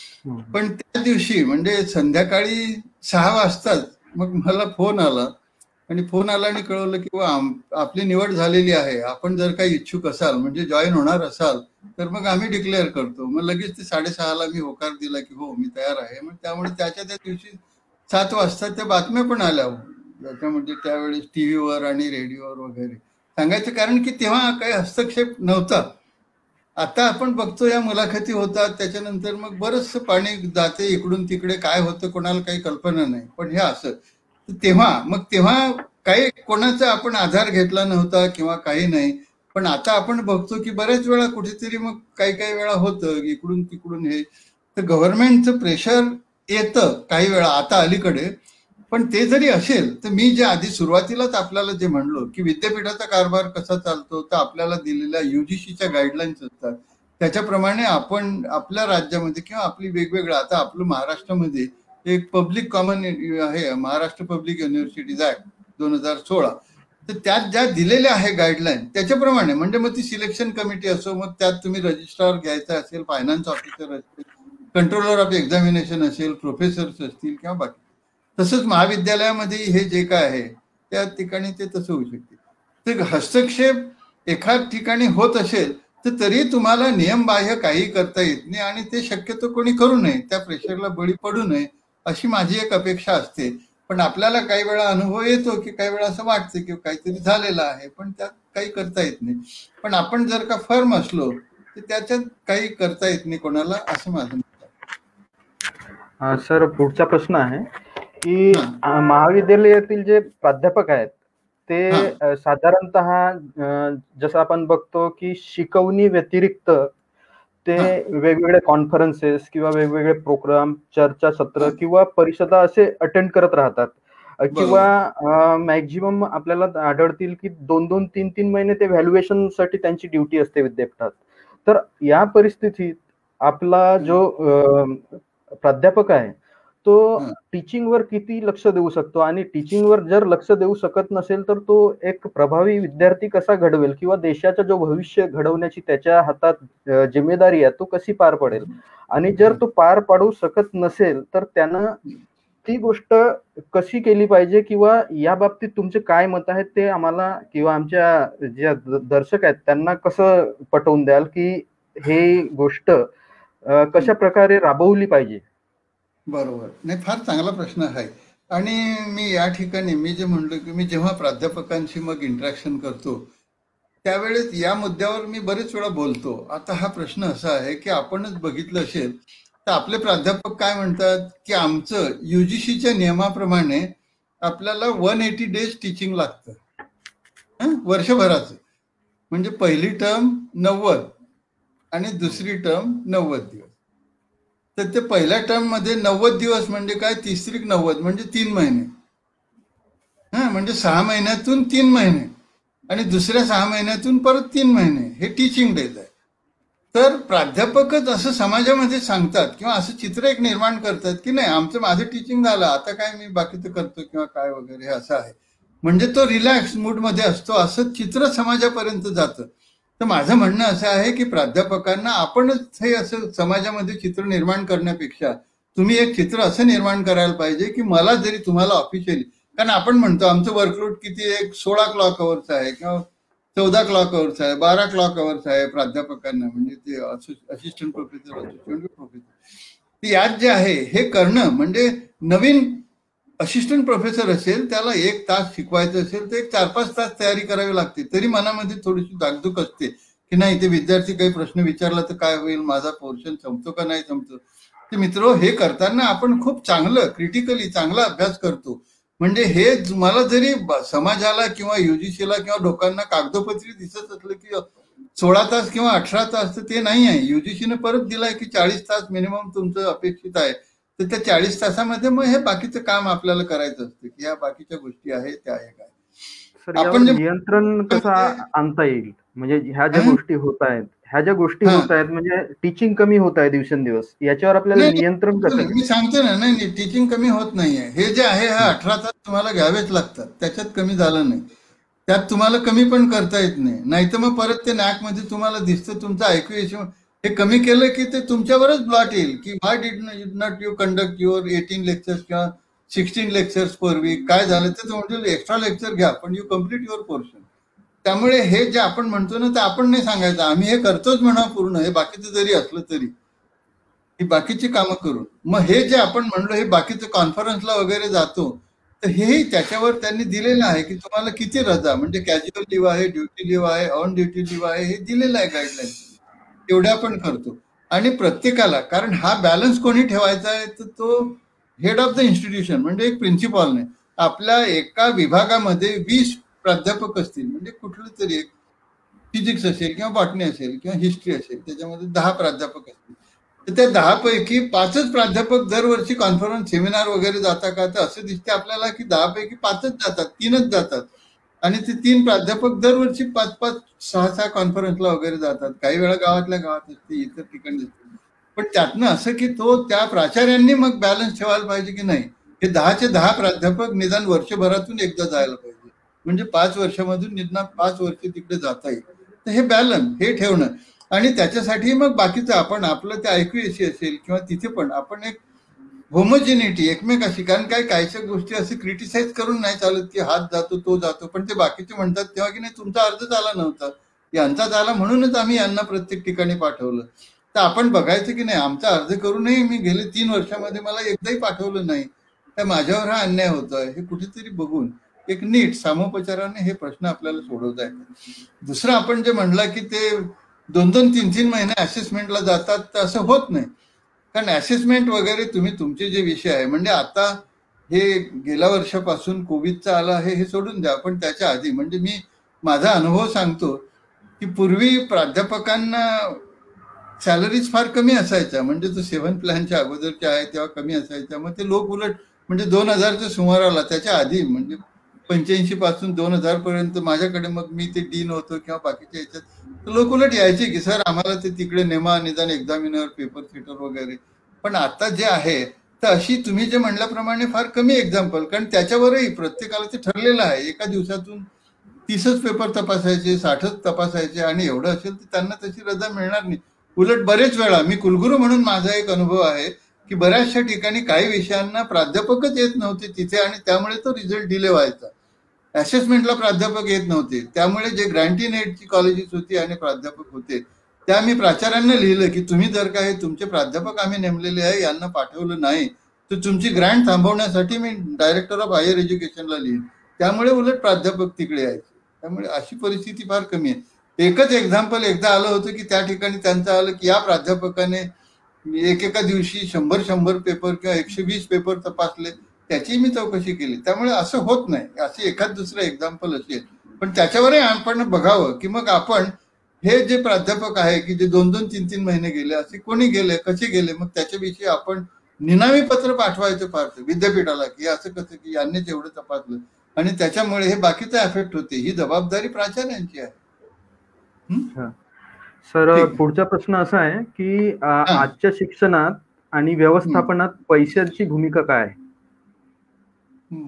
पण त्या दिवशी म्हणजे संध्याकाळी सहा वाजताच मग मला फोन आला आणि फोन आला आणि कळवलं की आपली निवड झालेली आहे, आपण जर काही इच्छुक असाल म्हणजे जॉईन होणार असाल तर मग आम्ही डिक्लेअर करतो. मग लगेच ते साडेसहाला मी होकार दिला की हो मी तयार आहे. मग त्यामुळे त्याच्या त्या दिवशी सात वाजता त्या बातम्या पण आल्या त्याच्यामध्ये त्यावेळेस टीव्हीवर आणि रेडिओवर वगैरे सांगायचं, कारण की तेव्हा काही हस्तक्षेप नव्हता. आता आपण बघतो या मुलाखती होतात त्याच्यानंतर मग बरंचसं पाणी जाते इकडून तिकडे, काय होतं कोणाला काही कल्पना नाही. पण हे असं तेव्हा मग तेव्हा काही कोणाचा आपण आधार घेतला नव्हता किंवा काही नाही. पण आता आपण बघतो की बऱ्याच वेळा कुठेतरी मग काही काही वेळा होतं इकडून तिकडून हे, तर गव्हर्नमेंटचं प्रेशर येतं काही वेळा आता अलीकडे. पण ते जरी असेल तर मी जे आधी सुरुवातीलाच आपल्याला जे म्हणलो की विद्यापीठाचा कारभार कसा चालतो तर आपल्याला दिलेल्या युजीसीच्या गाईडलाईन्स असतात त्याच्याप्रमाणे आपण आपल्या राज्यामध्ये किंवा आपली वेगवेगळं, आता आपलं महाराष्ट्रामध्ये एक पब्लिक कॉमन आहे महाराष्ट्र पब्लिक युनिव्हर्सिटीज ऍक्ट दोन हजार सोळा, तर त्यात ज्या दिलेल्या आहे गाईडलाईन त्याच्याप्रमाणे म्हणजे मग ती सिलेक्शन कमिटी असो, मग त्यात तुम्ही रजिस्ट्रार घ्यायचा असेल, फायनान्स ऑफिसर असेल, कंट्रोलर ऑफ एक्झामिनेशन असेल, प्रोफेसर्स असतील किंवा बाकी, तसंच महाविद्यालयामध्ये हे जे काय आहे त्या ठिकाणी ते तसं होऊ शकते. तर हस्तक्षेप एखाद ठिकाणी होत असेल तर तरी तुम्हाला नियमबाह्य काही करता येत नाही आणि ते शक्यतो कोणी करू नये, त्या प्रेशरला बळी पडू नये अशी माझी एक अपेक्षा असते. पण आपल्याला काही वेळा अनुभव येतो की काही वेळा असं वाटतं की काहीतरी झालेलं आहे पण त्यात काही करता येत नाही. पण आपण जर का फर्म असलो तर त्याच्यात काही करता येत नाही कोणाला, असं माझं मत आहे. सर पुढचा प्रश्न आहे की महाविद्यालयातील जे प्राध्यापक आहेत ते साधारणतः जसं आपण बघतो की शिकवणी व्यतिरिक्त ते वेगवेगळे कॉन्फरन्सेस किंवा वेगवेगळे प्रोग्राम, चर्चासत्र किंवा परिषदा असे अटेंड करत राहतात किंवा मॅक्झिमम आपल्याला आढळतील की दोन दोन तीन तीन महिने ते व्हॅल्युएशन साठी त्यांची ड्युटी असते विद्यापीठात. तर या परिस्थितीत आपला जो प्राध्यापक आहे तो टीचिंग वर किती लक्ष देऊ शकतो आणि टीचिंग वर जर लक्ष देऊ शकत नसेल तर तो एक प्रभावी विद्यार्थी कसा घडवेल किंवा देशाचं जो भविष्य घडवण्याची त्याच्या हातात जिम्मेदारी आहे तो कशी पार पडेल, आणि जर तो पार पाडू शकत नसेल तर त्यानं ती गोष्ट कशी केली पाहिजे किंवा या बाबतीत तुमचे काय मत आहेत ते आम्हाला किंवा आमच्या ज्या दर्शक आहेत त्यांना कसं पटवून द्याल की हे गोष्ट कशा प्रकारे राबवली पाहिजे. बरोबर, नाही फार चांगला प्रश्न आहे. आणि मी या ठिकाणी मी जे म्हणलो की मी जेव्हा प्राध्यापकांशी मग इंटरॅक्शन करतो त्यावेळेस या मुद्द्यावर मी बरेच वेळा बोलतो. आता हा प्रश्न असा आहे की आपणच बघितलं असेल तर आपले प्राध्यापक काय म्हणतात की आमचं युजीसीच्या नियमाप्रमाणे आपल्याला वन एटी डेज टीचिंग लागतं वर्षभराचं, म्हणजे पहिली टर्म नव्वद आणि दुसरी टर्म नव्वद दिवस. तर ते पहिल्या टर्म मध्ये नव्वद दिवस म्हणजे काय, तिसरी नव्वद म्हणजे तीन महिने, हा म्हणजे सहा महिन्यातून तीन महिने आणि दुसऱ्या सहा महिन्यातून परत तीन महिने हे टीचिंग डेज आहे. तर प्राध्यापकच असं समाजामध्ये सांगतात किंवा असं चित्र एक निर्माण करतात की नाही आमचं माझं टीचिंग झालं आता काय मी बाकीचं करतो किंवा काय वगैरे असं आहे, म्हणजे तो रिलॅक्स मूडमध्ये असतो असं चित्र समाजापर्यंत जातं. तर माझं म्हणणं असं आहे की प्राध्यापकांना आपणच हे असं समाजामध्ये चित्र निर्माण करण्यापेक्षा तुम्ही एक चित्र असं निर्माण करायला पाहिजे की मला जरी तुम्हाला ऑफिशियली, कारण आपण म्हणतो आमचं वर्कलोड किती एक सोळा क्लॉक अवर्स आहे किंवा चौदा क्लॉक अवर्स आहे, बारा क्लॉक अवर्स आहे प्राध्यापकांना, म्हणजे ते असिस्टंट प्रोफेसर असिस्टंट प्रोफेसर. यात जे आहे हे करणं म्हणजे नवीन असिस्टंट प्रोफेसर असेल त्याला एक तास शिकवायचं असेल तर एक चार पाच तास तयारी करावी लागते, तरी मनामध्ये थोडीशी धाकधूक असते की नाही ते विद्यार्थी काही प्रश्न विचारला तर काय होईल, माझा पोर्शन संपतो का नाही संपतो. ते मित्र हे करताना आपण खूप चांगलं क्रिटिकली चांगला अभ्यास करतो, म्हणजे हे मला जरी समाजाला किंवा युजीसीला किंवा लोकांना कागदोपत्री दिसत असलं की सोळा तास किंवा अठरा तास, तर ते नाही आहे. युजीसीने परत दिलाय की चाळीस तास मिनिमम तुमचं अपेक्षित आहे, तर त्या चाळीस तासामध्ये मग हे बाकीचं काम आपल्याला करायचं असतं की या बाकीच्या गोष्टी आहेत त्या आहे काय. आपण नियंत्रण कसं आणता येईल, म्हणजे ह्या ज्या गोष्टी होत आहेत ह्या ज्या गोष्टी होत आहेत म्हणजे टीचिंग कमी होत आहे दिवसेंदिवस, याच्यावर आपल्याला नियंत्रण कसं. मी सांगतो ना, नाही टीचिंग कमी होत नाहीये, हे जे आहे हा अठरा तास तुम्हाला घ्यावेच लागतात, त्याच्यात कमी झालं नाही, त्यात तुम्हाला कमी पण करता येत नाही. नाहीतर मग परत ते नॅक मध्ये तुम्हाला दिसतं तुमचं ऐकू हे कमी केलं की ते तुमच्यावरच ब्लॉट येईल की why did not you conduct your eighteen lectures किंवा सिक्स्टीन लेक्चर्स पर वीक. काय झालं ते म्हणजे एक्स्ट्रा लेक्चर घ्या पण यू कम्प्लीट युअर पोर्शन. त्यामुळे हे जे आपण म्हणतो ना ते आपण नाही सांगायचं आम्ही हे करतोच म्हणा पूर्ण, हे बाकीचं जरी असलं तरी ही बाकीची कामं करून. मग हे जे आपण म्हणलो हे बाकीचं कॉन्फरन्सला वगैरे जातो तर हेही त्याच्यावर त्यांनी दिलेलं आहे की तुम्हाला किती रजा, म्हणजे कॅज्युअल लिव्ह आहे, ड्युटी लिव्ह आहे, ऑन ड्युटी लिव्ह आहे, हे दिलेलं आहे गाईडलाईन. एवढ्या पण करतो आणि प्रत्येकाला, कारण हा बॅलन्स कोणी ठेवायचा आहे तर तो हेड ऑफ द इन्स्टिट्यूशन म्हणजे एक प्रिन्सिपॉलने. आपल्या एका विभागामध्ये वीस प्राध्यापक असतील, म्हणजे कुठलं तरी एक फिजिक्स असेल किंवा बॉटनी असेल किंवा हिस्ट्री असेल, त्याच्यामध्ये दहा प्राध्यापक असतील, तर त्या दहा पैकी पाचच प्राध्यापक दरवर्षी कॉन्फरन्स सेमिनार वगैरे जातात का, तर असं दिसते आपल्याला की दहा पैकी पाचच जातात, तीनच जातात. आणि ते तीन प्राध्यापक दरवर्षी पाच पाच सहा सहा कॉन्फरन्सला वगैरे जातात, काही वेळा गावातल्या गावात असते, इतर ठिकाणी असते. पण त्यातनं असं की तो त्या प्राचार्यांनी मग बॅलन्स ठेवायला पाहिजे की नाही, हे दहाचे दहा प्राध्यापक निदान वर्षभरातून एकदा जायला पाहिजे, म्हणजे पाच वर्षामधून निदान पाच वर्ष तिकडे जाता येईल. तर हे बॅलन्स हे ठेवणं आणि त्याच्यासाठी मग बाकीचं आपण आपलं ते ऐकूयशी असेल किंवा तिथे पण आपण एक होमोजिनिटी एकमेकाशी, कारण काय काहीच्या गोष्टी असे क्रिटिसाइज करून नाही चालत की हात जातो तो जातो, पण ते बाकीचे म्हणतात तेव्हा की नाही तुमचा अर्ज झाला नव्हता, यांचा झाला म्हणूनच आम्ही यांना प्रत्येक ठिकाणी पाठवलं. तर आपण बघायचं की नाही आमचा अर्ज करूनही मी गेले तीन वर्षामध्ये मला एकदाही पाठवलं नाही, तर माझ्यावर हा अन्याय होतोय, हे कुठेतरी बघून एक नीट सामोपचाराने हे प्रश्न आपल्याला सोडवता येतात. दुसरं आपण जे म्हणलं की ते दोन दोन तीन तीन महिने असेसमेंटला जातात, तर असं होत नाही. कारण असेसमेंट वगैरे तुम्ही तुमचे जे विषय आहे, म्हणजे आता हे गेल्या वर्षापासून कोविडचा आला आहे हे सोडून द्या, पण त्याच्या आधी म्हणजे मी माझा अनुभव सांगतो की पूर्वी प्राध्यापकांना सॅलरीज फार कमी असायच्या, म्हणजे तो सेव्हन प्लॅनच्या अगोदरच्या आहे तेव्हा कमी असायच्या. मग ते लोक उलट म्हणजे दोन हजारच्या सुमाराला त्याच्या आधी म्हणजे पंच्याऐंशी पासून दोन हजार पर्यंत माझ्याकडे, मग मी ते डीन होतो किंवा बाकीच्या याच्यात, लोक उलट यायचे की सर आम्हाला ते तिकडे नेमा, निदान एक्झामिनर, पेपर सेटर वगैरे. पण आता जे आहे तर अशी तुम्ही जे म्हणल्याप्रमाणे फार कमी एक्झाम्पल, कारण त्याच्यावरही प्रत्येकाला ते ठरलेलं आहे एका दिवसातून तीसच पेपर तपासायचे, साठच तपासायचे, आणि एवढं असेल तर त्यांना तशी रजा मिळणार नाही. उलट बरेच वेळा मी कुलगुरू म्हणून माझा एक अनुभव आहे की बऱ्याचशा ठिकाणी काही विषयांना प्राध्यापकच येत नव्हते तिथे, आणि त्यामुळे तो रिझल्ट डिले व्हायचा. असेसमेंटला प्राध्यापक येत नव्हते, त्यामुळे जे ग्रँटीन एडची कॉलेजेस होती आणि प्राध्यापक होते त्या मी प्राचार्यांना लिहिलं की तुम्ही जर का हे तुमचे प्राध्यापक आम्ही नेमलेले आहे यांना पाठवलं नाही तर तुमची ग्रँट थांबवण्यासाठी मी डायरेक्टर ऑफ हायर एज्युकेशनला लिहिलं, त्यामुळे उलट प्राध्यापक तिकडे यायचे. त्यामुळे अशी परिस्थिती फार कमी आहे. एकच एक्झाम्पल एकदा आलं होतं की त्या ठिकाणी त्यांचं आलं की या प्राध्यापकाने एकेका दिवशी शंभर शंभर पेपर किंवा एकशे वीस पेपर तपासले, त्याची मी चौकशी केली. त्यामुळे असं होत नाही, असे एखाद दुसरं एक्झाम्पल असेल, पण त्याच्यावरही आपण बघावं की मग आपण हे जे प्राध्यापक आहे की जे दोन दोन तीन तीन महिने गेले, असे कोणी गेले, कसे गेले, मग त्याच्याविषयी आपण निनावी पत्र पाठवायचं फार विद्यापीठाला की असं कसं की यांनीच एवढं तपासलं आणि त्याच्यामुळे हे बाकीचा एफेक्ट होते. ही जबाबदारी प्राचार्यांची आहे. सर ठीक आहे. पुढचा प्रश्न असा आहे की अ, हा. आजच्या शिक्षणात आणि व्यवस्थापनात पैशाची भूमिका काय आहे? हम्म.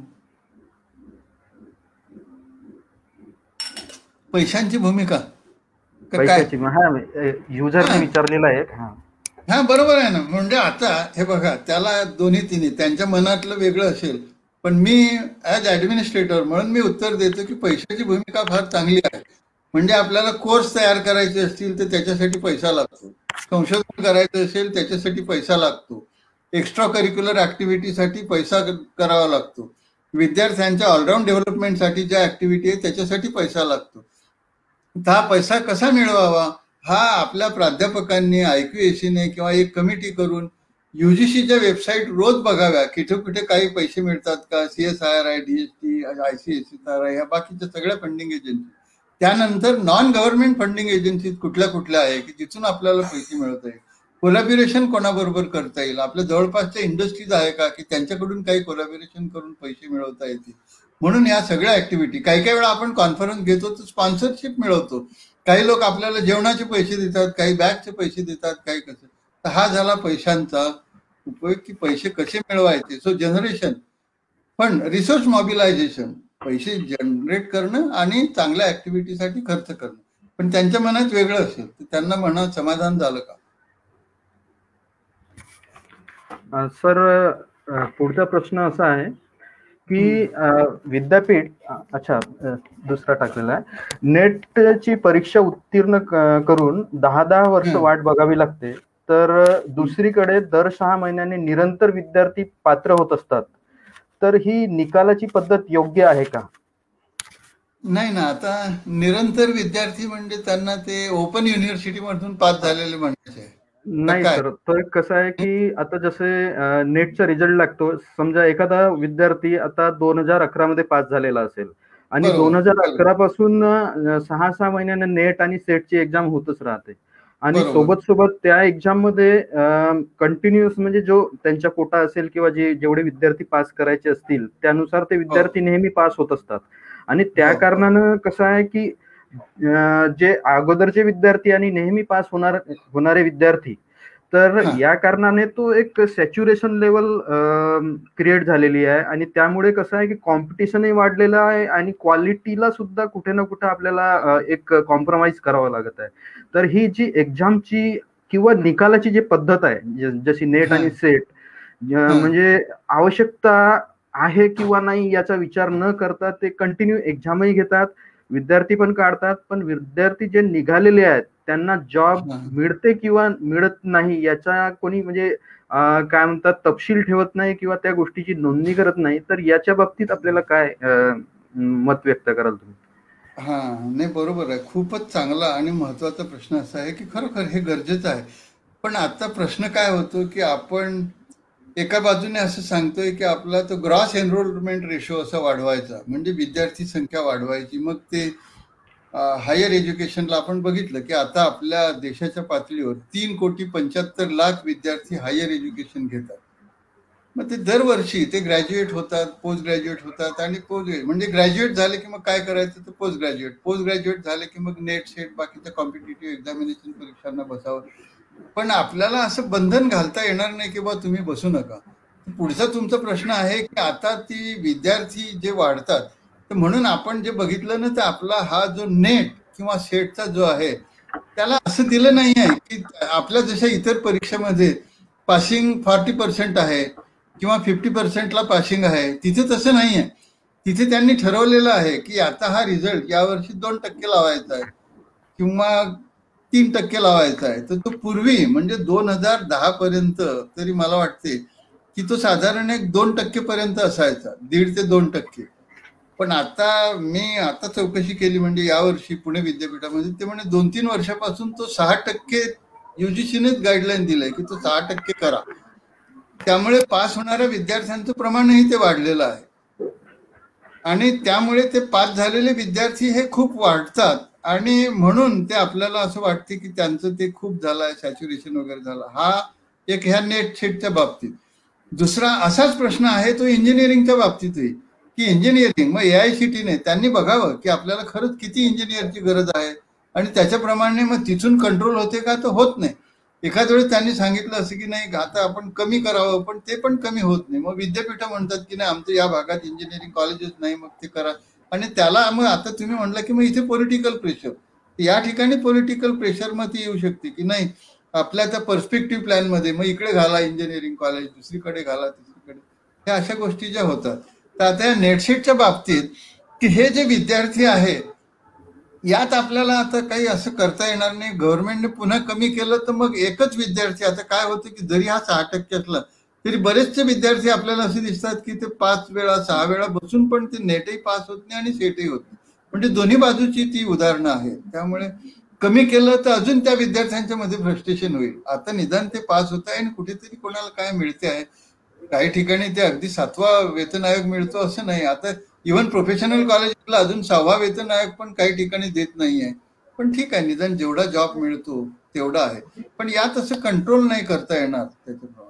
पैशांची भूमिका का काय? पैशाची हा युजरने हा. विचारलेला आहे. हा हा बरोबर आहे ना. म्हणजे आता हे बघा, त्याला दोन्ही तिन्ही त्यांच्या मनातलं वेगळं असेल, पण मी ऍज ऍडमिनिस्ट्रेटर म्हणून मी उत्तर देतो की पैशाची भूमिका फार चांगली आहे. म्हणजे आपल्याला कोर्स तयार करायचे असतील तर त्याच्यासाठी पैसा लागतो, संशोधन करायचं असेल त्याच्यासाठी पैसा लागतो, एक्स्ट्रा करिक्युलर ऍक्टिव्हिटीसाठी पैसा करावा लागतो, विद्यार्थ्यांच्या ऑलराऊंड डेव्हलपमेंटसाठी ज्या ऍक्टिव्हिटी आहे त्याच्यासाठी पैसा लागतो. हा पैसा कसा मिळवावा हा आपल्या प्राध्यापकांनी आयक्यूएसीने किंवा एक कमिटी करून युजीसीच्या वेबसाईट रोज बघाव्या, कुठे कुठे काही पैसे मिळतात का, सीएसआयआर आहे, डीएसटी, आयसीएसआर आहे, या बाकीच्या सगळ्या फंडिंग एजन्सी, त्यानंतर नॉन गव्हर्नमेंट फंडिंग एजन्सी कुठल्या कुठल्या आहे की जिथून आपल्याला पैसे मिळत आहे, कोलॅबोरेशन कोणाबरोबर करता येईल, आपल्या जवळपासच्या इंडस्ट्रीज आहे का की त्यांच्याकडून काही कोलॅबोरेशन करून पैसे मिळवता येतील. म्हणून या सगळ्या ऍक्टिव्हिटी, काही काही वेळा आपण कॉन्फरन्स घेतो तर स्पॉन्सरशिप मिळवतो, काही लोक आपल्याला जेवणाचे पैसे देतात, काही बॅगचे पैसे देतात, काही कसं. तर हा झाला पैशांचा उपयोग की पैसे कसे मिळवायचे. सो जनरेशन, पण रिसोर्स मॉबिलायझेशन, पैसे जनरेट करणं आणि चांगल्या ऍक्टिव्हिटीसाठी खर्च करणं. पण त्यांच्या मनात वेगळं असेल तर त्यांना म्हणा समाधान झालं का. सर पुढचा प्रश्न असा आहे की विद्यापीठ, अच्छा दुसरा टाकलेला आहे, नेटची परीक्षा उत्तीर्ण करून दहा दहा वर्ष वाट बघावी लागते, तर दुसरीकडे दर सहा महिन्याने निरंतर विद्यार्थी पात्र होत असतात, तर ही निकालाची पद्धत योग्य आहे का? नाही ना. आता निरंतर विद्यार्थी म्हणजे त्यांना ते ओपन युनिव्हर्सिटी मधून पास झालेले म्हणायचे नाही सर. तर कसं आहे की आता जसे नेटचा रिझल्ट लागतो, समजा एखादा विद्यार्थी आता दोन हजार अकरा मध्ये पास झालेला असेल आणि दोन हजार अकरा पासून सहा सहा महिन्याने नेट आणि सेटची एक्झाम होतच राहते आणि सोबत सोबत त्या एक्झाम मध्ये कंटिन्युअस म्हणजे जो त्यांच्या कोटा असेल किंवा जे जेवढे विद्यार्थी पास करायचे असतील त्यानुसार ते विद्यार्थी नेहमी पास होत असतात. आणि त्या कारणानं कसं आहे की जे अगोदरचे विद्यार्थी आणि नेहमी पास होणार होणारे विद्यार्थी, तर या कारणाने तो एक सॅच्युरेशन लेवल क्रिएट झालेली आहे आणि त्यामुळे कसं आहे की कॉम्पिटिशनही वाढलेलं आहे आणि क्वालिटीला सुद्धा कुठे ना कुठे आपल्याला एक कॉम्प्रोमाइज करावं लागत आहे. तर ही जी एक्झामची किंवा निकालाची जी पद्धत आहे जशी नेट आणि सेट, म्हणजे आवश्यकता आहे किंवा नाही याचा विचार न करता ते कंटिन्यू एक्झामही घेतात, विद्यार्थी पण काढतात, पण विद्यार्थी जे निघालेले आहेत त्यांना जॉब मिळते किंवा मिळत नाही याचा कोणी म्हणजे काय म्हणतात तपशील ठेवत नाही किंवा त्या गोष्टीची नोंदणी करत नाही. तर याच्या बाबतीत आपल्याला काय मत व्यक्त कराल तुम्ही? हा नाही बरोबर आहे. खूपच चांगला आणि महत्वाचा प्रश्न असा आहे की खरोखर हे गरजेचं आहे. पण आता प्रश्न काय होतो की आपण एका बाजूने असं सांगतोय की आपला तो ग्रॉस एनरोलमेंट रेशो असा वाढवायचा, म्हणजे विद्यार्थी संख्या वाढवायची. मग ते हायर एज्युकेशनला आपण बघितलं की आता आपल्या देशाच्या पातळीवर तीन कोटी पंच्याहत्तर लाख विद्यार्थी हायर एज्युकेशन घेतात. मग ते दरवर्षी ते ग्रॅज्युएट होतात, पोस्ट ग्रॅज्युएट होतात आणि पोस्ट म्हणजे ग्रॅज्युएट झाले की मग काय करायचं तर पोस्ट ग्रॅज्युएट, पोस्ट ग्रॅज्युएट झाले की मग नेट सेट बाकीच्या कॉम्पिटिटिव्ह एक्झामिनेशन परीक्षांना बसावं. पण आपल्याला असं बंधन घालता येणार नाही की बा तुम्ही बसू नका. पुढचा तुमचा प्रश्न आहे की आता ती विद्यार्थी जे वाढतात, तर म्हणून आपण जे बघितलं ना तर आपला हा जो नेट किंवा सेटचा जो आहे त्याला असं दिलं नाही आहे की आपल्या जशा इतर परीक्षेमध्ये पासिंग फॉर्टी पर्सेंट आहे किंवा फिफ्टी पर्सेंटला पासिंग आहे, तिथे तसं नाही आहे. तिथे त्यांनी ठरवलेलं आहे की आता हा रिझल्ट यावर्षी दोन टक्के लावायचा आहे किंवा तीन टक्के लावायचा आहे. तर तो पूर्वी म्हणजे दोन हजार दहा पर्यंत तरी मला वाटते की तो साधारण एक दोन टक्के पर्यंत असायचा, दीड ते दोन टक्के. पण आता मी आता चौकशी केली म्हणजे यावर्षी पुणे विद्यापीठामध्ये ते म्हणजे दोन तीन वर्षापासून तो सहा टक्के युजीसीनेच गाईडलाईन दिलंय की तो सहा टक्के करा. त्यामुळे पास होणाऱ्या विद्यार्थ्यांचं प्रमाणही ते वाढलेलं आहे आणि त्यामुळे ते पास झालेले विद्यार्थी हे खूप वाढतात आणि म्हणून ते आपल्याला असं वाटते की त्यांचं ते खूप झालंय, सॅच्युरेशन वगैरे झालं. हा एक ह्या नेट सेटच्या बाबतीत. दुसरा असाच प्रश्न आहे तो इंजिनिअरिंगच्या बाबतीतही की इंजिनिअरिंग मग ए आय सी टीने त्यांनी बघावं की आपल्याला खरंच किती इंजिनिअरची गरज आहे, आणि त्याच्याप्रमाणे मग तिथून कंट्रोल होते का, तर होत नाही. एखाद वेळेस त्यांनी सांगितलं असं की नाही आता आपण कमी करावं, पण ते पण कमी होत नाही. मग विद्यापीठ म्हणतात की नाही आमच्या या भागात इंजिनिअरिंग कॉलेजेस नाही, मग ते करा. आणि त्याला मग आता तुम्ही म्हणलं की मग इथे पॉलिटिकल प्रेशर, या ठिकाणी पॉलिटिकल प्रेशर मग ती येऊ शकते की नाही आपल्या त्या पर्स्पेक्टिव्ह प्लॅन मध्ये मग इकडे घाला इंजिनिअरिंग कॉलेज, दुसरीकडे घाला तिसरीकडे, ह्या अशा गोष्टी ज्या होतात. तर आता या नेटशीटच्या बाबतीत की हे जे विद्यार्थी आहे यात आपल्याला आता काही असं करता येणार नाही. गव्हर्नमेंटने पुन्हा कमी केलं तर मग एकच विद्यार्थी, आता काय होतं की जरी हा सहा टक्के असला तरी बरेचसे विद्यार्थी आपल्याला असे दिसतात की ते पाच वेळा सहा वेळा बसून पण ते नेटही पास होत नाही आणि सेटही होत नाही. म्हणजे दोन्ही बाजूची ती उदाहरणं आहेत. त्यामुळे कमी केलं तर अजून त्या विद्यार्थ्यांच्या मध्ये फ्रस्ट्रेशन होईल. आता निदान ते पास होत आहे आणि कुठेतरी कोणाला काय मिळते आहे. काही ठिकाणी ते अगदी सातवा वेतन आयोग मिळतो असं नाही. आता इव्हन प्रोफेशनल कॉलेजला अजून सहावा वेतन आयोग पण काही ठिकाणी देत नाहीये. पण ठीक आहे, निदान जेवढा जॉब मिळतो तेवढा आहे. पण यात असं कंट्रोल नाही करता येणार त्याच्याप्रमाणे.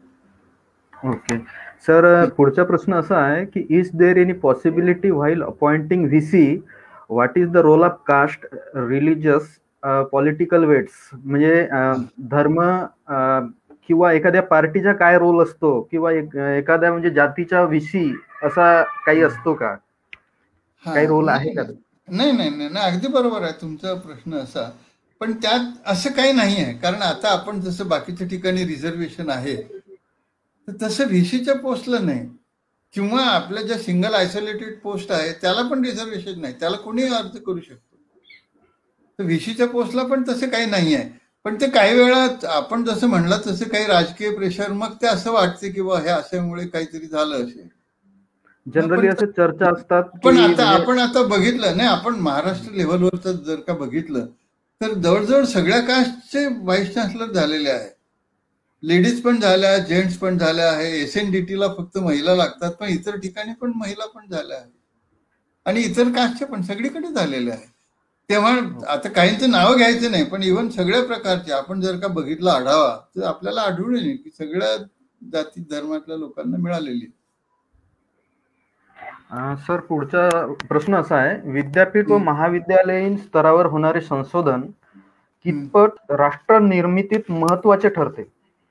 ओके सर, पुढचा प्रश्न असा आहे की is there any possibility while appointing VC what is the role of caste, religious, political weights, म्हणजे धर्म किंवा एखाद्या पार्टीचा काय रोल असतो किंवा एखाद्या म्हणजे जातीच्या व्हीसी असा काही असतो का, काही रोल आहे का? नाही नाही नाही अगदी बरोबर आहे तुमचा प्रश्न असा. पण त्यात असं काही नाही आहे. कारण आता आपण जसं बाकीच्या ठिकाणी रिझर्वेशन आहे तसं व्हीसीच्या पोस्टला नाही, किंवा आपल्या ज्या सिंगल आयसोलेटेड पोस्ट आहे त्याला पण रिझर्वेशन नाही, त्याला कोणी अर्ज करू शकतो. तर व्हीसीच्या पोस्टला पण तसं काही नाही आहे. पण ते काही वेळा आपण जसं म्हणलं तसं काही राजकीय प्रेशर, मग ते असं वाटते की बा हे अशामुळे काहीतरी झालं असेल. जनरली असं चर्चा असतात. पण आता आपण आता बघितलं नाही, आपण महाराष्ट्र लेव्हलवरच जर का बघितलं तर जवळजवळ सगळ्या कास्टचे व्हाईस चान्सलर झालेले आहे. लेडीज पण झाल्या, जेंट्स पण झाल्या आहे. एस एन डी टी ला फक्त महिला लागतात, पण इतर ठिकाणी पण महिला पण झाल्या आहेत आणि इतर कास्टचे पण सगळीकडे झालेले आहे. तेव्हा आता काहींचं नाव घ्यायचं नाही, पण इव्हन सगळ्या प्रकारचे आपण जर का बघितलं आढावा तर आपल्याला आढळून येईल की सगळ्या जाती धर्मातल्या लोकांना मिळालेली. सर, पुढचा प्रश्न असा आहे, विद्यापीठ व महाविद्यालयीन स्तरावर होणारे संशोधन कितपत राष्ट्र निर्मितीत महत्वाचे ठरते?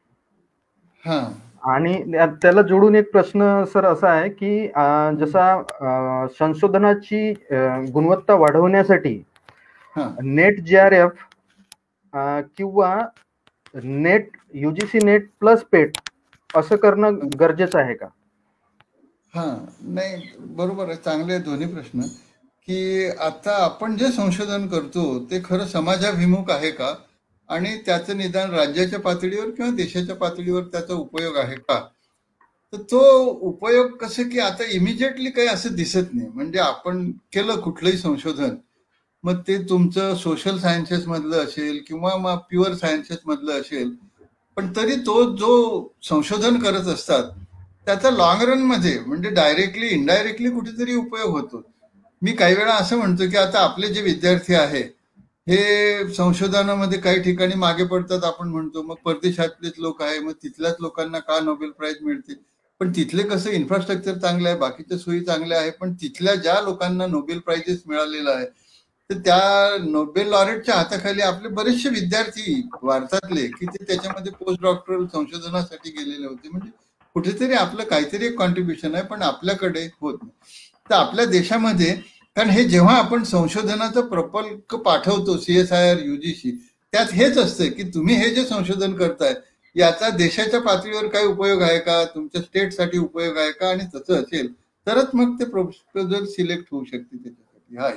आणि त्याला जोडून एक प्रश्न सर असा आहे की जसा संशोधनाची गुणवत्ता वाढवण्यासाठी नेट जे आर एफ किंवा NET UGC NET plus PET असं करणं गरजेचं आहे का? हा, नाही बरोबर आहे, चांगले दोन्ही प्रश्न. की आता आपण जे संशोधन करतो ते खरं समाजाभिमुख आहे का, आणि त्याचं निदान राज्याच्या पातळीवर किंवा देशाच्या पातळीवर त्याचा उपयोग आहे का. तर तो उपयोग कसं की आता इमिजिएटली काही असं दिसत नाही. म्हणजे आपण केलं कुठलंही संशोधन, मग ते तुमचं सोशल सायन्सेस मधलं असेल किंवा मग प्युअर सायन्सेस मधलं असेल, पण तरी तो जो संशोधन करत असतात त्याचा लॉंग रन मध्ये म्हणजे डायरेक्टली इनडायरेक्टली कुठेतरी उपयोग होतो. मी काही वेळा असं म्हणतो की आता आपले जे विद्यार्थी आहे हे संशोधनामध्ये काही ठिकाणी मागे पडतात आपण म्हणतो, मग परदेशातलेच लोक आहे, मग तिथल्याच लोकांना का नोबेल प्राइज मिळते. पण तिथले कसं इन्फ्रास्ट्रक्चर चांगलं आहे, बाकीच्या सोयी चांगल्या आहे, पण तिथल्या ज्या लोकांना नोबेल प्राइजेस मिळालेला आहे तर त्या नोबेल लॉरेटच्या हाताखाली आपले बरेचसे विद्यार्थी भारतातले की ते त्याच्यामध्ये पोस्ट डॉक्टरल संशोधनासाठी गेलेले होते. म्हणजे कुठेतरी आपलं काहीतरी एक कॉन्ट्रीब्युशन आहे, पण आपल्याकडे होत नाही. तर आपल्या देशामध्ये, कारण हे जेव्हा आपण संशोधनाचा प्रकल्प पाठवतो सीएसआयआर युजीसी, त्यात हेच असतं की तुम्ही हे जे संशोधन करताय याचा देशाच्या पातळीवर काय उपयोग आहे का, तुमच्या स्टेटसाठी उपयोग आहे का, आणि तसं असेल तरच मग ते प्रपोजल सिलेक्ट होऊ शकते त्याच्यासाठी. हाय,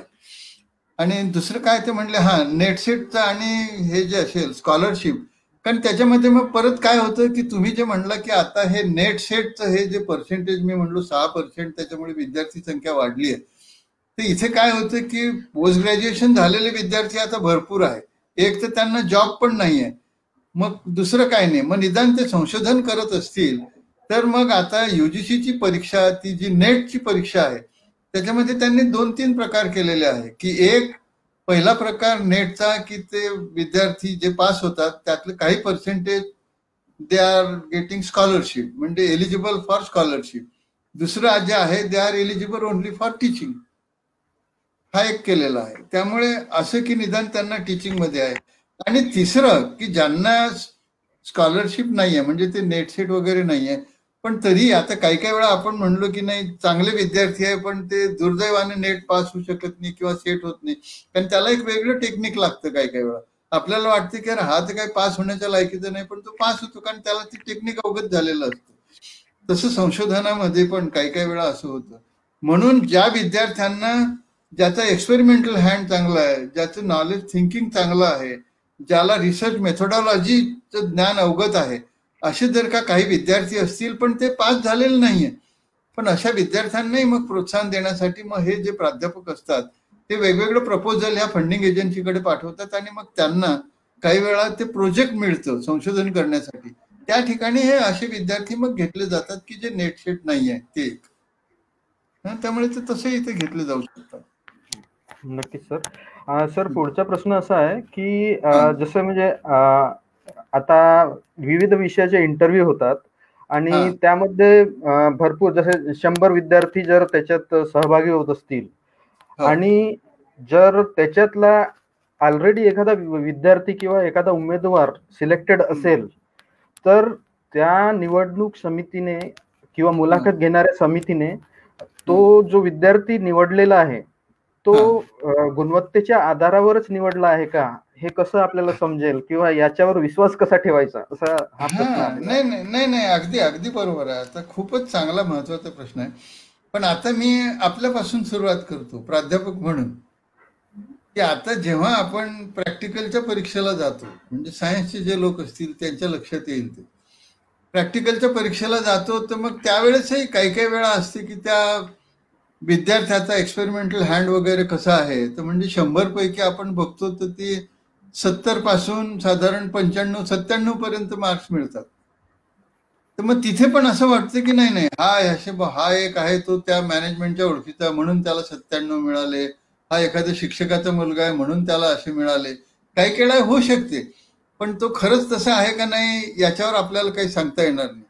आणि दुसरं काय ते म्हणले हा नेटसेटचं आणि हे जे असेल स्कॉलरशिप, कारण त्याच्यामध्ये मग परत काय होतं की तुम्ही जे म्हणलं की आता हे नेट सेटचं हे जे पर्सेंटेज मी म्हणलो सहा पर्सेंट त्याच्यामुळे विद्यार्थी संख्या वाढली आहे. तर इथे काय होतं की पोस्ट ग्रॅज्युएशन झालेले विद्यार्थी आता भरपूर आहे. एक तर त्यांना जॉब पण नाही आहे, मग दुसरं काय नाही, मग निदान ते संशोधन करत असतील तर मग आता युजीसीची परीक्षा ती जी नेटची परीक्षा आहे त्याच्यामध्ये त्यांनी दोन तीन प्रकार केलेले आहे. की एक पहिला प्रकार नेटचा की ते विद्यार्थी जे पास होतात त्यातले काही percentage they are getting scholarship, म्हणजे एलिजिबल फॉर स्कॉलरशिप. दुसरं जे आहे they are eligible only for teaching. हा एक केलेला आहे. त्यामुळे असं की निदान त्यांना टीचिंगमध्ये आहे. आणि तिसरं की ज्यांना स्कॉलरशिप नाहीये, म्हणजे ते नेट सेट वगैरे नाहीये, पण तरी आता काही काही वेळा आपण म्हणलो की नाही चांगले विद्यार्थी आहे पण ते दुर्दैवाने नेट पास होऊ शकत नाही किंवा सेट होत नाही, कारण त्याला एक वेगळं टेक्निक लागतं. काही काही वेळा आपल्याला वाटतं की अरे हा तर काही पास होण्याच्या लायकीचं नाही, पण तो पास होतो कारण त्याला ती टेक्निक अवगत झालेलं असतं. तसं संशोधनामध्ये पण काही काही वेळा असं होतं. म्हणून ज्या विद्यार्थ्यांना ज्याचा एक्सपेरिमेंटल हँड चांगला आहे, ज्याचं नॉलेज थिंकिंग चांगलं आहे, ज्याला रिसर्च मेथोडॉलॉजीचं ज्ञान अवगत आहे, असे जर का काही विद्यार्थी असतील पण ते पास झालेले नाहीये, पण अशा विद्यार्थ्यांनाही मग प्रोत्साहन देण्यासाठी मग हे जे प्राध्यापक असतात ते वेगवेगळं प्रपोजल ह्या फंडिंग एजन्सीकडे पाठवतात आणि मग त्यांना काही वेळा ते प्रोजेक्ट मिळतं संशोधन करण्यासाठी. त्या ठिकाणी हे असे विद्यार्थी मग घेतले जातात की जे नेट सेट नाही आहे ते एक. त्यामुळे ते तसे इथे घेतले जाऊ शकतात. नक्कीच सर. सर पुढचा प्रश्न असा आहे की जसं म्हणजे आता विविध विषयाचे इंटरव्ह्यू होतात आणि त्यामध्ये भरपूर जसे शंभर विद्यार्थी जर त्याच्यात सहभागी होत असतील आणि जर त्याच्यातला ऑलरेडी एखादा विद्यार्थी किंवा एखादा उमेदवार सिलेक्टेड असेल तर त्या निवडणूक समितीने किंवा मुलाखत घेणाऱ्या समितीने तो जो विद्यार्थी निवडलेला आहे तो गुणवत्तेच्या आधारावरच निवडला आहे का, हे कसं आपल्याला समजेल किंवा याच्यावर विश्वास कसा ठेवायचा, असा हा प्रश्न. नाही नाही नाही अगदी अगदी बरोबर आहे. आता खूपच चांगला महत्वाचा प्रश्न आहे. पण आता मी आपल्यापासून सुरुवात करतो प्राध्यापक म्हणून, की आता जेव्हा आपण प्रॅक्टिकलच्या परीक्षेला जातो, म्हणजे सायन्सचे जे लोक असतील त्यांच्या लक्षात येईल ते प्रॅक्टिकलच्या परीक्षेला जातो, तर मग त्यावेळेसही काही काही वेळा असते की त्या विद्यार्थ्याचा एक्सपेरिमेंटल हँड वगैरे कसा आहे, तर म्हणजे शंभर पैकी आपण बघतो तर ती सत्तर पासून साधारण पंच्याण्णव सत्त्याण्णव पर्यंत मार्क्स मिळतात. तर मग तिथे पण असं वाटतं की नाही नाही हा हा एक आहे तो त्या मॅनेजमेंटच्या ओळखीचा म्हणून त्याला सत्त्याण्णव मिळाले, हा एखाद्या शिक्षकाचा मुलगा आहे म्हणून त्याला असे मिळाले. काही केळा होऊ शकते, पण तो खरंच तसा आहे का नाही याच्यावर आपल्याला काही सांगता येणार नाही.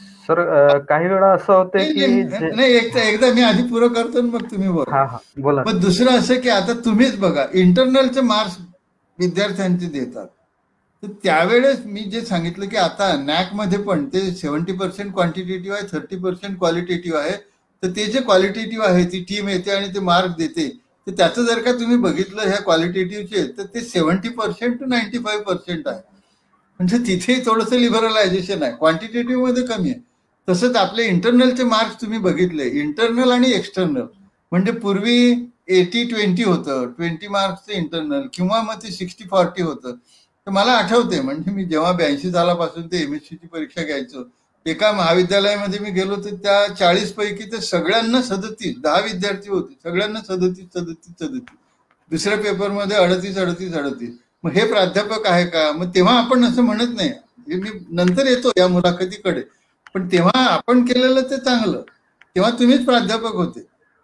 सर काही वेळा असं होते की नाही एकदा एकदा मी आधी पुरं करतो मग तुम्ही बोला. मग दुसरं असं की आता तुम्हीच बघा इंटरनलचे मार्क्स विद्यार्थ्यांचे देतात, तर त्यावेळेस मी जे सांगितलं की आता नॅक मध्ये पण ते सेव्हन्टी पर्सेंट क्वांटिटेटिव्ह आहे, थर्टी पर्सेंट क्वालिटेटिव्ह आहे. तर ते जे क्वालिटेटिव्ह आहे ती टीम येते आणि ते मार्क देते, तर त्याचं जर का तुम्ही बघितलं ह्या क्वालिटेटिव्हचे तर ते seventy percent to ninety five percent आहे. म्हणजे तिथे थोडंसं लिबरलायझेशन आहे, क्वांटिटेटिव्ह मध्ये कमी आहे. तसंच आपले इंटरनलचे मार्क्स तुम्ही बघितले, इंटरनल आणि एक्सटर्नल, म्हणजे पूर्वी एटी ट्वेंटी होतं, ट्वेंटी मार्क्सचं इंटरनल किंवा मग ते सिक्स्टी फॉर्टी होतं. तर मला आठवते म्हणजे मी जेव्हा ब्याऐंशी सालापासून ते एमएससीची परीक्षा घ्यायचो, एका महाविद्यालयामध्ये मी गेलो तर त्या चाळीस पैकी ते सगळ्यांना सदतीस, दहा विद्यार्थी होते, सगळ्यांना सदतीस सदतीस सदतीस, दुसऱ्या पेपरमध्ये अडतीस अडतीस अडतीस. मग हे प्राध्यापक आहे का? मग तेव्हा आपण असं म्हणत नाही, मी नंतर येतो या मुलाखतीकडे, पण तेव्हा आपण केलेलं ते चांगलं, तेव्हा तुम्हीच प्राध्यापक होते,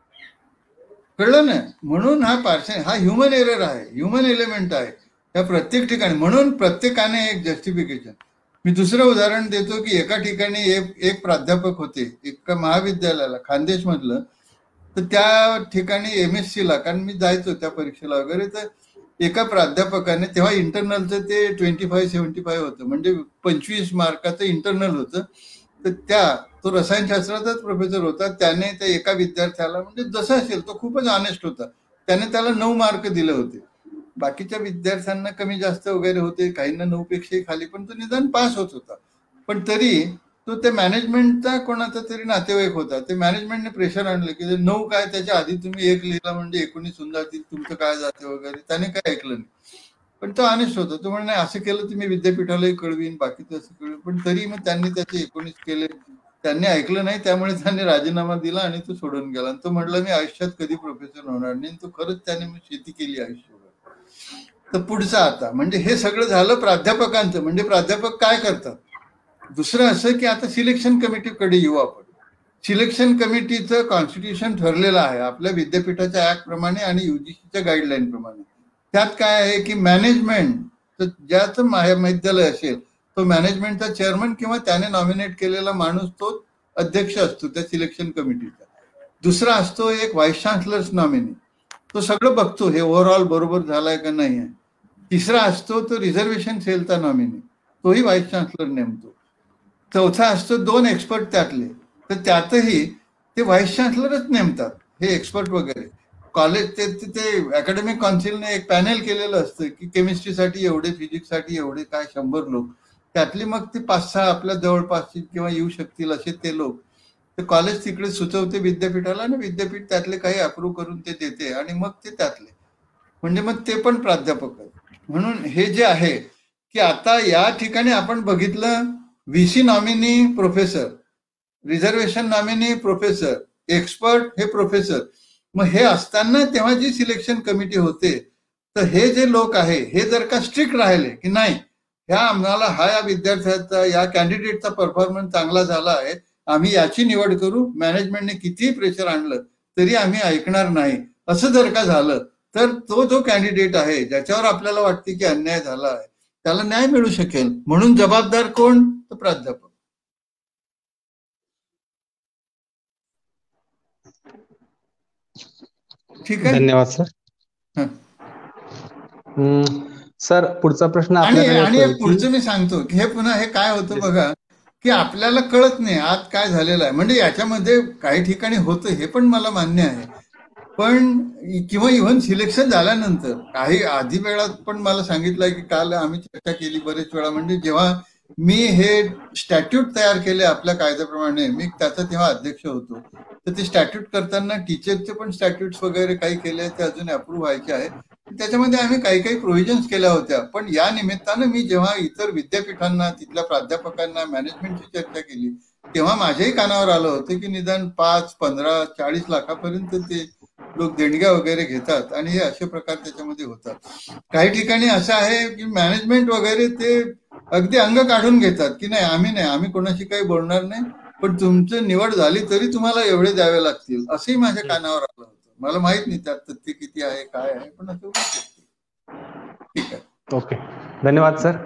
कळलं ना. म्हणून हा पार्शन हा ह्युमन एरर आहे, ह्युमन एलिमेंट आहे त्या प्रत्येक ठिकाणी. म्हणून प्रत्येकाने एक जस्टिफिकेशन. मी दुसरं उदाहरण देतो की एका ठिकाणी एक एक प्राध्यापक होते एका महाविद्यालयाला खानदेश मधलं, तर त्या ठिकाणी एम एस सी ला, कारण मी जायचो त्या परीक्षेला वगैरे, तर एका प्राध्यापकाने तेव्हा इंटरनलचं ते ट्वेंटी फाईव्ह सेव्हन्टी फाईव्ह होतं, म्हणजे पंचवीस मार्काचं इंटरनल होतं. तर त्या तो रसायनशास्त्राचाच प्रोफेसर होता, त्याने त्या एका विद्यार्थ्याला, म्हणजे जसं असेल तो खूपच ऑनेस्ट होता, त्याने त्याला नऊ मार्क दिले होते. बाकीच्या विद्यार्थ्यांना कमी जास्त वगैरे होते, काहींना नऊ पेक्षाही खाली, पण तो निदान पास होत होता. पण तरी तो त्या मॅनेजमेंटचा कोणाचा तरी नातेवाईक होता, ते मॅनेजमेंटने प्रेशर आणलं की नऊ काय, त्याच्या आधी तुम्ही एक लिहिला म्हणजे एकोणीस होऊन जातील, तुमचं काय जाते वगैरे. त्याने काय ऐकलं नाही, पण तो ऑनेस्ट होता. तो म्हणे असं केलं तुम्ही विद्यापीठालाही कळवीन, बाकीचं असं कळवीन. पण तरी मग त्यांनी त्याचे एकोणीस केले, त्यांनी ऐकलं नाही, त्यामुळे त्यांनी राजीनामा दिला आणि तो सोडून गेला. आणि तो म्हटलं मी आयुष्यात कधी प्रोफेसर होणार नाही. तो खरंच त्याने मग शेती केली आयुष्यभर. तर पुढचं आता म्हणजे हे सगळं झालं प्राध्यापकांचं, म्हणजे प्राध्यापक काय करतात. दुसरं असं की आता सिलेक्शन कमिटीकडे येऊ आपण. सिलेक्शन कमिटीचं कॉन्स्टिट्यूशन ठरलेलं आहे आपल्या विद्यापीठाच्या ऍक्ट प्रमाणे आणि युजीसीच्या गाईडलाईन प्रमाणे. त्यात काय आहे की मॅनेजमेंट, ज्याचं महाविद्यालय असेल तो मॅनेजमेंटचा चेअरमन किंवा त्याने नॉमिनेट केलेला माणूस तो अध्यक्ष असतो त्या सिलेक्शन कमिटीचा. दुसरा असतो एक व्हाईस चान्सलर्स नॉमिनी, तो सगळं बघतो हे ओव्हरऑल बरोबर झालाय का नाही आहे. तिसरा असतो तो रिझर्वेशन सेलचा नॉमिनी, तोही व्हाईस चान्सलर नेमतो. चौथा असतो दोन एक्सपर्ट त्यातले, तर त्यातही ते व्हाईस चान्सलरच नेमतात हे एक्सपर्ट वगैरे. कॉलेज ते ते अकॅडमिक काउन्सिलने एक पॅनेल केलेलं असतं की केमिस्ट्रीसाठी एवढे, फिजिक्ससाठी एवढे, काय शंभर लोक, त्यातली मग ते पाच सहा आपल्या जवळपास किंवा येऊ शकतील असे ते लोक, ते कॉलेज तिकडे सुचवते विद्यापीठाला आणि विद्यापीठ त्यातले काही अप्रूव्ह करून ते देते आणि मग ते त्यातले, म्हणजे मग ते पण प्राध्यापक आहेत. म्हणून हे जे आहे की आता या ठिकाणी आपण बघितलं, VC nominee professor, reservation nominee professor, expert हे प्रोफेसर. मग हे असताना तेव्हा जी सिलेक्शन कमिटी होते, तर हे जे लोक आहे हे जर का स्ट्रिक्ट राहिले की नाही, ह्या आम्हाला हा या विद्यार्थ्याचा या कॅन्डिडेटचा परफॉर्मन्स चांगला झाला आहे, आम्ही याची निवड करू, मॅनेजमेंटने कितीही प्रेशर आणलं तरी आम्ही ऐकणार नाही, असं जर का झालं तर तो जो कॅन्डिडेट आहे ज्याच्यावर आपल्याला वाटते की अन्याय झाला आहे त्याला न्याय मिळू शकेल. म्हणून जबाबदार कोण? तर प्राध्यापक. ठीक आहे, धन्यवाद सर. सर पुढचा प्रश्न आणि आपल्याकडे आणि येतोय पुढचं मी सांगतो की हे पुन्हा हे काय होतं बघा की आपल्याला कळत नाही आत काय झालेलं आहे. म्हणजे याच्यामध्ये काही ठिकाणी होतं हे पण मला मान्य आहे, पण किंवा इव्हन सिलेक्शन झाल्यानंतर काही आधी वेळात पण मला सांगितलंय की काल आम्ही चर्चा केली बरेच वेळा, म्हणजे जेव्हा मी हे स्टॅट्यूट तयार केले आपल्या कायद्याप्रमाणे, मी त्याचा तेव्हा अध्यक्ष होतो, तर ते स्टॅट्यूट करताना टीचरचे पण स्टॅट्यूट्स वगैरे काही केले ते अजून अप्रूव्ह व्हायचे आहे. त्याच्यामध्ये आम्ही काही काही प्रोव्हिजन्स केल्या होत्या, पण या निमित्तानं मी जेव्हा इतर विद्यापीठांना, तिथल्या प्राध्यापकांना, मॅनेजमेंटची चर्चा केली तेव्हा माझ्याही कानावर आलं होतं की निदान पाच पंधरा चाळीस लाखापर्यंत ते लोक देणग्या वगैरे घेतात आणि हे असे प्रकार त्याच्यामध्ये होतात. काही ठिकाणी असं आहे की मॅनेजमेंट वगैरे ते अगदी अंग काढून घेतात की नाही आम्ही नाही आम्ही कोणाशी काही बोलणार नाही, पण तुमची निवड झाली तरी तुम्हाला एवढे द्यावे लागतील, असंही माझ्या कानावर आलं होतं. मला माहित नाही त्यात तथ्य किती आहे काय आहे, पण असं ठीक आहे. ओके, धन्यवाद सर.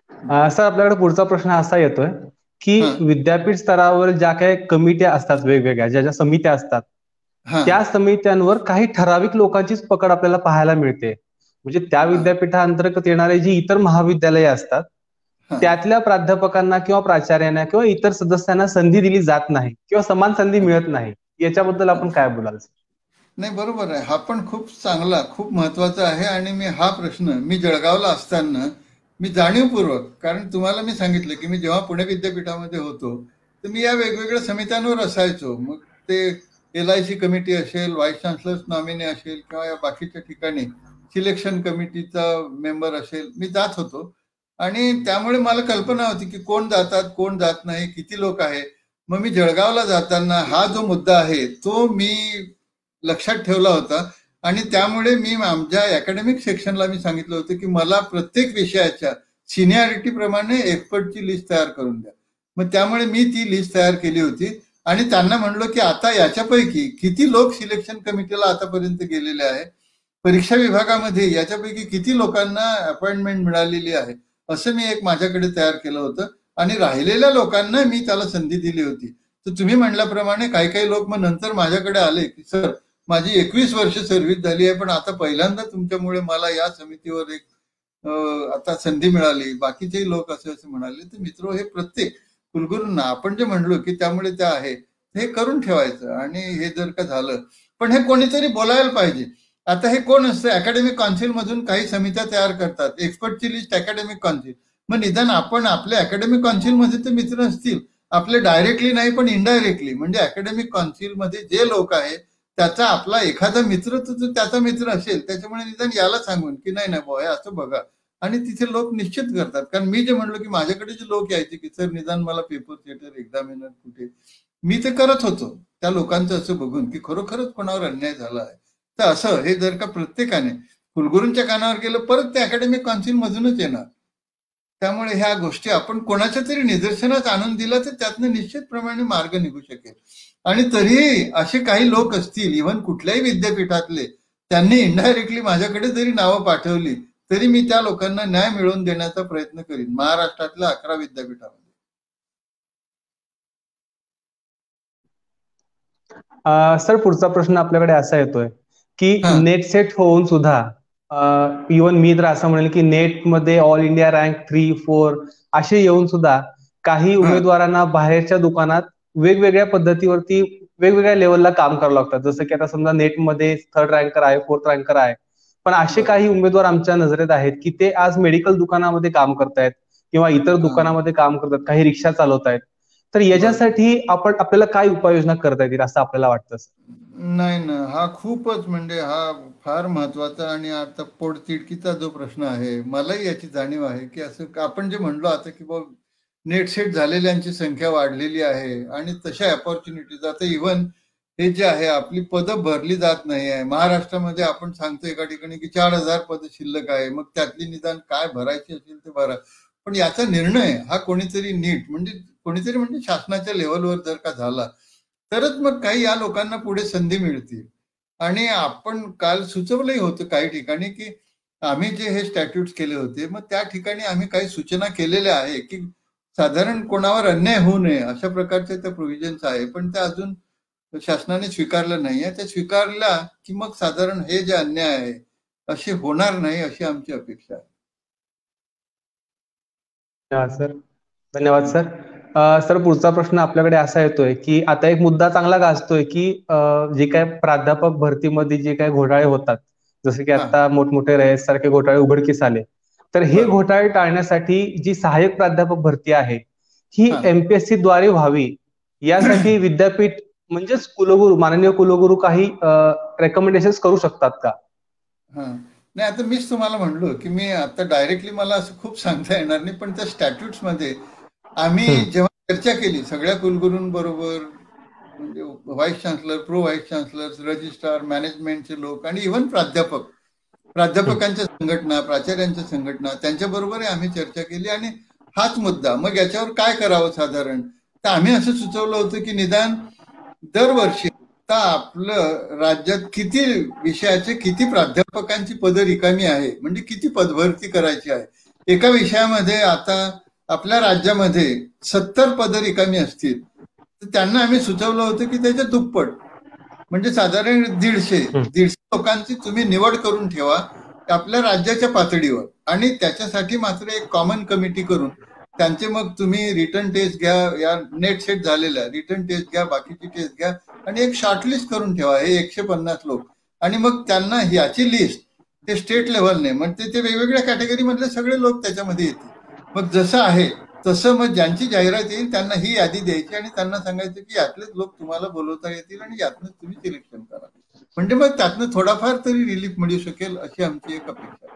सर आपल्याकडे पुढचा प्रश्न असा येतोय की विद्यापीठ स्तरावर ज्या काही कमिट्या असतात, वेगवेगळ्या ज्या ज्या समित्या असतात, त्या समित्यांवर काही ठराविक लोकांचीच पकड आपल्याला पाहायला मिळते. म्हणजे त्या विद्यापीठाअंतर्गत येणारे जी इतर महाविद्यालये असतात त्यातल्या प्राध्यापकांना किंवा प्राचार्यांना किंवा इतर सदस्यांना संधी दिली जात नाही किंवा समान संधी मिळत नाही, याच्याबद्दल आपण काय बोलाल? नाही, बरोबर आहे, हा पण खूप चांगला खूप महत्वाचा आहे. आणि मी हा प्रश्न मी जळगावला असताना मी जाणीवपूर्वक, कारण तुम्हाला मी सांगितलं की मी जेव्हा पुणे विद्यापीठामध्ये होतो तर मी या वेगवेगळ्या समित्यांवर असायचो. मग ते एल आय सी कमिटी असेल, व्हाईस चान्सलर्स नॉमिनी असेल किंवा या बाकीच्या ठिकाणी सिलेक्शन कमिटीचा मेंबर असेल, मी जात होतो. आणि त्यामुळे मला कल्पना होती की कोण जातात कोण जात नाही, किती लोक आहे. मग मी जळगावला जाताना हा जो मुद्दा आहे तो मी लक्षात ठेवला होता आणि त्यामुळे मी आमच्या अकॅडमिक सेक्शनला मी सांगितलं होतं की मला प्रत्येक विषयाच्या सिनियरिटी प्रमाणे एक्सपर्टची लिस्ट तयार करून द्या. मग त्यामुळे मी ती लिस्ट तयार केली होती आणि त्यांना म्हणलो की आता याच्यापैकी किती लोक सिलेक्शन कमिटीला आतापर्यंत गेलेले आहे, परीक्षा विभागामध्ये याच्यापैकी किती लोकांना अपॉइंटमेंट मिळालेली आहे, असं मी एक माझ्याकडे तयार केलं होतं. आणि राहिलेल्या लोकांना मी त्याला संधी दिली होती. तर तुम्ही म्हणल्याप्रमाणे काही काही लोक मग नंतर माझ्याकडे आले की सर माझी एकवीस वर्ष सर्व्हिस झाली आहे, पण आता पहिल्यांदा तुमच्यामुळे मला या समितीवर एक आता संधी मिळाली. बाकीचेही लोक असे असे म्हणाले. तर मित्र, हे प्रत्येक कुलगुरूंना आपण जे म्हणलो की त्यामुळे ते आहे हे करून ठेवायचं. आणि हे जर का झालं, पण हे कोणीतरी बोलायला पाहिजे. आता हे कोण असतं? अकॅडमिक काउन्सिल मधून काही समित्या तयार करतात, एक्सपर्टची लिस्ट अकॅडमिक काउन्सिल. मग निदान आपण आपल्या अकॅडमिक काउन्सिलमध्ये ते मित्र असतील आपले, डायरेक्टली नाही पण इनडायरेक्टली, म्हणजे अकॅडमिक काउन्सिलमध्ये जे लोक आहे त्याचा आपला एखादा मित्र तर त्याचा मित्र असेल, त्याच्यामुळे निदान याला सांगून की नाही नाही बुवा असं बघा, आणि तिथे लोक निश्चित करतात. कारण मी जे म्हणलो की माझ्याकडे जे लोक यायचे की सर निदान मला पेपर थिएटर एक्झामिनर कुठे, मी ते करत होतो त्या लोकांचं असं बघून की खरोखरच कोणावर अन्याय झाला आहे. तर असं हे जर का प्रत्येकाने कुलगुरूंच्या कानावर गेलं परत ते अकॅडमिक काउन्सिल मधूनच येणार. त्यामुळे ह्या गोष्टी आपण कोणाच्या तरी निदर्शनास आणून दिला तर त्यातनं निश्चितप्रमाणे मार्ग निघू शकेल. आणि तरीही असे काही लोक असतील इव्हन कुठल्याही विद्यापीठातले, त्यांनी इनडायरेक्टली माझ्याकडे जरी नावं पाठवली तरी मी त्या लोकांना न्याय मिळवून देण्याचा प्रयत्न करीन महाराष्ट्रातल्या अकरा विद्यापीठामध्ये. सर पुढचा प्रश्न आपल्याकडे असा येतोय की नेट सेट होऊन सुद्धा इव्हन मी तर असं म्हणेल की नेटमध्ये all India rank three four असे येऊन सुद्धा काही उमेदवारांना बाहेरच्या दुकानात वेगवेगळ्या पद्धतीवरती वेगवेगळ्या लेवलला काम करावं लागतं. जसं की आता समजा नेटमध्ये थर्ड रँकर आहे, फोर्थ रँकर आहे, पण असे काही उमेदवार आमच्या नजरेत आहेत की ते आज मेडिकल दुकानामध्ये काम करतायत किंवा इतर दुकानामध्ये काम करतात, काही रिक्षा चालवतायत. तर याच्यासाठी आपण आपल्याला काय उपाययोजना करता येतील असं आपल्याला वाटतं? नाही ना, हा खूपच म्हणजे हा फार महत्वाचा आणि आता पोटतिडकीचा जो प्रश्न आहे, मलाही याची जाणीव आहे की असं आपण जे म्हणलो आता की बाबा नेट सेट झालेल्यांची संख्या वाढलेली आहे आणि तशा अपॉर्च्युनिटीज आता इव्हन हे जे आहे आपली पदं भरली जात नाही आहे. महाराष्ट्रामध्ये आपण सांगतो एका ठिकाणी की चार हजार पद शिल्लक आहे, मग त्यातली निदान काय भरायची असेल ते भरा. पण याचा निर्णय हा कोणीतरी नीट म्हणजे कोणीतरी म्हणजे शासनाच्या लेवलवर जर का झाला तरच मग काही या लोकांना पुढे संधी मिळतील. आणि आपण काल सुचवलंही होतं काही ठिकाणी की आम्ही जे हे स्टॅट्यूट्स केले होते मग त्या ठिकाणी आम्ही काही सूचना केलेल्या आहे की साधारण कोणावर अन्याय होऊ नये अशा प्रकारचे त्या प्रोव्हिजन्स आहे, पण त्या अजून शासनाने स्वीकारलं नाही आहे. त्या स्वीकारल्या की मग साधारण हे जे अन्याय आहे असे होणार नाही अशी आमची अपेक्षा आहे. सर धन्यवाद सर. सर पुढचा प्रश्न आपल्याकडे असा येतोय की आता एक मुद्दा चांगला गाजतोय की जे काय प्राध्यापक भरतीमध्ये जे काही घोटाळे होतात, जसे की आता मोठमोठे रयत सारखे घोटाळे उघडकीस आले, तर हे घोटाळे टाळण्यासाठी जी सहाय्यक प्राध्यापक भरती आहे ही एमपीएससी द्वारे व्हावी यासाठी विद्यापीठ म्हणजेच कुलगुरू माननीय कुलगुरू काही रेकमेंडेशन करू शकतात का? नाही, आता मीच तुम्हाला म्हणलो की मी आता डायरेक्टली मला असं खूप सांगता येणार नाही, पण त्या स्टॅट्यूट्स मध्ये आम्ही जेव्हा चर्चा केली सगळ्या कुलगुरूंबरोबर म्हणजे vice chancellor, pro vice chancellor, registrar, मॅनेजमेंटचे लोक आणि इव्हन प्राध्यापक प्राध्यापकांच्या संघटना, प्राचार्यांच्या संघटना त्यांच्याबरोबरही आम्ही चर्चा केली आणि हाच मुद्दा मग याच्यावर काय करावं साधारण तर आम्ही असं सुचवलं होतं की निदान दरवर्षी आता आपलं राज्यात किती विषयाचे किती प्राध्यापकांची पदं रिकामी आहे म्हणजे किती पदभरती करायची आहे. एका विषयामध्ये आता आपल्या राज्यामध्ये सत्तर पदं रिकामी असतील तर त्यांना आम्ही सुचवलं होतं की त्याच्या दुप्पट म्हणजे साधारण दीडशे दीडशे लोकांची तुम्ही निवड करून ठेवा आपल्या राज्याच्या पातळीवर आणि त्याच्यासाठी मात्र एक कॉमन कमिटी करून त्यांचे मग तुम्ही रिटर्न टेस्ट घ्या, या नेट सेट झालेल्या रिटर्न टेस्ट घ्या, बाकीची टेस्ट घ्या आणि एक शॉर्टलिस्ट करून ठेवा हे एकशे पन्नास लोक आणि मग त्यांना याची लिस्ट ते स्टेट लेव्हलने म्हणजे ते वेगवेगळ्या कॅटेगरी मधले सगळे लोक त्याच्यामध्ये येतील. मग जसं आहे तसं मग ज्यांची जाहिरात येईल त्यांना ही यादी द्यायची आणि त्यांना सांगायचं की यातलेच लोक तुम्हाला बोलवता येतील आणि यातनं तुम्ही सिलेक्शन करा म्हणजे मग त्यातनं थोडाफार तरी रिलीफ मिळू शकेल अशी आमची एक अपेक्षा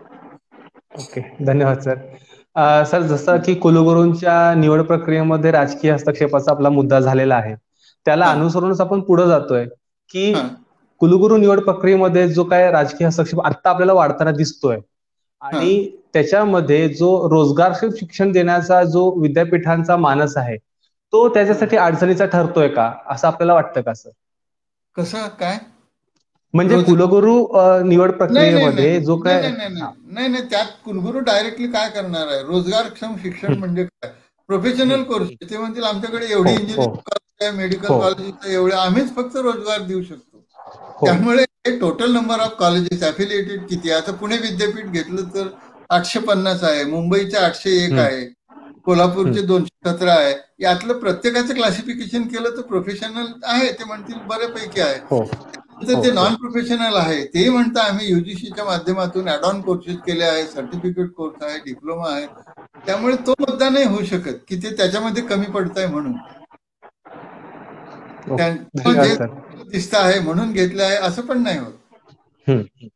आहे. ओके, धन्यवाद सर. सर जसं की कुलगुरूंच्या निवड प्रक्रियेमध्ये राजकीय हस्तक्षेपाचा आपला मुद्दा झालेला आहे, त्याला अनुसरूनच आपण पुढे जातोय की कुलगुरू निवड प्रक्रियेमध्ये जो काय राजकीय हस्तक्षेप आता आपल्याला वाढताना दिसतोय आणि त्याच्यामध्ये जो रोजगारशील शिक्षण देण्याचा जो विद्यापीठांचा मानस आहे तो त्याच्यासाठी अडचणीचा ठरतोय का असं आपल्याला वाटतं का सर? कसं काय म्हणजे कुलगुरू निवड प्रक्रियेमध्ये जो काय नाही नाही त्यात कुलगुरू डायरेक्टली काय करणार आहे? रोजगारक्षम शिक्षण म्हणजे काय? प्रोफेशनल कोर्स ते म्हणतील आमच्याकडे एवढी इंजिनिअरिंग कॉलेज आहे, मेडिकल कॉलेज एवढे आम्हीच फक्त रोजगार देऊ शकतो. त्यामुळे total number of colleges affiliated किती आता पुणे विद्यापीठ घेतलं तर आठशे पन्नास आहे, मुंबईचे आठशे एक आहे, कोल्हापूरचे दोनशे सतरा आहे. यातलं प्रत्येकाचं क्लासिफिकेशन केलं तर प्रोफेशनल आहे ते म्हणतील बऱ्यापैकी आहे. तर ते नॉन प्रोफेशनल आहे ते म्हणता आम्ही युजीसीच्या माध्यमातून ऍड ऑन कोर्सेस केले आहे, सर्टिफिकेट कोर्स आहे, डिप्लोमा आहे. त्यामुळे तो मुद्दा नाही होऊ शकत की ते त्याच्यामध्ये कमी पडत आहे म्हणून दिसत आहे म्हणून घेतलं आहे असं पण नाही होत.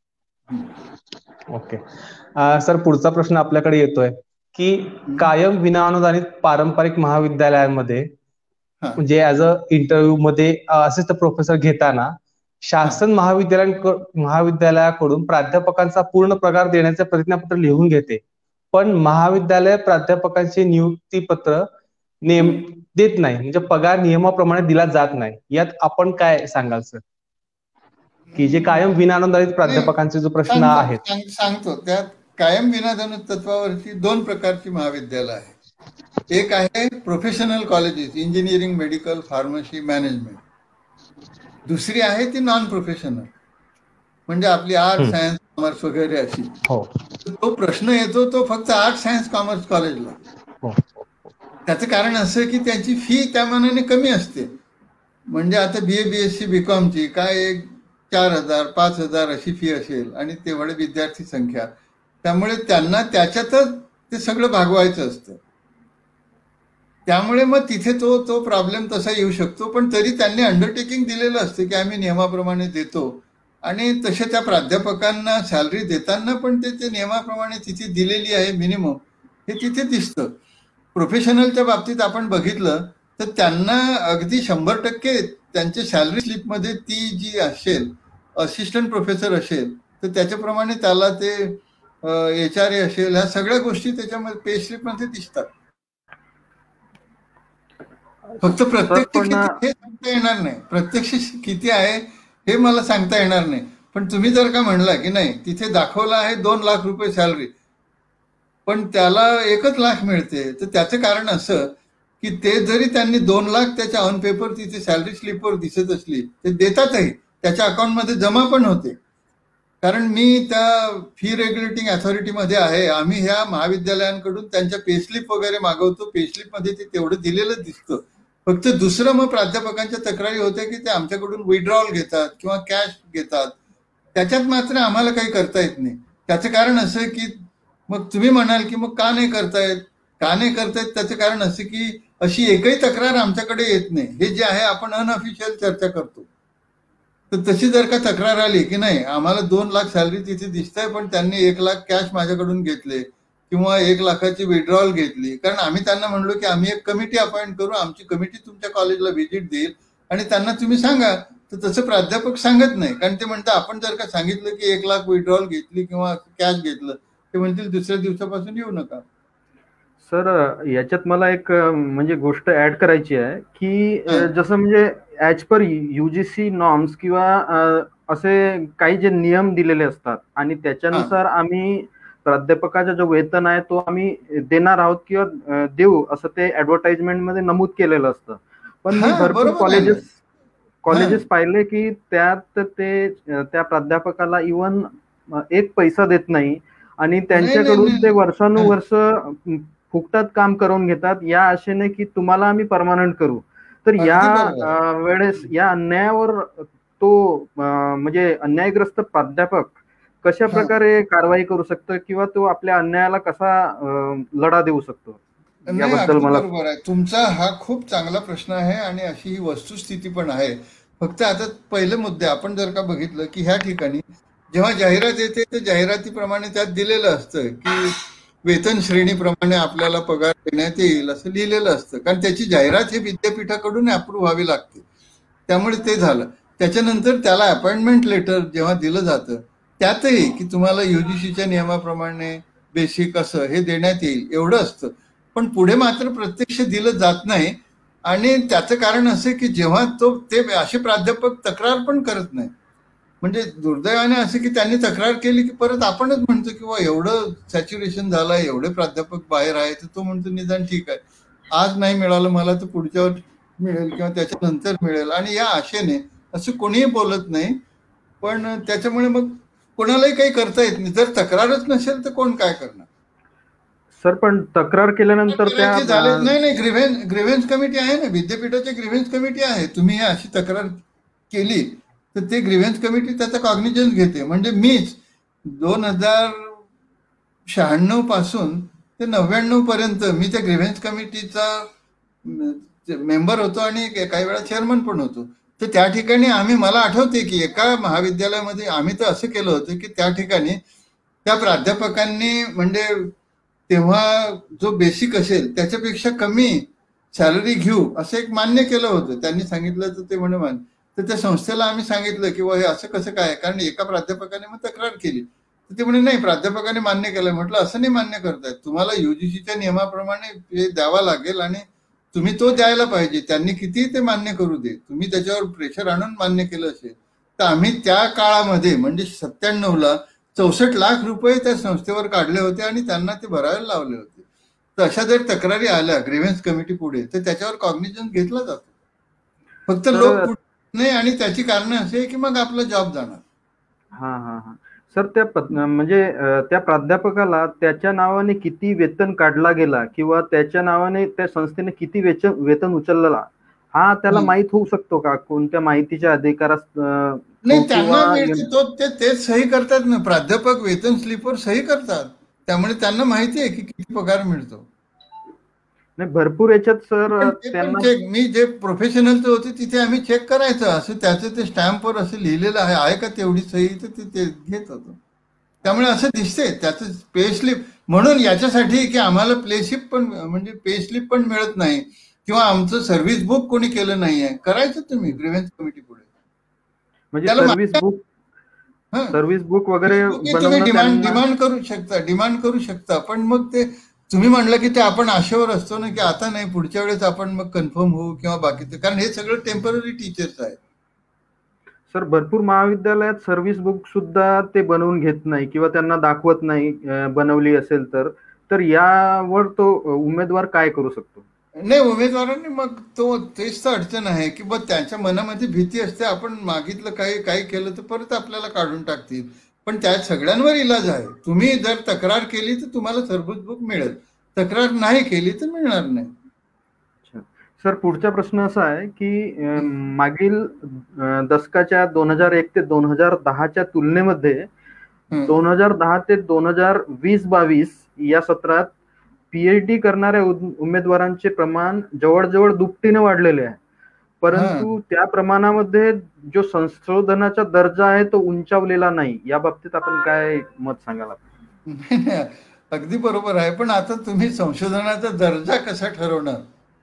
ओके सर, पुढचा प्रश्न आपल्याकडे येतोय की कायम विनाअनुदानित पारंपरिक महाविद्यालयांमध्ये म्हणजे ऍज अ इंटरव्ह्यू मध्ये असिस्टंट प्रोफेसर घेताना शासन महाविद्यालय महाविद्यालयाकडून प्राध्यापकांचा पूर्ण पगार देण्याचे प्रतिज्ञापत्र लिहून घेते, पण महाविद्यालय प्राध्यापकांचे नियुक्तीपत्र नेम देत नाही म्हणजे पगार नियमाप्रमाणे दिला जात नाही. यात आपण काय सांगाल सर की जे कायम विनाअनुदानित प्राध्यापकांचे जो प्रश्न आहे? सांगतो त्यात कायम विनाअनुदानित तत्वावरची दोन प्रकारची महाविद्यालय आहे. एक आहे professional colleges engineering, medical, pharmacy, management. दुसरी आहे ती नॉन प्रोफेशनल. म्हणजे आपली आर्ट सायन्स कॉमर्स वगैरे अशी. तो प्रश्न येतो तो फक्त आर्ट सायन्स कॉमर्स कॉलेजला. त्याचं कारण असं की त्याची फी त्या मानाने कमी असते. म्हणजे आता बी ए बी एस सी बी कॉमची काय एक चार हजार पाच हजार अशी फी असेल आणि तेवढे विद्यार्थी संख्या, त्यामुळे त्यांना त्याच्यातच ते सगळं भागवायचं असतं. त्यामुळे मग तिथे तो तो प्रॉब्लेम तसा येऊ शकतो. पण तरी त्यांनी अंडरटेकिंग दिलेलं असतं की आम्ही नियमाप्रमाणे देतो आणि तसे त्या प्राध्यापकांना सॅलरी देताना पण ते ते नियमाप्रमाणे तिथे दिलेली आहे मिनिमम हे तिथे दिसतं. प्रोफेशनलच्या बाबतीत आपण बघितलं तर त्यांना अगदी शंभर टक्के त्यांच्या सॅलरी स्लिपमध्ये ती जी असेल असिस्टंट प्रोफेसर असेल तर त्याच्याप्रमाणे त्याला ते एच आर ए असेल ह्या सगळ्या गोष्टी त्याच्यामध्ये पे स्लिपमध्ये दिसतात. फक्त प्रत्यक्ष किती हे सांगता येणार नाही, प्रत्यक्ष किती आहे हे मला सांगता येणार नाही. पण तुम्ही जर का म्हणला की नाही तिथे दाखवला आहे दोन लाख रुपये सॅलरी पण त्याला एकच लाख मिळते, तर त्याचं कारण असं की ते जरी त्यांनी दोन लाख त्याच्या ऑन पेपर तिथे सॅलरी स्लिपवर दिसत असली ते देतातही, त्याच्या अकाउंटमध्ये जमा पण होते. कारण मी त्या फी रेग्युलेटिंग अथॉरिटीमध्ये आहे, आम्ही ह्या महाविद्यालयांकडून त्यांच्या पेस्लिप वगैरे मागवतो, पेस्लिपमध्ये ते तेवढं दिलेलं दिसतं. फक्त दुसरं मग प्राध्यापकांच्या तक्रारी होत्या की ते आमच्याकडून विड्रॉल घेतात किंवा कॅश घेतात, त्याच्यात मात्र आम्हाला काही करता येत नाही. त्याचं कारण असं की मग तुम्ही म्हणाल की मग का नाही करतायत का नाही करतायत त्याचं कारण असं की अशी एकही तक्रार आमच्याकडे येत नाही. हे जे आहे आपण अनऑफिशियल चर्चा करतो. तर तशी जर का तक्रार आली की नाही आम्हाला दोन लाख सॅलरी तिथे दिसत आहे पण त्यांनी एक लाख कॅश माझ्याकडून घेतले किंवा एक लाखाची विड्रॉल घेतली, कारण आम्ही त्यांना म्हणलो की आम्ही एक कमिटी अपॉइंट करू, आमची कमिटी तुमच्या कॉलेजला व्हिजिट देईल आणि त्यांना तुम्ही सांगा, तर तसं प्राध्यापक सांगत नाही. कारण ते म्हणतात आपण जर का सांगितलं की एक लाख विड्रॉल घेतली किंवा कॅश घेतलं ते म्हणतील दुसऱ्या दिवसापासून येऊ नका. सर याच्यात मला एक म्हणजे गोष्ट ऍड करायची आहे की जसं म्हणजे ॲज पर युजीसी नॉर्म्स किंवा असे काही जे नियम दिलेले असतात आणि त्याच्यानुसार आम्ही प्राध्यापकाचा जो वेतन आहे तो आम्ही देणार आहोत किंवा देऊ असं ते ऍडव्हर्टाइजमेंट मध्ये नमूद केलेलं असतं. पण मी भरपूर कॉलेजेस कॉलेजेस पाहिले की त्यात ते त्या प्राध्यापकाला इव्हन एक पैसा देत नाही आणि त्यांच्याकडून ते वर्षानुवर्ष फुकटात काम करून घेतात या आशेने की तुम्हाला आम्ही परमानंट करू. तर या वेळेस या अन्यायावर तो म्हणजे अन्यायग्रस्त प्राध्यापक कशा प्रकारे कारवाई करू शकतो किंवा तो आपल्या अन्यायाला कसा लढा देऊ शकतो याबद्दल मला. बरोबर आहे, तुमचा हा खूप चांगला प्रश्न आहे आणि अशी ही वस्तुस्थिती पण आहे. फक्त आता पहिले मुद्दे आपण जर का बघितलं की ह्या ठिकाणी जेव्हा जाहिरात येते तर जाहिरातीप्रमाणे त्यात दिलेलं असतं की वेतन श्रेणीप्रमाणे आपल्याला पगार देण्यात येईल असं लिहिलेलं असतं, कारण त्याची जाहिरात ही विद्यापीठाकडून अप्रूव्ह व्हावी लागते. त्यामुळे ते झालं. त्याच्यानंतर त्याला अपॉइंटमेंट लेटर जेव्हा दिलं जातं त्यातही की तुम्हाला युजीसीच्या नियमाप्रमाणे बेसिक असं हे देण्यात येईल एवढं असतं, पण पुढे मात्र प्रत्यक्ष दिलं जात नाही. आणि त्याचं कारण असं की जेव्हा तो ते असे प्राध्यापक तक्रार पण करत नाही. म्हणजे दुर्दैवाने असं की त्यांनी तक्रार केली की परत आपणच म्हणतो किंवा एवढं सॅच्युरेशन झालंय, एवढे प्राध्यापक बाहेर आहे, तर तो म्हणतो निदान ठीक आहे आज नाही मिळालं मला तर पुढच्यावर मिळेल किंवा त्याच्यानंतर मिळेल, आणि या आशेने असं कोणीही बोलत नाही. पण त्याच्यामुळे मग कोणालाही काही करता येत नाही. जर तक्रारच नसेल तर कोण काय करणार. सर पण तक्रार केल्यानंतर त्या नाही नाही ग्रीव्हन्स ग्रीव्हन्स कमिटी आहे ना, विद्यापीठाची ग्रीव्हन्स कमिटी आहे. तुम्ही अशी तक्रार केली तर ते ग्रीव्हन्स कमिटी त्याचा कॉग्निजन्स घेते. म्हणजे मीच दोन हजार शहाण्णव पासून ते नव्याण्णव पर्यंत मी त्या ग्रीव्हन्स कमिटीचा मेंबर होतो आणि काही वेळा चेअरमन पण होतो. तर त्या ठिकाणी आम्ही, मला आठवते की एका महाविद्यालयामध्ये आम्ही तर असं केलं होतं की त्या ठिकाणी त्या प्राध्यापकांनी म्हणजे तेव्हा जो बेसिक असेल त्याच्यापेक्षा कमी सॅलरी घेऊ असं एक मान्य केलं होतं. त्यांनी सांगितलं तर ते म्हणे मान तर त्या संस्थेला आम्ही सांगितलं की हे असं कसं काय, कारण एका प्राध्यापकाने मग तक्रार केली तर ते म्हणे नाही प्राध्यापकाने मान्य केलं. म्हटलं असं नाही मान्य करतायत, तुम्हाला युजीसीच्या नियमाप्रमाणे हे द्यावा लागेल आणि तुम्ही तो द्यायला पाहिजे. त्यांनी किती ते मान्य करू दे, तुम्ही त्याच्यावर प्रेशर आणून मान्य केलं असेल. तर आम्ही त्या काळामध्ये म्हणजे सत्त्याण्णव ला चौसष्ट लाख रुपये त्या संस्थेवर काढले होते आणि त्यांना ते भरायला लावले होते. तर अशा जर तक्रारी आल्या ग्रीव्हन्स कमिटी पुढे तर त्याच्यावर कॉग्निजन्स घेतला जातो. फक्त लोक नाही आणि त्याची कारण असे की मग आपला जॉब जाणार. हा हा हा सर, त्या पद- म्हणजे अ, त्या प्राध्यापकाला त्याच्या नावाने किती वेतन काढला गेला किंवा त्याच्या नावाने त्या संस्थेने किती वेतन वेतन उचलला, हा त्याला हं. माहित होऊ शकतो का कोणत्या माहितीच्या अधिकारास अ, नाही, थ्रू त्यांना किंवा मिळते तो ते तेच सही करतात ना, प्राध्यापक वेतन स्लिपवर सही करतात, त्यामुळे त्यांना माहिती आहे की किती पगार मिळतो. नाही, भरपूर याच्यात सर पण ते पण त्यांना चेक, मी जे प्रोफेशनलचं होते तिथे आम्ही चेक करायचं, असं त्याचं ते स्टॅम्पवर असं लिहिलेलं आहे आहे का तेवढी सही, तर ते ते घेत होतो. त्यामुळे असं दिसते त्याचं पे स्लिप. म्हणून याच्यासाठी की आम्हाला प्ले स्लिप पण म्हणजे पे स्लिप पण मिळत नाही किंवा आमचं सर्व्हिस बुक कोणी केलं नाहीये, करायचं तुम्ही ग्रीव्हन्स कमिटी पुढे. म्हणजे त्याला सर्व्हिस माहिती बुक आहे. सर्व्हिस बुक वगैरे सर्व्हिस बुक तुम्ही बनवणं डिमांड त्यांना. डिमांड करू शकता डिमांड करू शकता पण मग ते तुम्ही म्हणलं की ते आपण आशेवर असतो ना, की आता नाही पुढच्या वेळेस आपण मग कन्फर्म होऊ किंवा बाकीचं, कारण हे सगळं टेम्पररी टीचर्स आहेत. सर, भरपूर महाविद्यालयात सर्व्हिस बुक सुद्धा ते बनवून घेत नाही किंवा त्यांना दाखवत नाही अ, बनवली असेल तर तर यावर तो उमेदवार काय करू शकतो? नाही, उमेदवारांनी मग तो तेच तर अडचण आहे की बघ त्यांच्या मनामध्ये भीती असते, आपण मागितलं काही काही केलं तर परत आपल्याला काढून टाकतील. पण त्या सगळ्यांवर इलाज आहे. तुम्ही जर तक्रार केली तर तुम्हाला सर्व्हिस बुक मिळेल, तक्रार नाही केली तर मिळणार नाही. सर, पुढचा प्रश्न असा आहे की अ, हं. मागील अ, दशकाच्या दोन हजार एक ते दोन हजार दहाच्या तुलनेमध्ये हं. दोन हजार दहा ते दोन हजार वीस बावीस या सत्रात पीएचडी करणाऱ्या उद- उमेदवारांचे प्रमाण जवळजवळ दुपटीने वाढलेले आहे. हां. परंतु त्या प्रमाणामध्ये जो संशोधनाचा दर्जा आहे तो उंचावलेला नाही. या बाबतीत आपण काय मत सांगाल? नाही, नाही, अगदी बरोबर आहे. पण आता तुम्ही संशोधनाचा दर्जा कसा ठरवणार,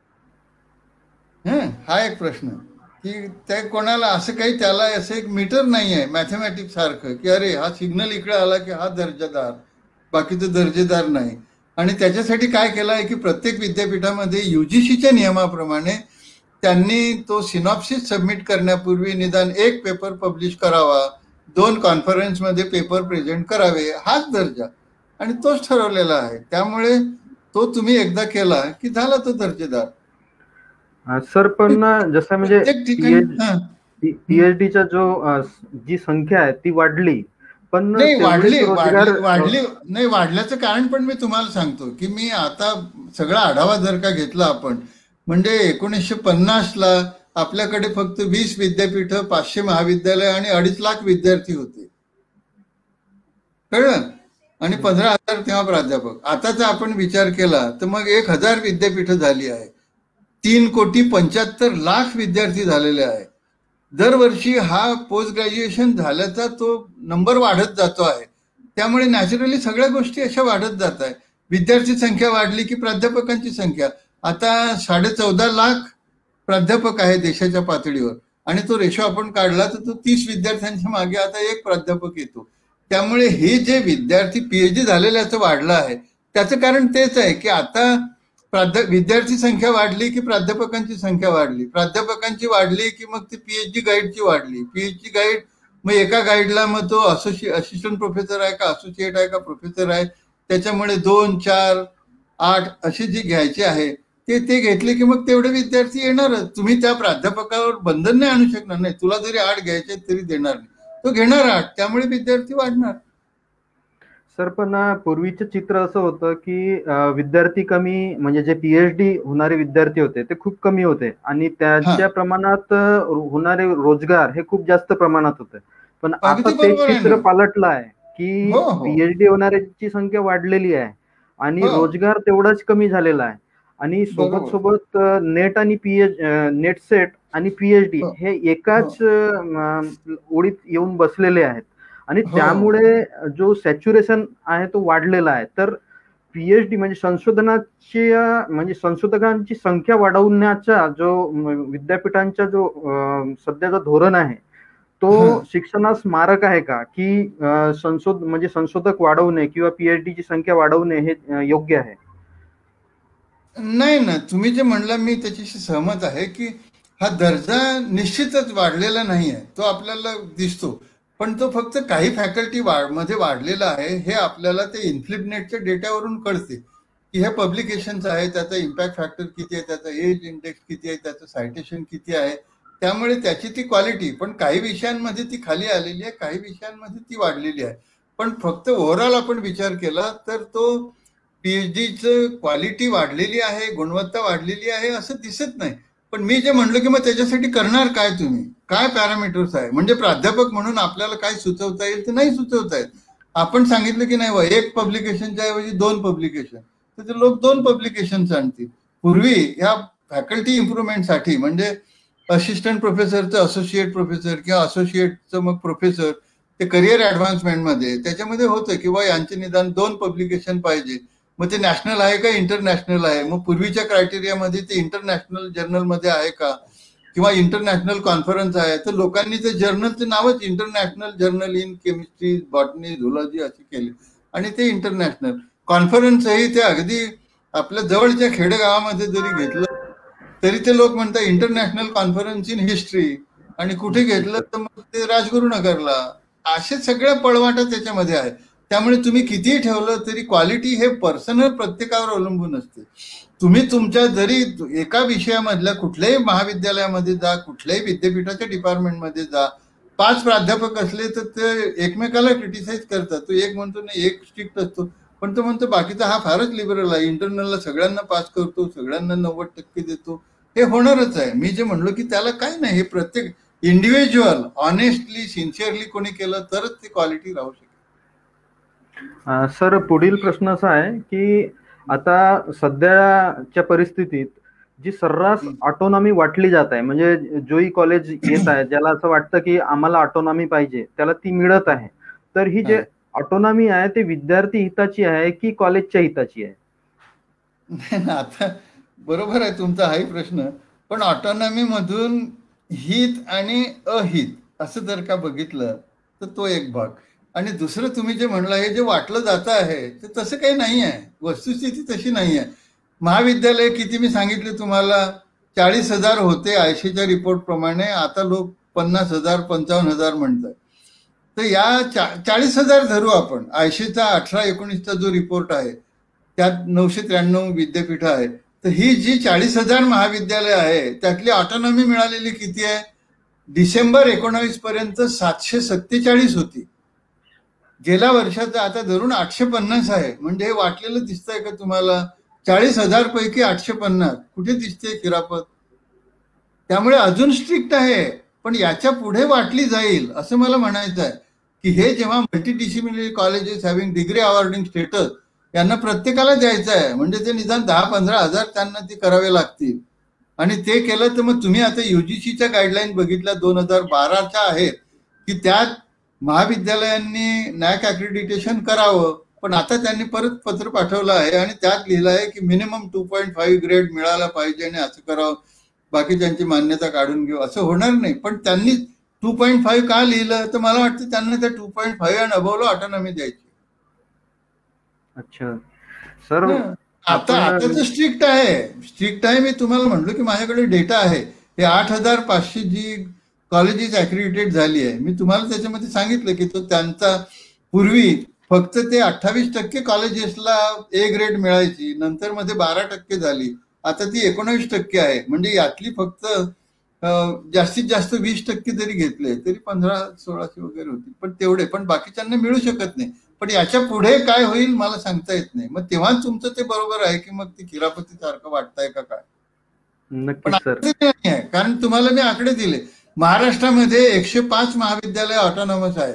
हं हा एक प्रश्न की त्या कोणाला असं काही, त्याला असं एक मीटर नाही आहे मॅथमॅटिक्स सारखं की अरे हा सिग्नल इकडे आला की हा दर्जेदार, बाकीचं दर्जेदार नाही. आणि त्याच्यासाठी काय केलं आहे की प्रत्येक विद्यापीठामध्ये युजीसीच्या नियमाप्रमाणे त्यांनी तो सिनॉप्सिस सबमिट करण्यापूर्वी निदान एक पेपर पब्लिश करावा, दोन कॉन्फरन्समध्ये पेपर प्रेझेंट करावे, हाच दर्जा आणि तोच ठरवलेला आहे. त्यामुळे तो तुम्ही एकदा केला की झाला तो दर्जेदार. अ, सर, पण जसं म्हणजे प्रत्येक ठिकाणी पीएच हा पीएचडीचा जो अ, जी संख्या आहे ती वाढली, पण नाही, तेवढेच वाढली रोजगार. वाढली वाढली नाही, वाढल्याचं कारण पण मी तुम्हाला सांगतो की मी आता सगळा आढावा जर का घेतला आपण, म्हणजे एकोणीसशे पन्नासला आपल्याकडे फक्त वीस विद्यापीठ, पाचशे महाविद्यालय आणि अडीच लाख विद्यार्थी होते, कळलं, आणि पंधरा हजार तेव्हा प्राध्यापक. आताचा आपण विचार केला तर मग एक हजार विद्यापीठ झाली आहे, तीन कोटी पंच्याहत्तर लाख विद्यार्थी झालेले आहे. दरवर्षी हा पोस्ट ग्रॅज्युएशन झाल्याचा तो नंबर वाढत जातो आहे. त्यामुळे नॅचरली सगळ्या गोष्टी अशा वाढत जात आहे. विद्यार्थी संख्या वाढली की प्राध्यापकांची संख्या, आता साडे चौदा लाख प्राध्यापक आहे देशाच्या पातळीवर, आणि तो रेशो आपण काढला तर तो तीस विद्यार्थ्यांच्या मागे आता एक प्राध्यापक येतो. त्यामुळे हे जे विद्यार्थी पीएचडी झालेल्याचं वाढलं आहे त्याचं कारण तेच आहे की आता प्राध्या विद्यार्थी संख्या वाढली की प्राध्यापकांची संख्या वाढली, प्राध्यापकांची वाढली की मग ती पीएचडी गाईडची वाढली, पीएचडी गाईड मग एका गाईडला मग तो असोसिए असिस्टंट प्रोफेसर आहे का असोसिएट आहे का प्रोफेसर आहे, त्याच्यामुळे दोन चार आठ अशी जी घ्यायची आहे ते ते घेतले की मग तेवढे विद्यार्थी येणारच. तुम्ही त्या प्राध्यापकावर बंधन नाही आणू शकणार, नाही तुला जरी आठ घ्यायचे तरी देणार नाही, तो घेणार आठ, त्यामुळे विद्यार्थी वाढणार. सर, पण पूर्वीचं चित्र असं होतं की अ, विद्यार्थी कमी, म्हणजे जे पीएचडी होणारे विद्यार्थी होते ते खूप कमी होते आणि त्याच्या प्रमाणात अ, होणारे रोजगार हे खूप जास्त प्रमाणात होते. पण आता अगदी ते बरोबर आहे चित्र ना. पालटलं आहे की हो हो पीएचडी होणाऱ्यांची संख्या वाढलेली आहे आणि हो रोजगार तेवढाच कमी झालेला आहे. आणि सोबत बरोबर. सोबत नेट आणि पीएच नेट सेट आणि पीएचडी हो हे एकाच अ, ओळीत येऊन बसलेले आहेत आणि हो त्यामुळे जो सॅच्युरेशन आहे तो वाढलेला आहे. तर पीएचडी म्हणजे संशोधनाची अ, म्हणजे संशोधकांची संख्या वाढवण्याचा जो म, विद्यापीठांचा जो अ, सध्याचा धोरण आहे तो हं. शिक्षणास मारक आहे का, की अ, संशोध म्हणजे संशोधक वाढवणे किंवा पीएचडीची संख्या वाढवणे हे अ, योग्य आहे? नाही ना, तुम्ही जे म्हणला मी त्याच्याशी सहमत आहे की हा दर्जा निश्चितच वाढलेला नाही आहे, तो आपल्याला दिसतो, पण तो फक्त काही फॅकल्टी वाढ मध्ये वाढलेला आहे. हे आपल्याला ते इन्फ्लिपनेटच्या डेटावरून कळते की हे पब्लिकेशन्स आहे, त्याचा इम्पॅक्ट फॅक्टर किती आहे, त्याचा एज इंडेक्स किती आहे, त्याचं सायटेशन किती आहे, त्यामुळे त्याची ती क्वालिटी, पण काही विषयांमध्ये ती खाली आलेली आहे, काही विषयांमध्ये ती वाढलेली आहे. पण फक्त ओव्हरऑल आपण विचार केला तर तो पीएचडीचं क्वालिटी वाढलेली आहे, गुणवत्ता वाढलेली आहे असं दिसत नाही. पण मी जे म्हणलो की मग त्याच्यासाठी करणार काय, तुम्ही काय पॅरामीटर्स आहे, म्हणजे प्राध्यापक म्हणून आपल्याला काय सुचवता येईल ते नाही सुचवता येईल. आपण सांगितलं की नाही एक पब्लिकेशनच्या ऐवजी दोन पब्लिकेशन, तर ते लोक दोन पब्लिकेशन आणतील. पूर्वी ह्या फॅकल्टी इम्प्रुव्हमेंटसाठी म्हणजे असिस्टंट प्रोफेसरचं असोसिएट प्रोफेसर किंवा असोसिएटचं मग प्रोफेसर, ते करिअर ॲडव्हान्समेंटमध्ये त्याच्यामध्ये होतं किंवा यांचे निदान दोन पब्लिकेशन पाहिजे. मग ते नॅशनल आहे का इंटरनॅशनल आहे, मग पूर्वीच्या क्रायटेरियामध्ये ते इंटरनॅशनल जर्नलमध्ये आहे का किंवा इंटरनॅशनल कॉन्फरन्स आहे, तर लोकांनी ते जर्नलचं नावच international journal in chemistry, botany, zoology असे केले आणि ते इंटरनॅशनल कॉन्फरन्सही ते अगदी आपल्या जवळच्या खेडेगावामध्ये जरी घेतलं तरी ते लोक म्हणतात इंटरनॅशनल कॉन्फरन्स इन हिस्ट्री, आणि कुठे घेतलं तर मग ते राजगुरुनगरला. असे सगळ्या पळवाटा त्याच्यामध्ये आहे. त्यामुळे तुम्ही कितीही ठेवलं तरी क्वालिटी हे पर्सनल प्रत्येकावर अवलंबून असते. तुम्ही तुमच्या जरी एका विषयामधल्या कुठल्याही महाविद्यालयामध्ये जा, कुठल्याही विद्यापीठाच्या डिपार्टमेंटमध्ये जा, पाच प्राध्यापक असले तर ते एकमेकाला क्रिटिसाइज करतात. तो एक म्हणतो नाही एक स्ट्रिक्ट असतो, पण तो म्हणतो बाकीचा हा फारच लिबरल आहे, इंटरनलला सगळ्यांना पास करतो, सगळ्यांना नव्वद टक्के देतो. हे होणारच आहे. मी जे म्हणलो की त्याला काही नाही, हे प्रत्येक इंडिव्हिज्युअल ऑनेस्टली सिन्सिअरली कोणी केलं तरच ती क्वालिटी राहू शकेल. सर पुढील प्रश्न असा आहे की आता सध्याच्या परिस्थितीत जी सर्रास ऑटोनॉमी वाटली जात आहे, म्हणजे जोही कॉलेज येत आहे ज्याला असं वाटतं की आम्हाला ऑटोनॉमी पाहिजे त्याला ती मिळत आहे, तर ही जे ऑटोनॉमी आहे ते विद्यार्थी हिताची आहे की कॉलेजच्या हिताची आहे? आता बरोबर आहे तुमचा हाही प्रश्न, पण ऑटोनॉमी मधून हित आणि अहित असं जर का बघितलं तर तो एक भाग, आणि दुसरं तुम्ही जे म्हणलं हे जे वाटलं जात आहे ते तसं काही नाही आहे, वस्तुस्थिती तशी नाही आहे. महाविद्यालय किती मी सांगितले तुम्हाला, चाळीस हजार होते आयशीच्या रिपोर्ट प्रमाणे, आता लोक पन्नास हजार पंचावन्न हजार म्हणतात. तर या चा चाळीस हजार धरू आपण, आयशीचा अठरा एकोणीसचा जो रिपोर्ट आहे त्यात नऊशे त्र्याण्णव विद्यापीठ आहे. तर ही जी चाळीस हजार महाविद्यालय आहे त्यातली ऑटोनॉमी मिळालेली किती आहे? डिसेंबर एकोणावीस पर्यंत सातशे सत्तेचाळीस होती, गेल्या वर्षाचं आता धरून आठशे पन्नास आहे. म्हणजे हे वाटलेलं दिसतंय का तुम्हाला? चाळीस हजार पैकी आठशे पन्नास कुठे दिसते खिरापत? त्यामुळे अजून स्ट्रिक्ट आहे, पण याच्या पुढे वाटली जाईल असं मला म्हणायचं आहे की हे जेव्हा multidisciplinary colleges having degree awarding status यांना प्रत्येकाला द्यायचं आहे, म्हणजे ते निदान दहा पंधरा हजार त्यांना ते करावे लागतील. आणि ते केलं तर मग तुम्ही आता युजीसीच्या गाईडलाईन बघितल्या दोन हजार बाराच्या आहेत की त्यात महाविद्यालयांनी नॅक ॲक्रिडिटेशन करावं, पण आता त्यांनी परत पत्र पाठवलं आहे आणि त्यात लिहिलं आहे की minimum two point five grade मिळाला पाहिजे आणि असं करावं, बाकी त्यांची मान्यता काढून घेऊ. असं होणार नाही, पण त्यांनी टू पॉईंट फाईव्ह का लिहिलं तर मला वाटतं त्यांना त्या टू पॉईंट फाईव्ह आणि अबवला ऑटोनॉमी द्यायची. अच्छा सर, आता आता तर स्ट्रिक्ट आहे, स्ट्रिक्ट आहे. मी तुम्हाला म्हणलो की माझ्याकडे डेटा आहे, हे आठ हजार पाचशे जी कॉलेजेस ॲक्रिडिटेट झाली आहे, मी तुम्हाला त्याच्यामध्ये सांगितलं की तो त्यांचा पूर्वी फक्त ते अठ्ठावीस टक्के कॉलेजेसला ए ग्रेड मिळायची, नंतर मध्ये बारा टक्के झाली, आता ती एकोणावीस टक्के आहे. म्हणजे यातली फक्त जास्तीत जास्त वीस टक्के जरी घेतले तरी पंधरा सोळाशे वगैरे होती, पण तेवढे पण बाकीच्यांना मिळू शकत नाही. पण याच्या पुढे काय होईल मला सांगता येत नाही. मग तेव्हा तुमचं ते बरोबर आहे की मग ते खिरापती सारखं वाटतंय का काय? नक्कीच सर. नाही आहे, कारण तुम्हाला मी आकडे दिले. महाराष्ट्रामध्ये एकशे पाच महाविद्यालय ऑटोनॉमस आहे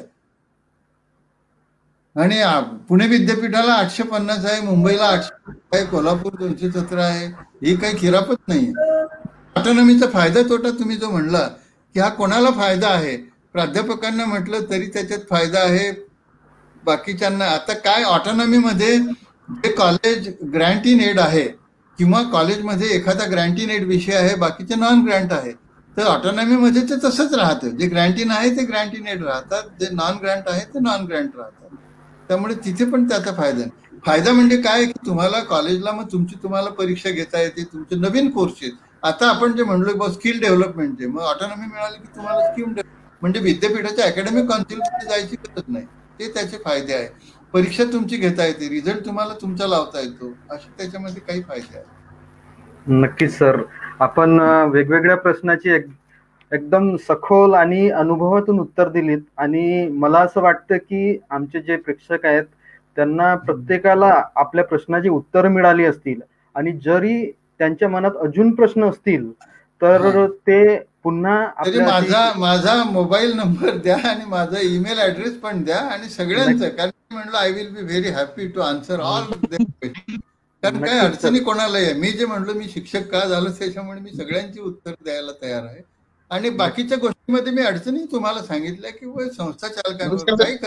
आणि पुणे विद्यापीठाला आठशे पन्नास आहे, मुंबईला आठशे आहे, कोल्हापूर दोनशे सतरा आहे. ही काही खिरापत नाही. ऑटोनॉमीचा फायदा तोटा तुम्ही जो म्हणला की हा कोणाला फायदा आहे, प्राध्यापकांना म्हटलं तरी त्याच्यात फायदा आहे, बाकीच्यांना. आता काय ऑटोनॉमीमध्ये जे कॉलेज ग्रँट इन एड आहे किंवा कॉलेजमध्ये एखादा ग्रँट इन एड विषय आहे, बाकीचे नॉन ग्रँट आहे, तर ऑटोनॉमीमध्ये ते तसंच राहतं. जे ग्रँट इन आहे ते ग्रँट इन एड राहतात, जे नॉन ग्रँट आहे ते नॉन ग्रँट राहतात. त्यामुळे तिथे पण त्याचा फायदा आहे. फायदा म्हणजे काय की तुम्हाला कॉलेजला मग तुमची तुम्हाला परीक्षा घेता येते, तुमचे नवीन कोर्सेस. आता आपण जे म्हणलो बघ स्किल डेव्हलपमेंटचे, मग ऑटोनॉमी मिळाली की तुम्हाला स्किल म्हणजे विद्यापीठाच्या अकॅडमिक काउन्सिलमध्ये जायची गरज नाही. ते त्याचे फायदे आहे. परीक्षा तुमची घेता येते, रिझल्ट तुम्हाला तुमचा लावता येतो, असे त्याच्यामध्ये काही फायदे आहेत. नक्कीच सर. आपण वेगवेगळ्या प्रश्नाची एकदम सखोल आणि अनुभवातून उत्तर दिलीत आणि मला असं वाटतं की आमचे जे प्रेक्षक आहेत त्यांना प्रत्येकाला आपल्या प्रश्नाची उत्तर मिळाली असतील आणि जरी त्यांच्या मनात अजून प्रश्न असतील तर ते पुन्हा तरी माझा माझा मोबाईल नंबर द्या आणि माझा ईमेल ऍड्रेस पण द्या आणि सगळ्यांचं, कारण म्हणलं I will be very happy to answer all कारण काही अडचणी कोणाला आहे. मी जे म्हणलो मी शिक्षक का झालो त्याच्यामुळे मी सगळ्यांची उत्तर द्यायला तयार आहे आणि बाकीच्या गोष्टीमध्ये मी अडचणी तुम्हाला सांगितल्या की संस्था चालकांवर काही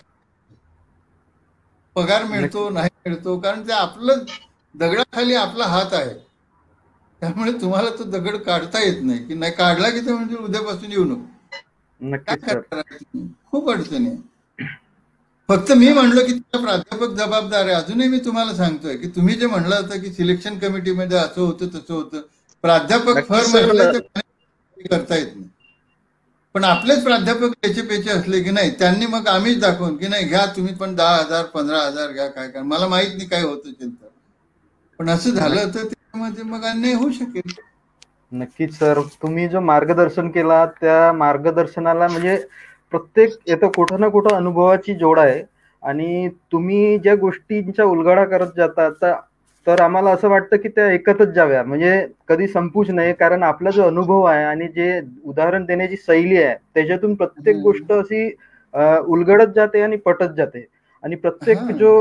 पगार मिळतो नाही मिळतो, कारण ते आपलं दगडाखाली आपला हात आहे, त्यामुळे तुम्हाला तो दगड काढता येत नाही की नाही काढला की ते म्हणजे उद्यापासून येऊ नको. खूप अडचणी आहे. फक्त मी म्हणलो की तुला प्राध्यापक जबाबदार आहे. अजूनही मी तुम्हाला सांगतोय की तुम्ही जे म्हणलं होतं की सिलेक्शन कमिटीमध्ये असं होतं तसं होतं, प्राध्यापक फर्म असले तर करता येत नाही, पण आपलेच प्राध्यापक त्याचे पेचे असले की नाही त्यांनी मग आम्हीच दाखवून की नाही घ्या तुम्ही पण दहा हजार पंधरा हजार घ्या, काय काय मला माहित नाही काय होतं चिंता, पण असं झालं तर त्यामध्ये मग अन्याय होऊ शकेल. नक्कीच सर, तुम्ही जो मार्गदर्शन केला त्या मार्गदर्शनाला म्हणजे प्रत्येक येतं कुठं ना कुठं अनुभवाची जोड आहे आणि तुम्ही ज्या गोष्टींचा उलगडा करत जाता तर आम्हाला असं वाटतं की त्या एकतच जाव्या, म्हणजे कधी संपूच नाही, कारण आपला जो अनुभव आहे आणि जे उदाहरण देण्याची शैली आहे त्याच्यातून प्रत्येक गोष्ट अशी उलगडत जाते आणि पटत जाते आणि प्रत्येक जो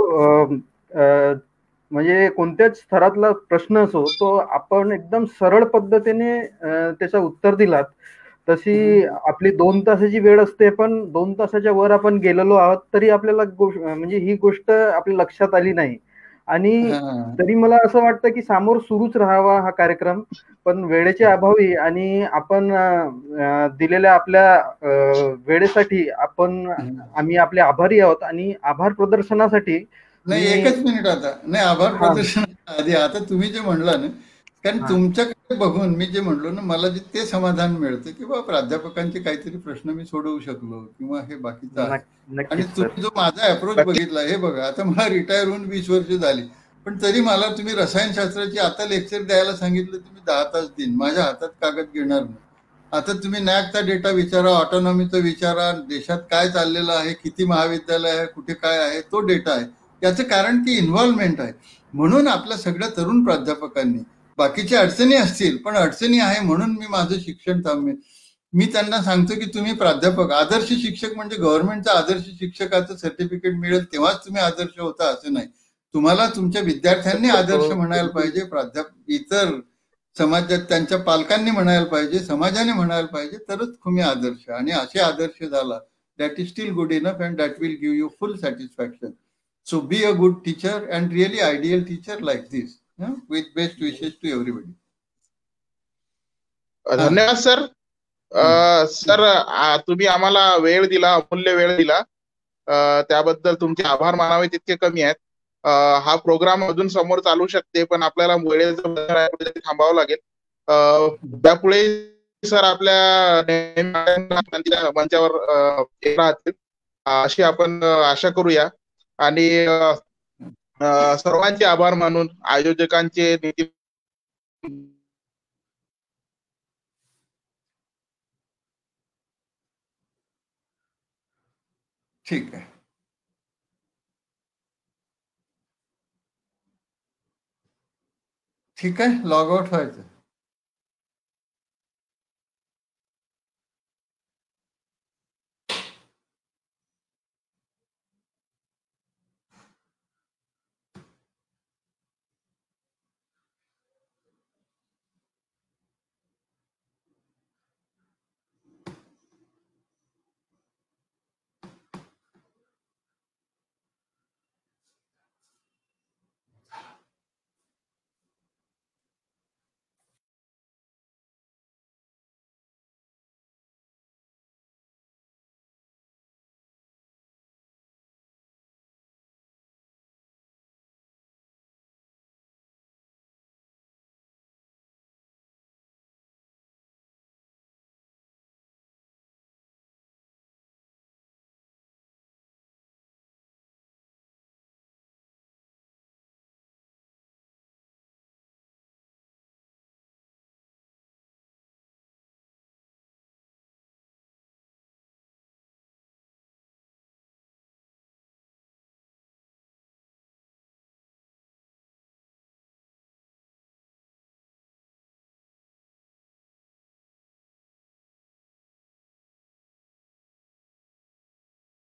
म्हणजे कोणत्याच स्तरातला प्रश्न असो तो आपण एकदम सरळ पद्धतीने त्याचं उत्तर दिलात. तशी आपली दोन तासाची वेळ असते पण दोन तासाच्या वर आपण गेलेलो आहोत तरी आपल्याला म्हणजे ही गोष्ट आपल्या लक्षात आली नाही आणि तरी मला असं वाटतं की समोर सुरूच राहावा हा कार्यक्रम, पण वेळेच्या अभावी आणि आपण दिलेल्या आपल्या वेळेसाठी आपण आम्ही आपले आभारी आहोत आणि आभार प्रदर्शनासाठी नाही एकच मिनिट आता नाही आभार प्रदर्शन आधी आता तुम्ही जे म्हणला ना, कारण तुमच्याकडे बघून मी जे म्हणलो ना मला जे ते समाधान मिळतं की बाबा प्राध्यापकांचे काहीतरी प्रश्न मी सोडवू शकलो किंवा हे बाकीचं आहे. आणि तुम्ही जो माझा अप्रोच बघितला हे बघा आता मला रिटायर होऊन वीस वर्ष झाली पण तरी मला तुम्ही रसायनशास्त्राची आता लेक्चर द्यायला सांगितलं तुम्ही दहा तास देईन, माझ्या हातात कागद घेणार नाही. आता तुम्ही नॅकचा डेटा विचारा, ऑटोनॉमीचा विचारा, देशात काय चाललेलं आहे, किती महाविद्यालय आहे, कुठे काय आहे, तो डेटा आहे. याचं कारण की इन्व्हॉल्वमेंट आहे. म्हणून आपल्या सगळ्या तरुण प्राध्यापकांनी बाकीच्या अडचणी असतील पण अडचणी आहे म्हणून मी माझं शिक्षण थांबवेन. मी त्यांना सांगतो की तुम्ही प्राध्यापक आदर्श शिक्षक म्हणजे गव्हर्नमेंटचा आदर्श शिक्षकाचं सर्टिफिकेट मिळेल तेव्हाच तुम्ही आदर्श होता असं नाही. तुम्हाला तुमच्या विद्यार्थ्यांनी आदर्श म्हणायला पाहिजे, प्राध्यापक इतर समाजात त्यांच्या पालकांनी म्हणायला पाहिजे, समाजाने म्हणायला पाहिजे, तरच तुम्ही आदर्श आणि असे आदर्श झाला that is still good enough and that will give you full satisfaction. So be a good teacher and really ideal teacher like this, yeah? With best wishes to everybody. धन्यवाद सर. सर तुम्ही आम्हाला वेळ दिला, अमूल्य वेळ दिला, त्याबद्दल तुमचे आभार मानावे तितके कमी आहेत. हा प्रोग्राम अजून समोर चालू शकते पण आपल्याला वेळेचं थांबावं लागेल. त्यापुढे सर आपल्या मंचावर राहतील अशी आपण आशा करूया आणि सर्वांचे आभार मानून आयोजकांचे नितीन ठीक आहे ठीक आहे लॉग आउट व्हायचं.